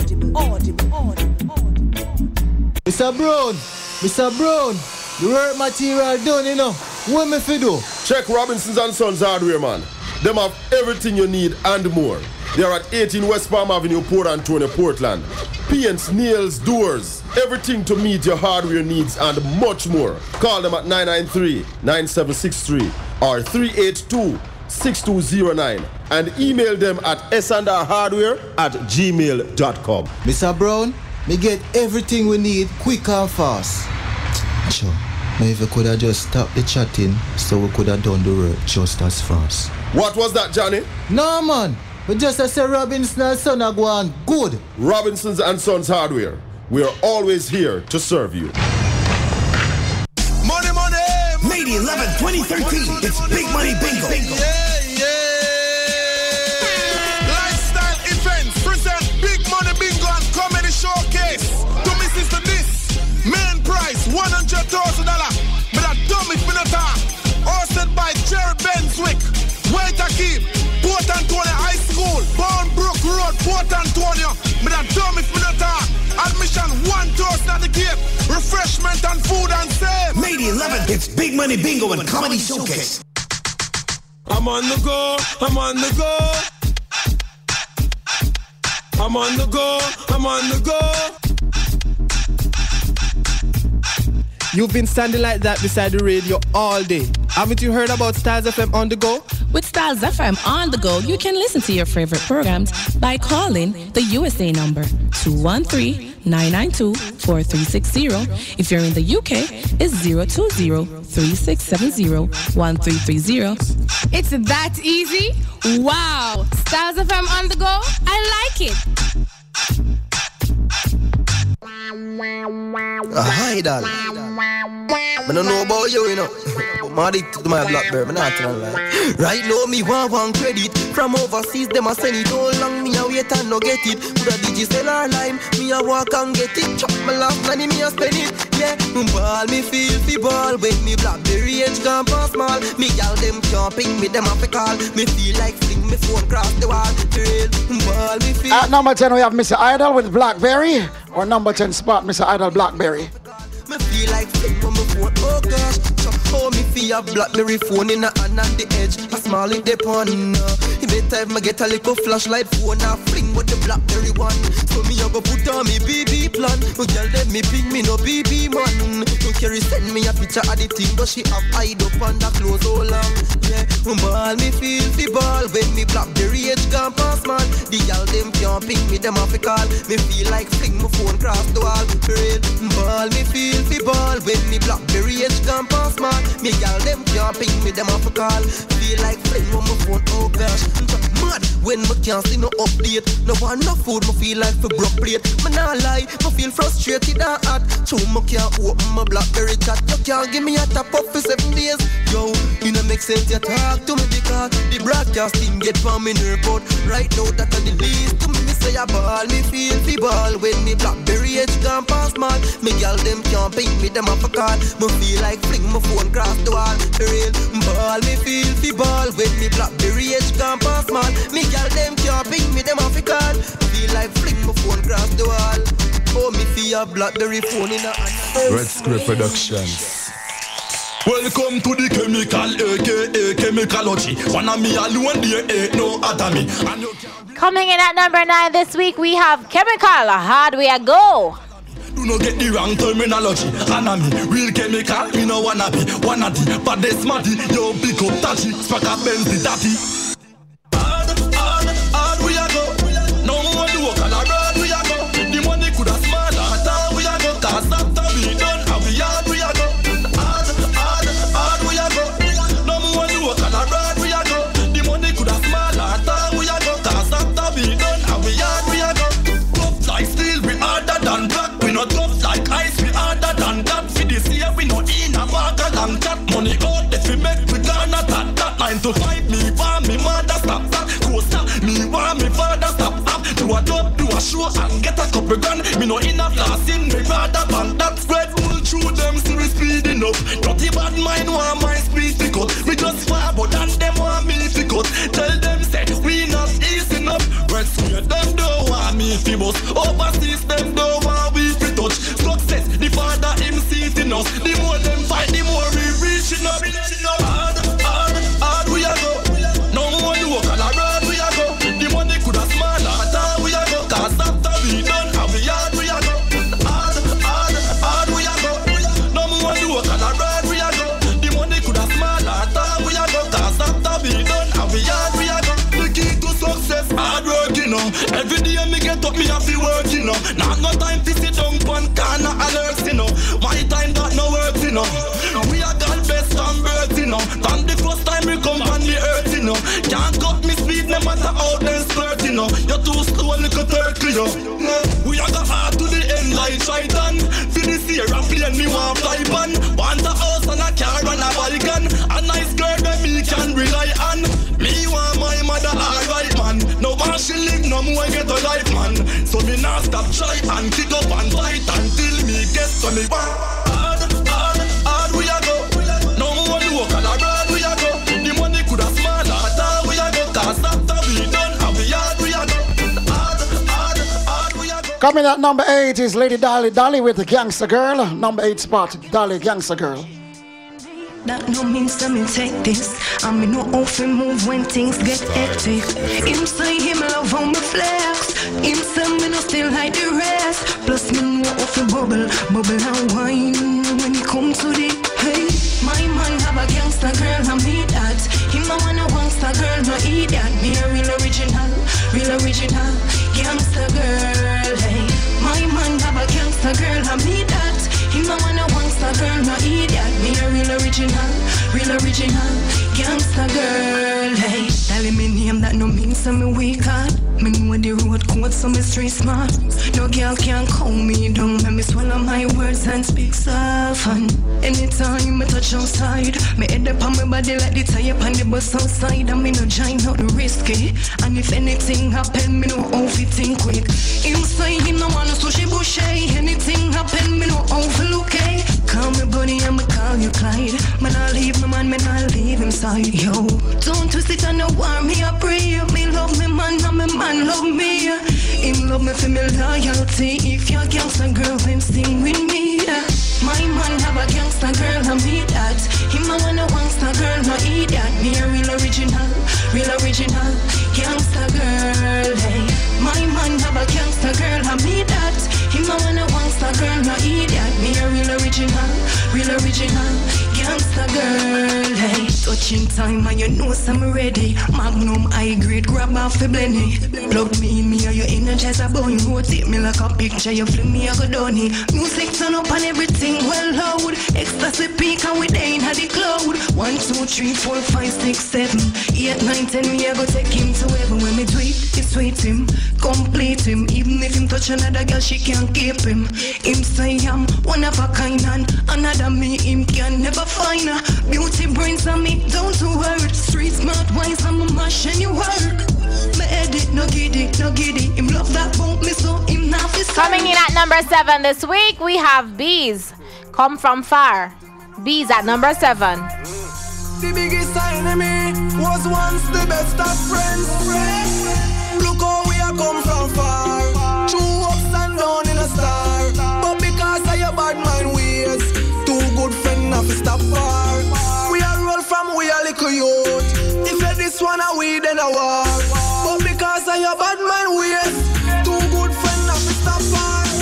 Mr. Brown, the work material done, you know. What me fi do? Check Robinson's and Sons Hardware, man. Them have everything you need and more. They are at 18 West Palm Avenue, Port Antonio, Portland. Paints, nails, doors, everything to meet your hardware needs and much more. Call them at 993-9763 or 382-6209 and email them at sandarhardware@gmail.com. Mr. Brown, me get everything we need quick and fast. Sure, maybe we could have just stopped the chatting so we could have done the work just as fast. What was that, Johnny? No, man. We just say Robinson and Son are going good. Robinson's and Sons Hardware. We are always here to serve you. Money. May the 11th, 2013. It's Big Money Bingo. Lifestyle events present Big Money Bingo and Comedy Showcase. To miss is to this. Main prize $100,000. But a dummy Spinata. Hosted by Jerry Benswick. Wait a keep. Port Antonio High School. Bournebrook Road, Port Antonio. But a dummy Spinata. Admission $1,000 at the gate. Refreshment and food and save. May the 11th, it's Big Money Bingo and Comedy Showcase. I'm on the go. You've been standing like that beside the radio all day. Haven't you heard about Styles FM on the go? With Styles FM on the go, you can listen to your favorite programs by calling the USA number 213-992-4360. If you're in the UK, it's 020-3670-1330. It's that easy? Wow! Styles FM on the go? I like it. Hi, darling. I don't know about you, you know. I'm addicted to my Blackberry, I'm not telling lie. Right now, me want credit. From overseas, them a send it. How long me a wait and no get it? Put a Digicel line, me a walk and get it. Chop my last money, me a spend it. Yeah, ball me feel fi ball. When me Blackberry edge gone past small. Me gal them can't ping me, them a fi call. Me feel like fling me phone cross the wall. Trail, ball me feel. At number 10 we have Mr. Idol with Blackberry. Or number 10 spot, Mr. Idol Blackberry. Me feel like fling on my phone, oh gosh. So me feel a Blackberry phone in a hand on the edge. A small it depon. Every time I get a little flashlight phone, I fling with the Blackberry one. So me a go put on me BB plan. No girl let me ping me no BB man. No carry send me a picture of the thing, but she have hide up on the clothes all long. Yeah, ball me feel the ball when me Blackberry edge gone past man. The girl them can't ping me, them have to call. Me feel like fling my phone cross the wall. Real ball me feel the ball when me Blackberry edge gone past man. Me gal them can't ping me, them have to call. Feel like fling on my phone, oh gosh. Mad when me can't see no update. No want no food, me feel like for broke plate. Me nah lie, me feel frustrated and hot. So me can't open my Blackberry chat. You can't give me a top up for 7 days. Yo, you know make sense you talk to me because the broadcasting get from me report. Right now that are the least to me say a ball. Me feel the ball when me Blackberry edge gone past man. Me gal them can't ping me, them have a call. Me feel like fling my phone cross the wall. Real ball, me feel the ball when me Blackberry edge gone past man. Me gal them can't ping me, them have a call. Feel like fling my phone cross the wall. Oh, me feel a Blackberry phone in a hand. Red Script Productions. Welcome to the chemical, aka chemicalogy. One of me alone, there ain't no other me. Coming in at number 9 this week, we have Chemical, Hardware Go. Do not get the wrong terminology. Anami, real chemical, me no wanna be. Wanna the baddest maddy. Yo, pick up touchy, spark up Benz the daddy. Hard we a go. No more do a Colorado we a go. The money coulda smart, hard we a go. Cause after we done, and we hard we a go. Hard we a go. No more do a Colorado we a go. The money coulda smart, hard we a go. Cause after we done, and we hard we a go. Tough like steel, we harder than black. We not tough like ice, we harder than that. For this year, we no in a bag of long chat. Money out, if we make, we gonna that. 9 to 5, me want me mother stop that. Coaster, me want me father stop up. Do a dub, do a show and get a couple grand. Me no in a blasting, me rather than that. Spread all through them, see we speeding up. Dirty bad mind want my speed pick up. We just far, but and them want me pick up. Tell them say, we not easy enough. West square, them don't want me fi bust. Overseas, them don't want we fi touch. Success, the father him seating us. The more them fight, the more we reaching up. Hard we a go. No more do a Colorado we a go. The money coulda smaller, hard we a go. Cause after we done, and we hard we a go. Hard we a go. No more do a Colorado we a go. The money coulda smaller, hard we a go. Cause after we done, and we hard we a go. The key to success, hard work, you know. Every day me get up, me have to work, you know. Not no time to sit down pon corner alerts, you know. My time got no work, you know. We are God best from birth, you know. From the first time we come on the earth, you know. Can't cut me speed, no matter how them squirt, you know. You're too slow, little turkey, you know. We are the heart to the end like Triton. Finish here and plane, me want fly pan. Want a house and a car and a balcony. A nice girl that me can rely on. Me want my mother alright, man. No one she live, no more get a life, man. So me not stop try and kick up and fight until me get to me want. Hard we a go. No more do a Colorado we a go. The money coulda smaller, hard we a go. Cause after we done, and we hard we a go. Hard we a go. Coming at number 8 is Lady Dolly with the Gangster Girl. Number 8 spot, Dolly, Gangster Girl. That no means to me take this. And me no often move when things get hectic. Him say him love how me flex. Him say me no still like the rest. Plus me no often bubble and wine when it come to the hey. My man have a gangster girl and me that. Him a want a gangster girl no eat that. Me a real original gangster girl. Hey, my man have a gangster girl and me that. Him a want a gangster girl no eat that. Me a real original gangster girl. Hey, tell me name that no means so me weak heart. Me know the road code so me street smart. No girl can call me down. Let me swallow my words and speak soft. And anytime me touch outside, me head up on my body like the tire on the bus outside. And me no join out the risky. And if anything happen, me no how fi think quick. Him say him no want no sushi bushy. Anything happen, me no how fi look eh. Call me Bunny and me call you Clyde. Man I leave my man, man I leave him side. Yo, don't twist it and no want me a pray. Me love me man and me man love me. Him love me for me loyalty. If you're gangster girl, then sing with me. My man have a gangster girl and me that. Him a want a gangster girl, no eat that. Me a real original gangster girl. Hey, my man have a gangster girl and me that. Him a want a gangster girl, no eat that. Me a real original gangster girl. Hey, touching time and you know I'm ready. Magnum high grade, grab off the blenny. Plug me in, me or you energize a bone. Rotate me like a picture, you fling me a go down. Music turn up and everything well loud. Ecstasy peak and we day in the cloud. 1, 2, 3, 4, 5, 6, 7, 8, 9, 10. Me a go take him to heaven. When me do it, it's sweet him, complete him. Even if him touch another girl, she can't keep him. Him say I'm one of a kind and another me him can never find her. Beauty brains on me down to earth. Street smart wise I'm a mash and you work. Me edit no giddy. Him love that bump me so him now fi. Coming in at number 7 this week we have Bees. Come from far. Bees at number 7. The biggest enemy was once the best of friends. Look how we are come from far. Through ups and down in a star. But because of your bad mind ways, two good friends have to stop far. We are roll from we are little youth. If you this one a we then a war. But because of your bad mind ways, two good friends have to stop far. All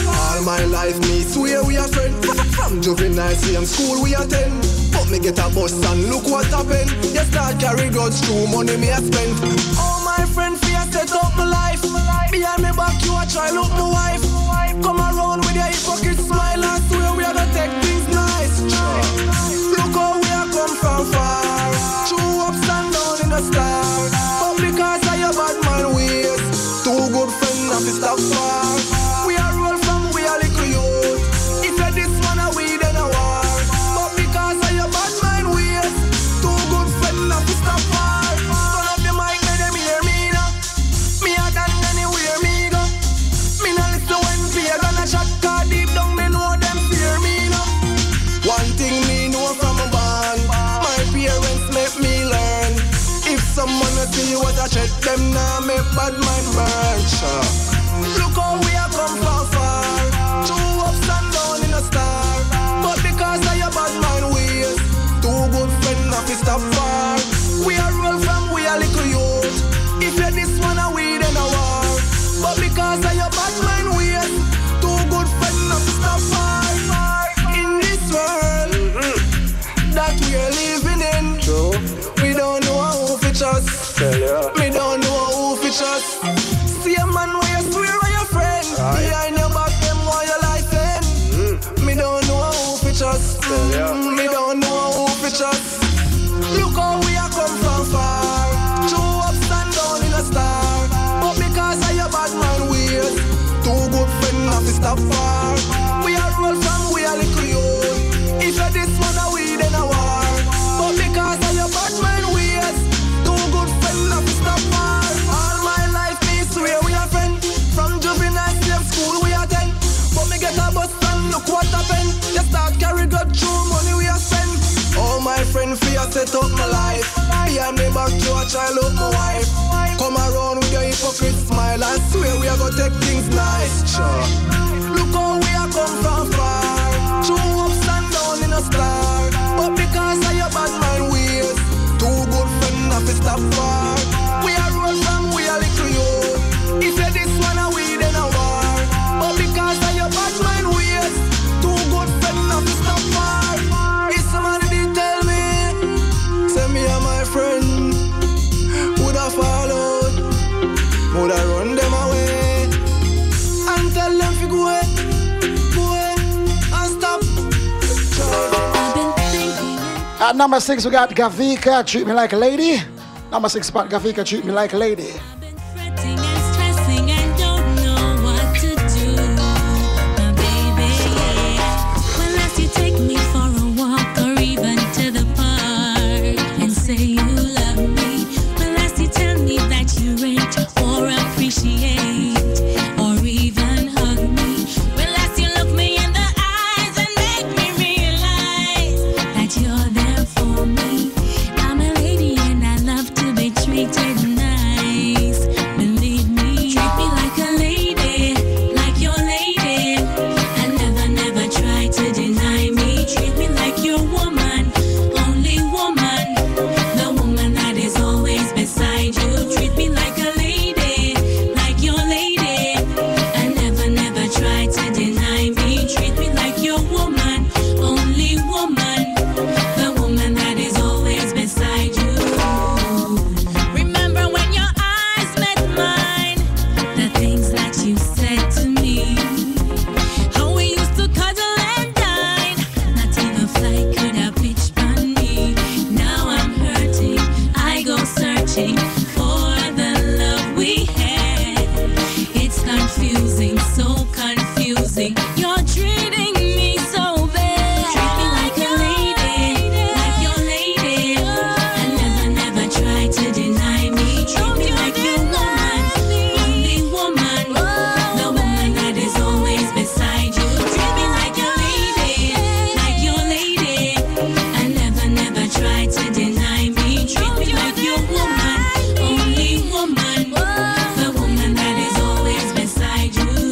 my life, me swear we are friends. From juvenile, same school we attend. But me get a bus and look what happened. You start carry guns through money me a spend. Oh my friend, fear set up my life. Behind me back you a try look my wife. Come around with your hypocrite smile and swear we are gonna take things nice. Look how we are come from far. True ups and down in the stars. But because of your bad man ways, two good friends have to stop far. We are roll from we are little youth. If you're this one a we then a war. But because of your bad mind ways, two good friends have to stop far. Turn up the mic, let them hear me now. Me a done anywhere me go. Me no listen when fear gonna shot. Cause deep down me know them fear me now. One thing me know from a band, my parents make me learn. If someone will see what I check them now, make bad mind burn. Look how we have come from far. Two ups and down in a star. But because of your bad mind ways, two good friends have to stop far. We are roll from we are little youth. If you're this one a we then a war. But because of your bad mind ways, two good friends have to stop far. In this world that we are living in, we don't know who fit us. We don't know who fit us. See a man where you swear on your friend. Behind your back them while your life end. Me don't know who fit us. Me don't know who fit us. Look how we are come from far. Two ups and down in a star. But because of your bad man ways, two good friends have to stop far. We are roll from we are little youth. If you're this one a we then a war. But because of your bad man ways, two good friends have to stop far. All my life me swear we are friends. From juvenile same school we attend. But me get a bus and look what happened. You start carry God through money we are spend. Oh my friend, fear set up my life. Behind me back you a try look my wife. Come around with your hypocrite smile and swear we are gonna take things nice. Look how we are come from far. Two ups and down in a star. But because of your bad mind ways, two good friends have to stop far. We are roll from we are little youth. If you're this one a we then a war. But because of your bad mind ways, two good friends have to stop far. If somebody did tell me, say me and my friend would have followed, would have run them away and tell them to go away, and stop. At number 6 we got Gavika, Treat Me Like a Lady. Number 6 spot, Gavika, Treat Me Like a Lady. Woman, the woman that is always beside you.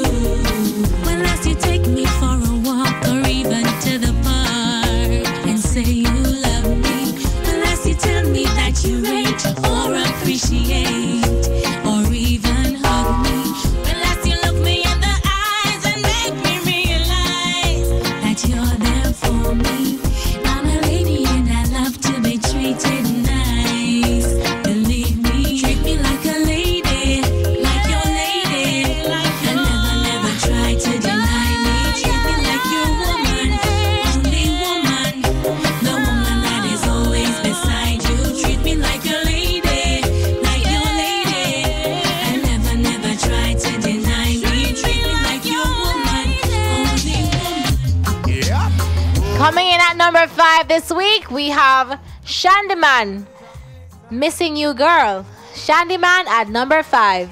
Coming in at number 5 this week, we have Shandyman, Missing You Girl. Shandyman at number 5.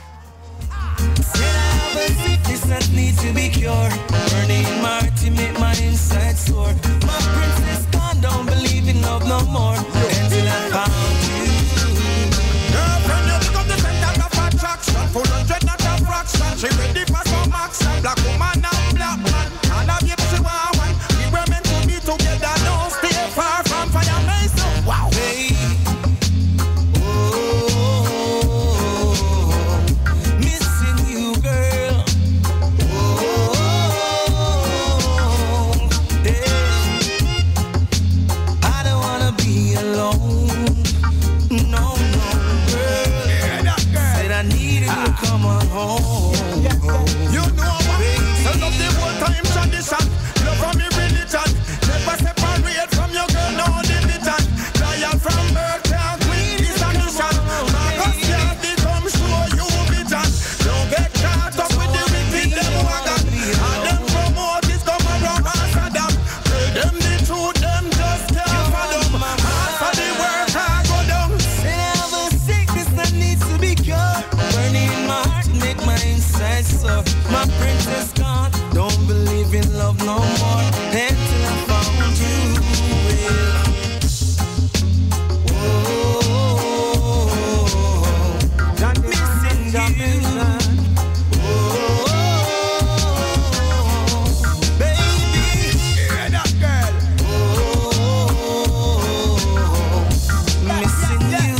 That needs to be cured. Burning my heart to make my inside sore. My princess gone, don't believe in love no more. Until I found you. Girlfriend, you become the center of attraction. 400 not a fraction. She ready for some action. Black woman and black man. And I give she one. We were meant to be together. Don't stay far from fire mason. Wow. Hey. Come on home. You know what? Set up the whole time tradition. Love from me religion. Never separate from your girl, no division. Loyal from birth, can't queen this a mission. Marcus can't become sure you vision. Don't get caught up with the wicked them wagon. And them promote this come around and Saddam. Tell them the truth, them just can't fathom. Hard for the work, I go down. Say I have a sickness that needs to be cured. Burning my heart, make my inside sore. My princess gone, don't believe in love no more. Until I found you. Missing you. Baby, hear that girl. Missing you.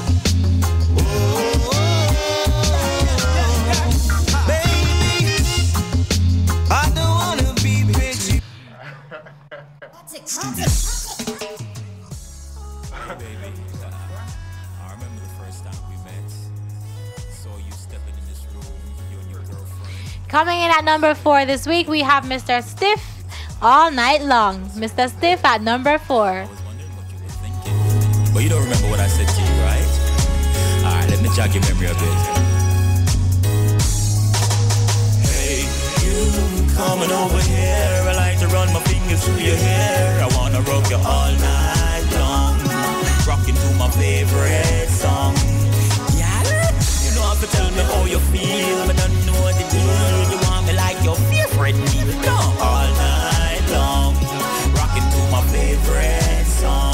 Coming in at number 4 this week, we have Mr. Stiff, All Night Long. Mr. Stiff at number 4. But you don't remember what I said to you, right? Alright, let me jog your memory a bit. Hey, you coming over here. I like to run my fingers through your hair. I wanna rock you all night long. Rocking to my favorite song. Yeah, you know how to tell me how you feel, but I don't know the deal. You want me like your favorite meal. No, all night long. Rocking to my favorite song.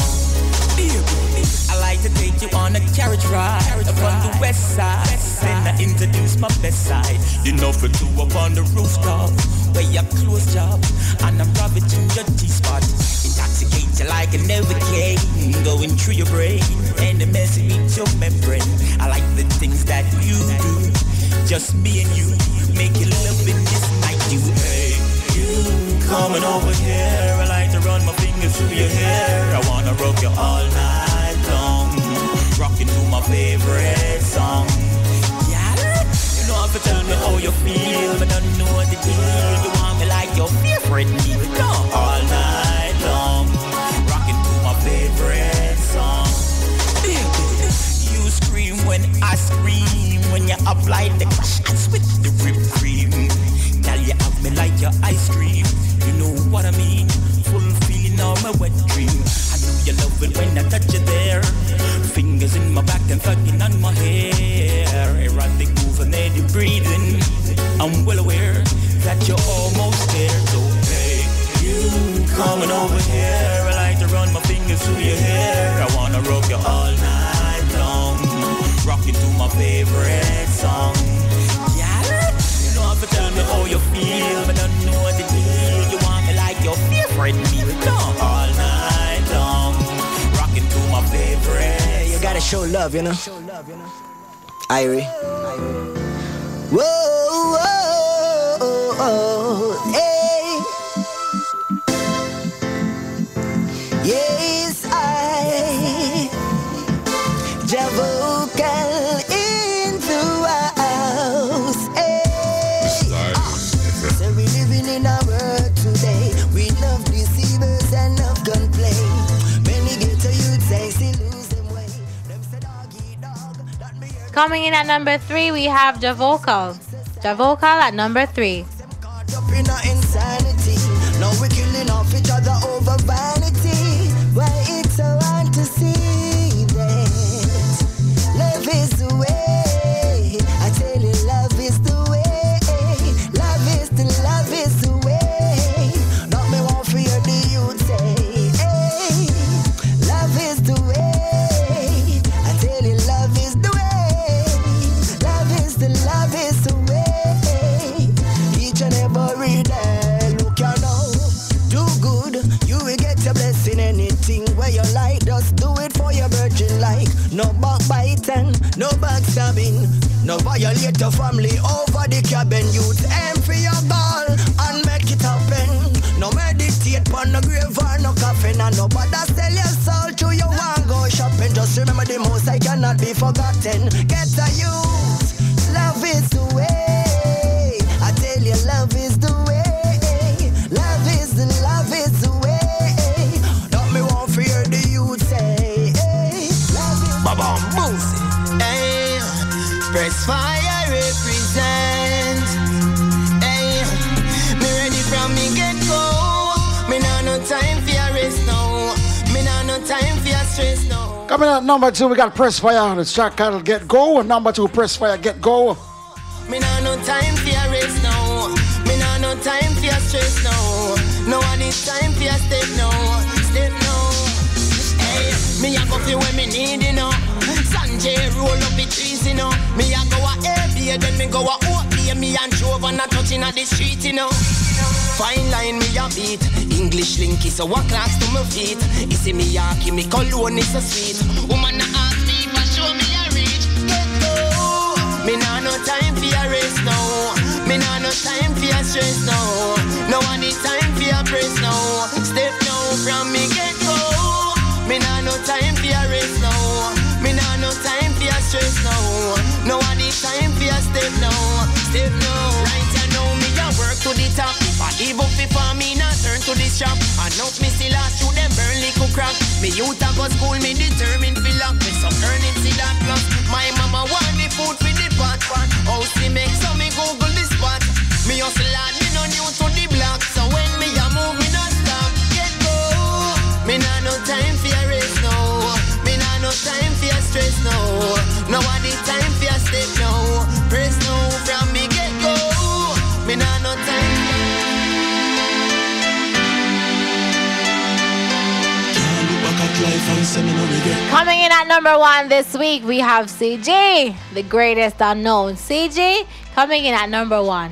I like to take you on a carriage ride up on the west side. Then I introduce my best side. You know for two up on the rooftop where your clothes job and I'm ravaging your G-spot. Intoxicate you like a Novocaine, going through your brain and messing with your membrane. I like the things that you do, just me and you, make you love in this night. You, hey, you coming over here. I like to run my fingers through your hair. I wanna rock you all night long, rocking to my favorite song. Yeah, you know how to tell me how you feel, but I don't know the deal. You want me like your favorite meal. No, all night long, rocking to my favorite song. You scream when I scream, when you apply the crush ice with the whipped cream. Girl, you have me like your ice cream. You know what I mean? Fulfilling all my wet dream. I know you love it when I touch you there. Fingers in my back and fucking on my hair. Erotic move and then you breathing. I'm well aware that you're almost there. So hey, you coming over here. I like to run my fingers through your hair. I wanna rock you all night long, rocking to my favorite song. Yeah, you know how to tell me how you feel, but I don't know the deal. You want me like your favorite meal. No, all night long, rocking to my favorite. Yeah, you gotta show love, you know. Irie. Whoa, whoa, oh, oh, hey. Yes, I Javocal into our house. Hey. So we living in a world today. We love deceivers and love gunplay. Many get to youth say see lose them way. Coming in at number 3, we have Javocal. Javocal at number 3. Up in our insanity. Now we're killing off each other over vanity. Why it's so hard to see that love is the way. I tell you, love is the way. Love is the way. Not me want for you, the youth say. Hey, love is the way. I tell you, love is the way. Love is the way. Each and every day, look you know. Do good, you will get your blessing. Anything where you like, just do it for your virgin like. No backbiting, no backstabbing. No violate your family over the cabin. Youth aim for your ball and make it happen. No meditate on no grave or no coffin. And nobody sell your soul to you and go shopping. Just remember the most I cannot be forgotten. Get a youth, love is the way. I tell you, love is the way. Love is the way. Don't me want for hear the youth say. Baba Boosie. Hey, press fire represent. Hey, me ready from me get go. Me nah no time for your rest now. Me nah no time for your stress now. Coming at number 2, we got Press Fire. The track title Get Go. And number 2, Press Fire Get Go. Me nah no time for your rest now. Me nah no time for your stress now. No one is time for your step now. Step now. Hey, me a go feel when me need you know. Sanjay roll up the trees you know. Me a go a AB then me go a OB. Me and Jove and a touching at the street you know. Fine line me a beat. English linky so what class to my feet. You see me yaki me cologne is so sweet. Woman a ask me for show me a reach. Get go. Me nah no time for your rest now. Me nah no time for your stress now. No one need time for your press now. Step now from me get go. Me nah no time for your rest now. Me nah no time for your stress now. No one need time for your step now. Step now. Right you know me a work to the top. But even before me not turn to this shop. I know me still a shoot them burn little crack. Me youth a go school me determined to lock. Me some earning see that plus. My mama want the food for the pot. How she make so me Google the spot. Me hustle hard, me no new to the block. So when me a move, me not stop. Get go. Me nah no time for your rest now. Me nah no time for your stress now. No one need time for your step now. Press now from me get go. Me nah no time. Coming in at number 1 this week, we have CG, the greatest unknown. CG coming in at number 1.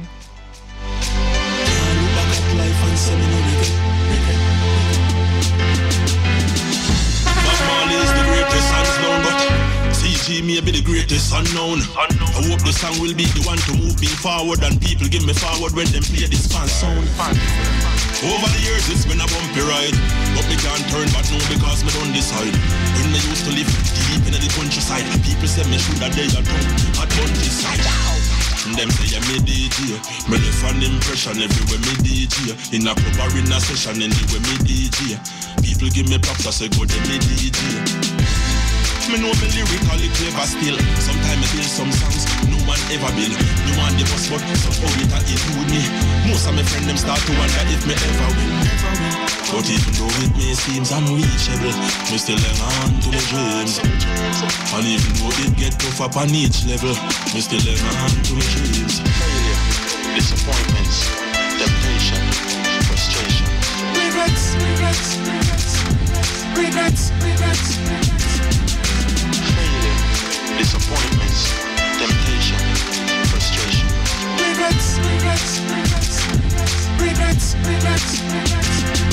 CG may be the greatest unknown. I hope the song will be the one to move me forward and people give me forward when them play this fan sound. Over the years it's been a bumpy ride, but me can't turn back now because me don't decide. When me used to live deep in the countryside, people said me should have died at home, at countryside. Them say I'm a DJ, me left an impression everywhere me DJ. In a club or in a session anywhere me DJ. People give me props, I say go to me DJ. Me know me lyrically clever still. Sometimes I feel some songs no one ever been. No one the bus but somehow it a include me. Most of my friends them start to wonder if me ever win. But even though it may seem unreachable, me still hang on to my dreams. And even though it get tough up on each level, me still hang on to my dreams. Failure, disappointments, temptation, frustration. Regrets, regrets, regrets, regrets, regrets, regrets. Failure, disappointments, temptation, frustration. Regrets, regrets, regrets, regrets, regrets, regrets.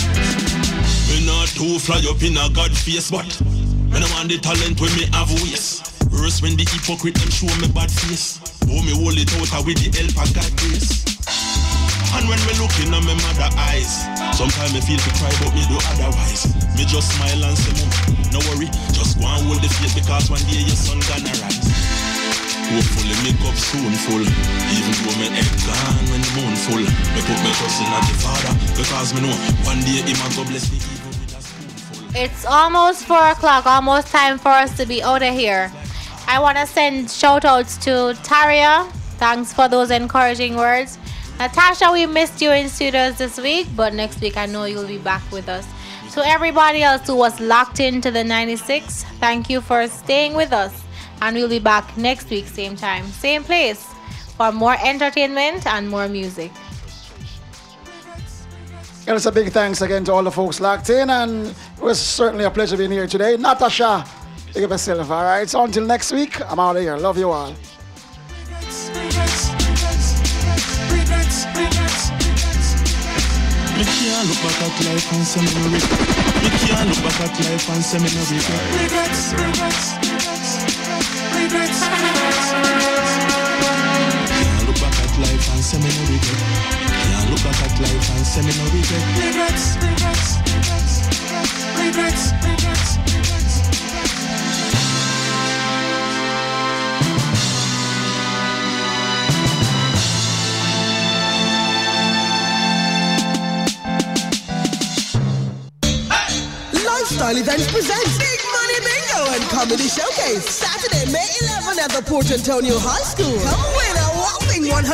Me not too fly up in a God face, but me no want the talent when me have waste. Worse when the hypocrite them show me bad face. Oh, me hold it out with the help of God grace. And when me look in my mother eyes, sometimes me feel to cry but me do otherwise. Me just smile and say, Mom, no worry, just go and hold the faith because one day your son gonna rise. Hopefully me cup soon full, even though me head gone when the moon full. Me put my trust in the Father because me know one day He might go bless me. It's almost 4 o'clock, almost time for us to be out of here. I want to send shout outs to Taria. Thanks for those encouraging words. Natasha, we missed you in studios this week, but next week I know you'll be back with us. To everybody else who was locked into the 96, thank you for staying with us. And we'll be back next week, same time, same place, for more entertainment and more music. And it's a big thanks again to all the folks locked in, and it was certainly a pleasure being here today. Natasha, big up yourself, all right? So until next week, I'm out of here. Love you all. Me can't look back at life and say me no regret. Me can't look back at life and say me no regret. Regrets. Can't look back at life and say me no regret. Can't look back at life and say me no regret. Regrets. Lifestyle Events presents Big Money Bingo and Comedy Showcase Saturday, May 11 at the Port Antonio High School. Come win a whopping 100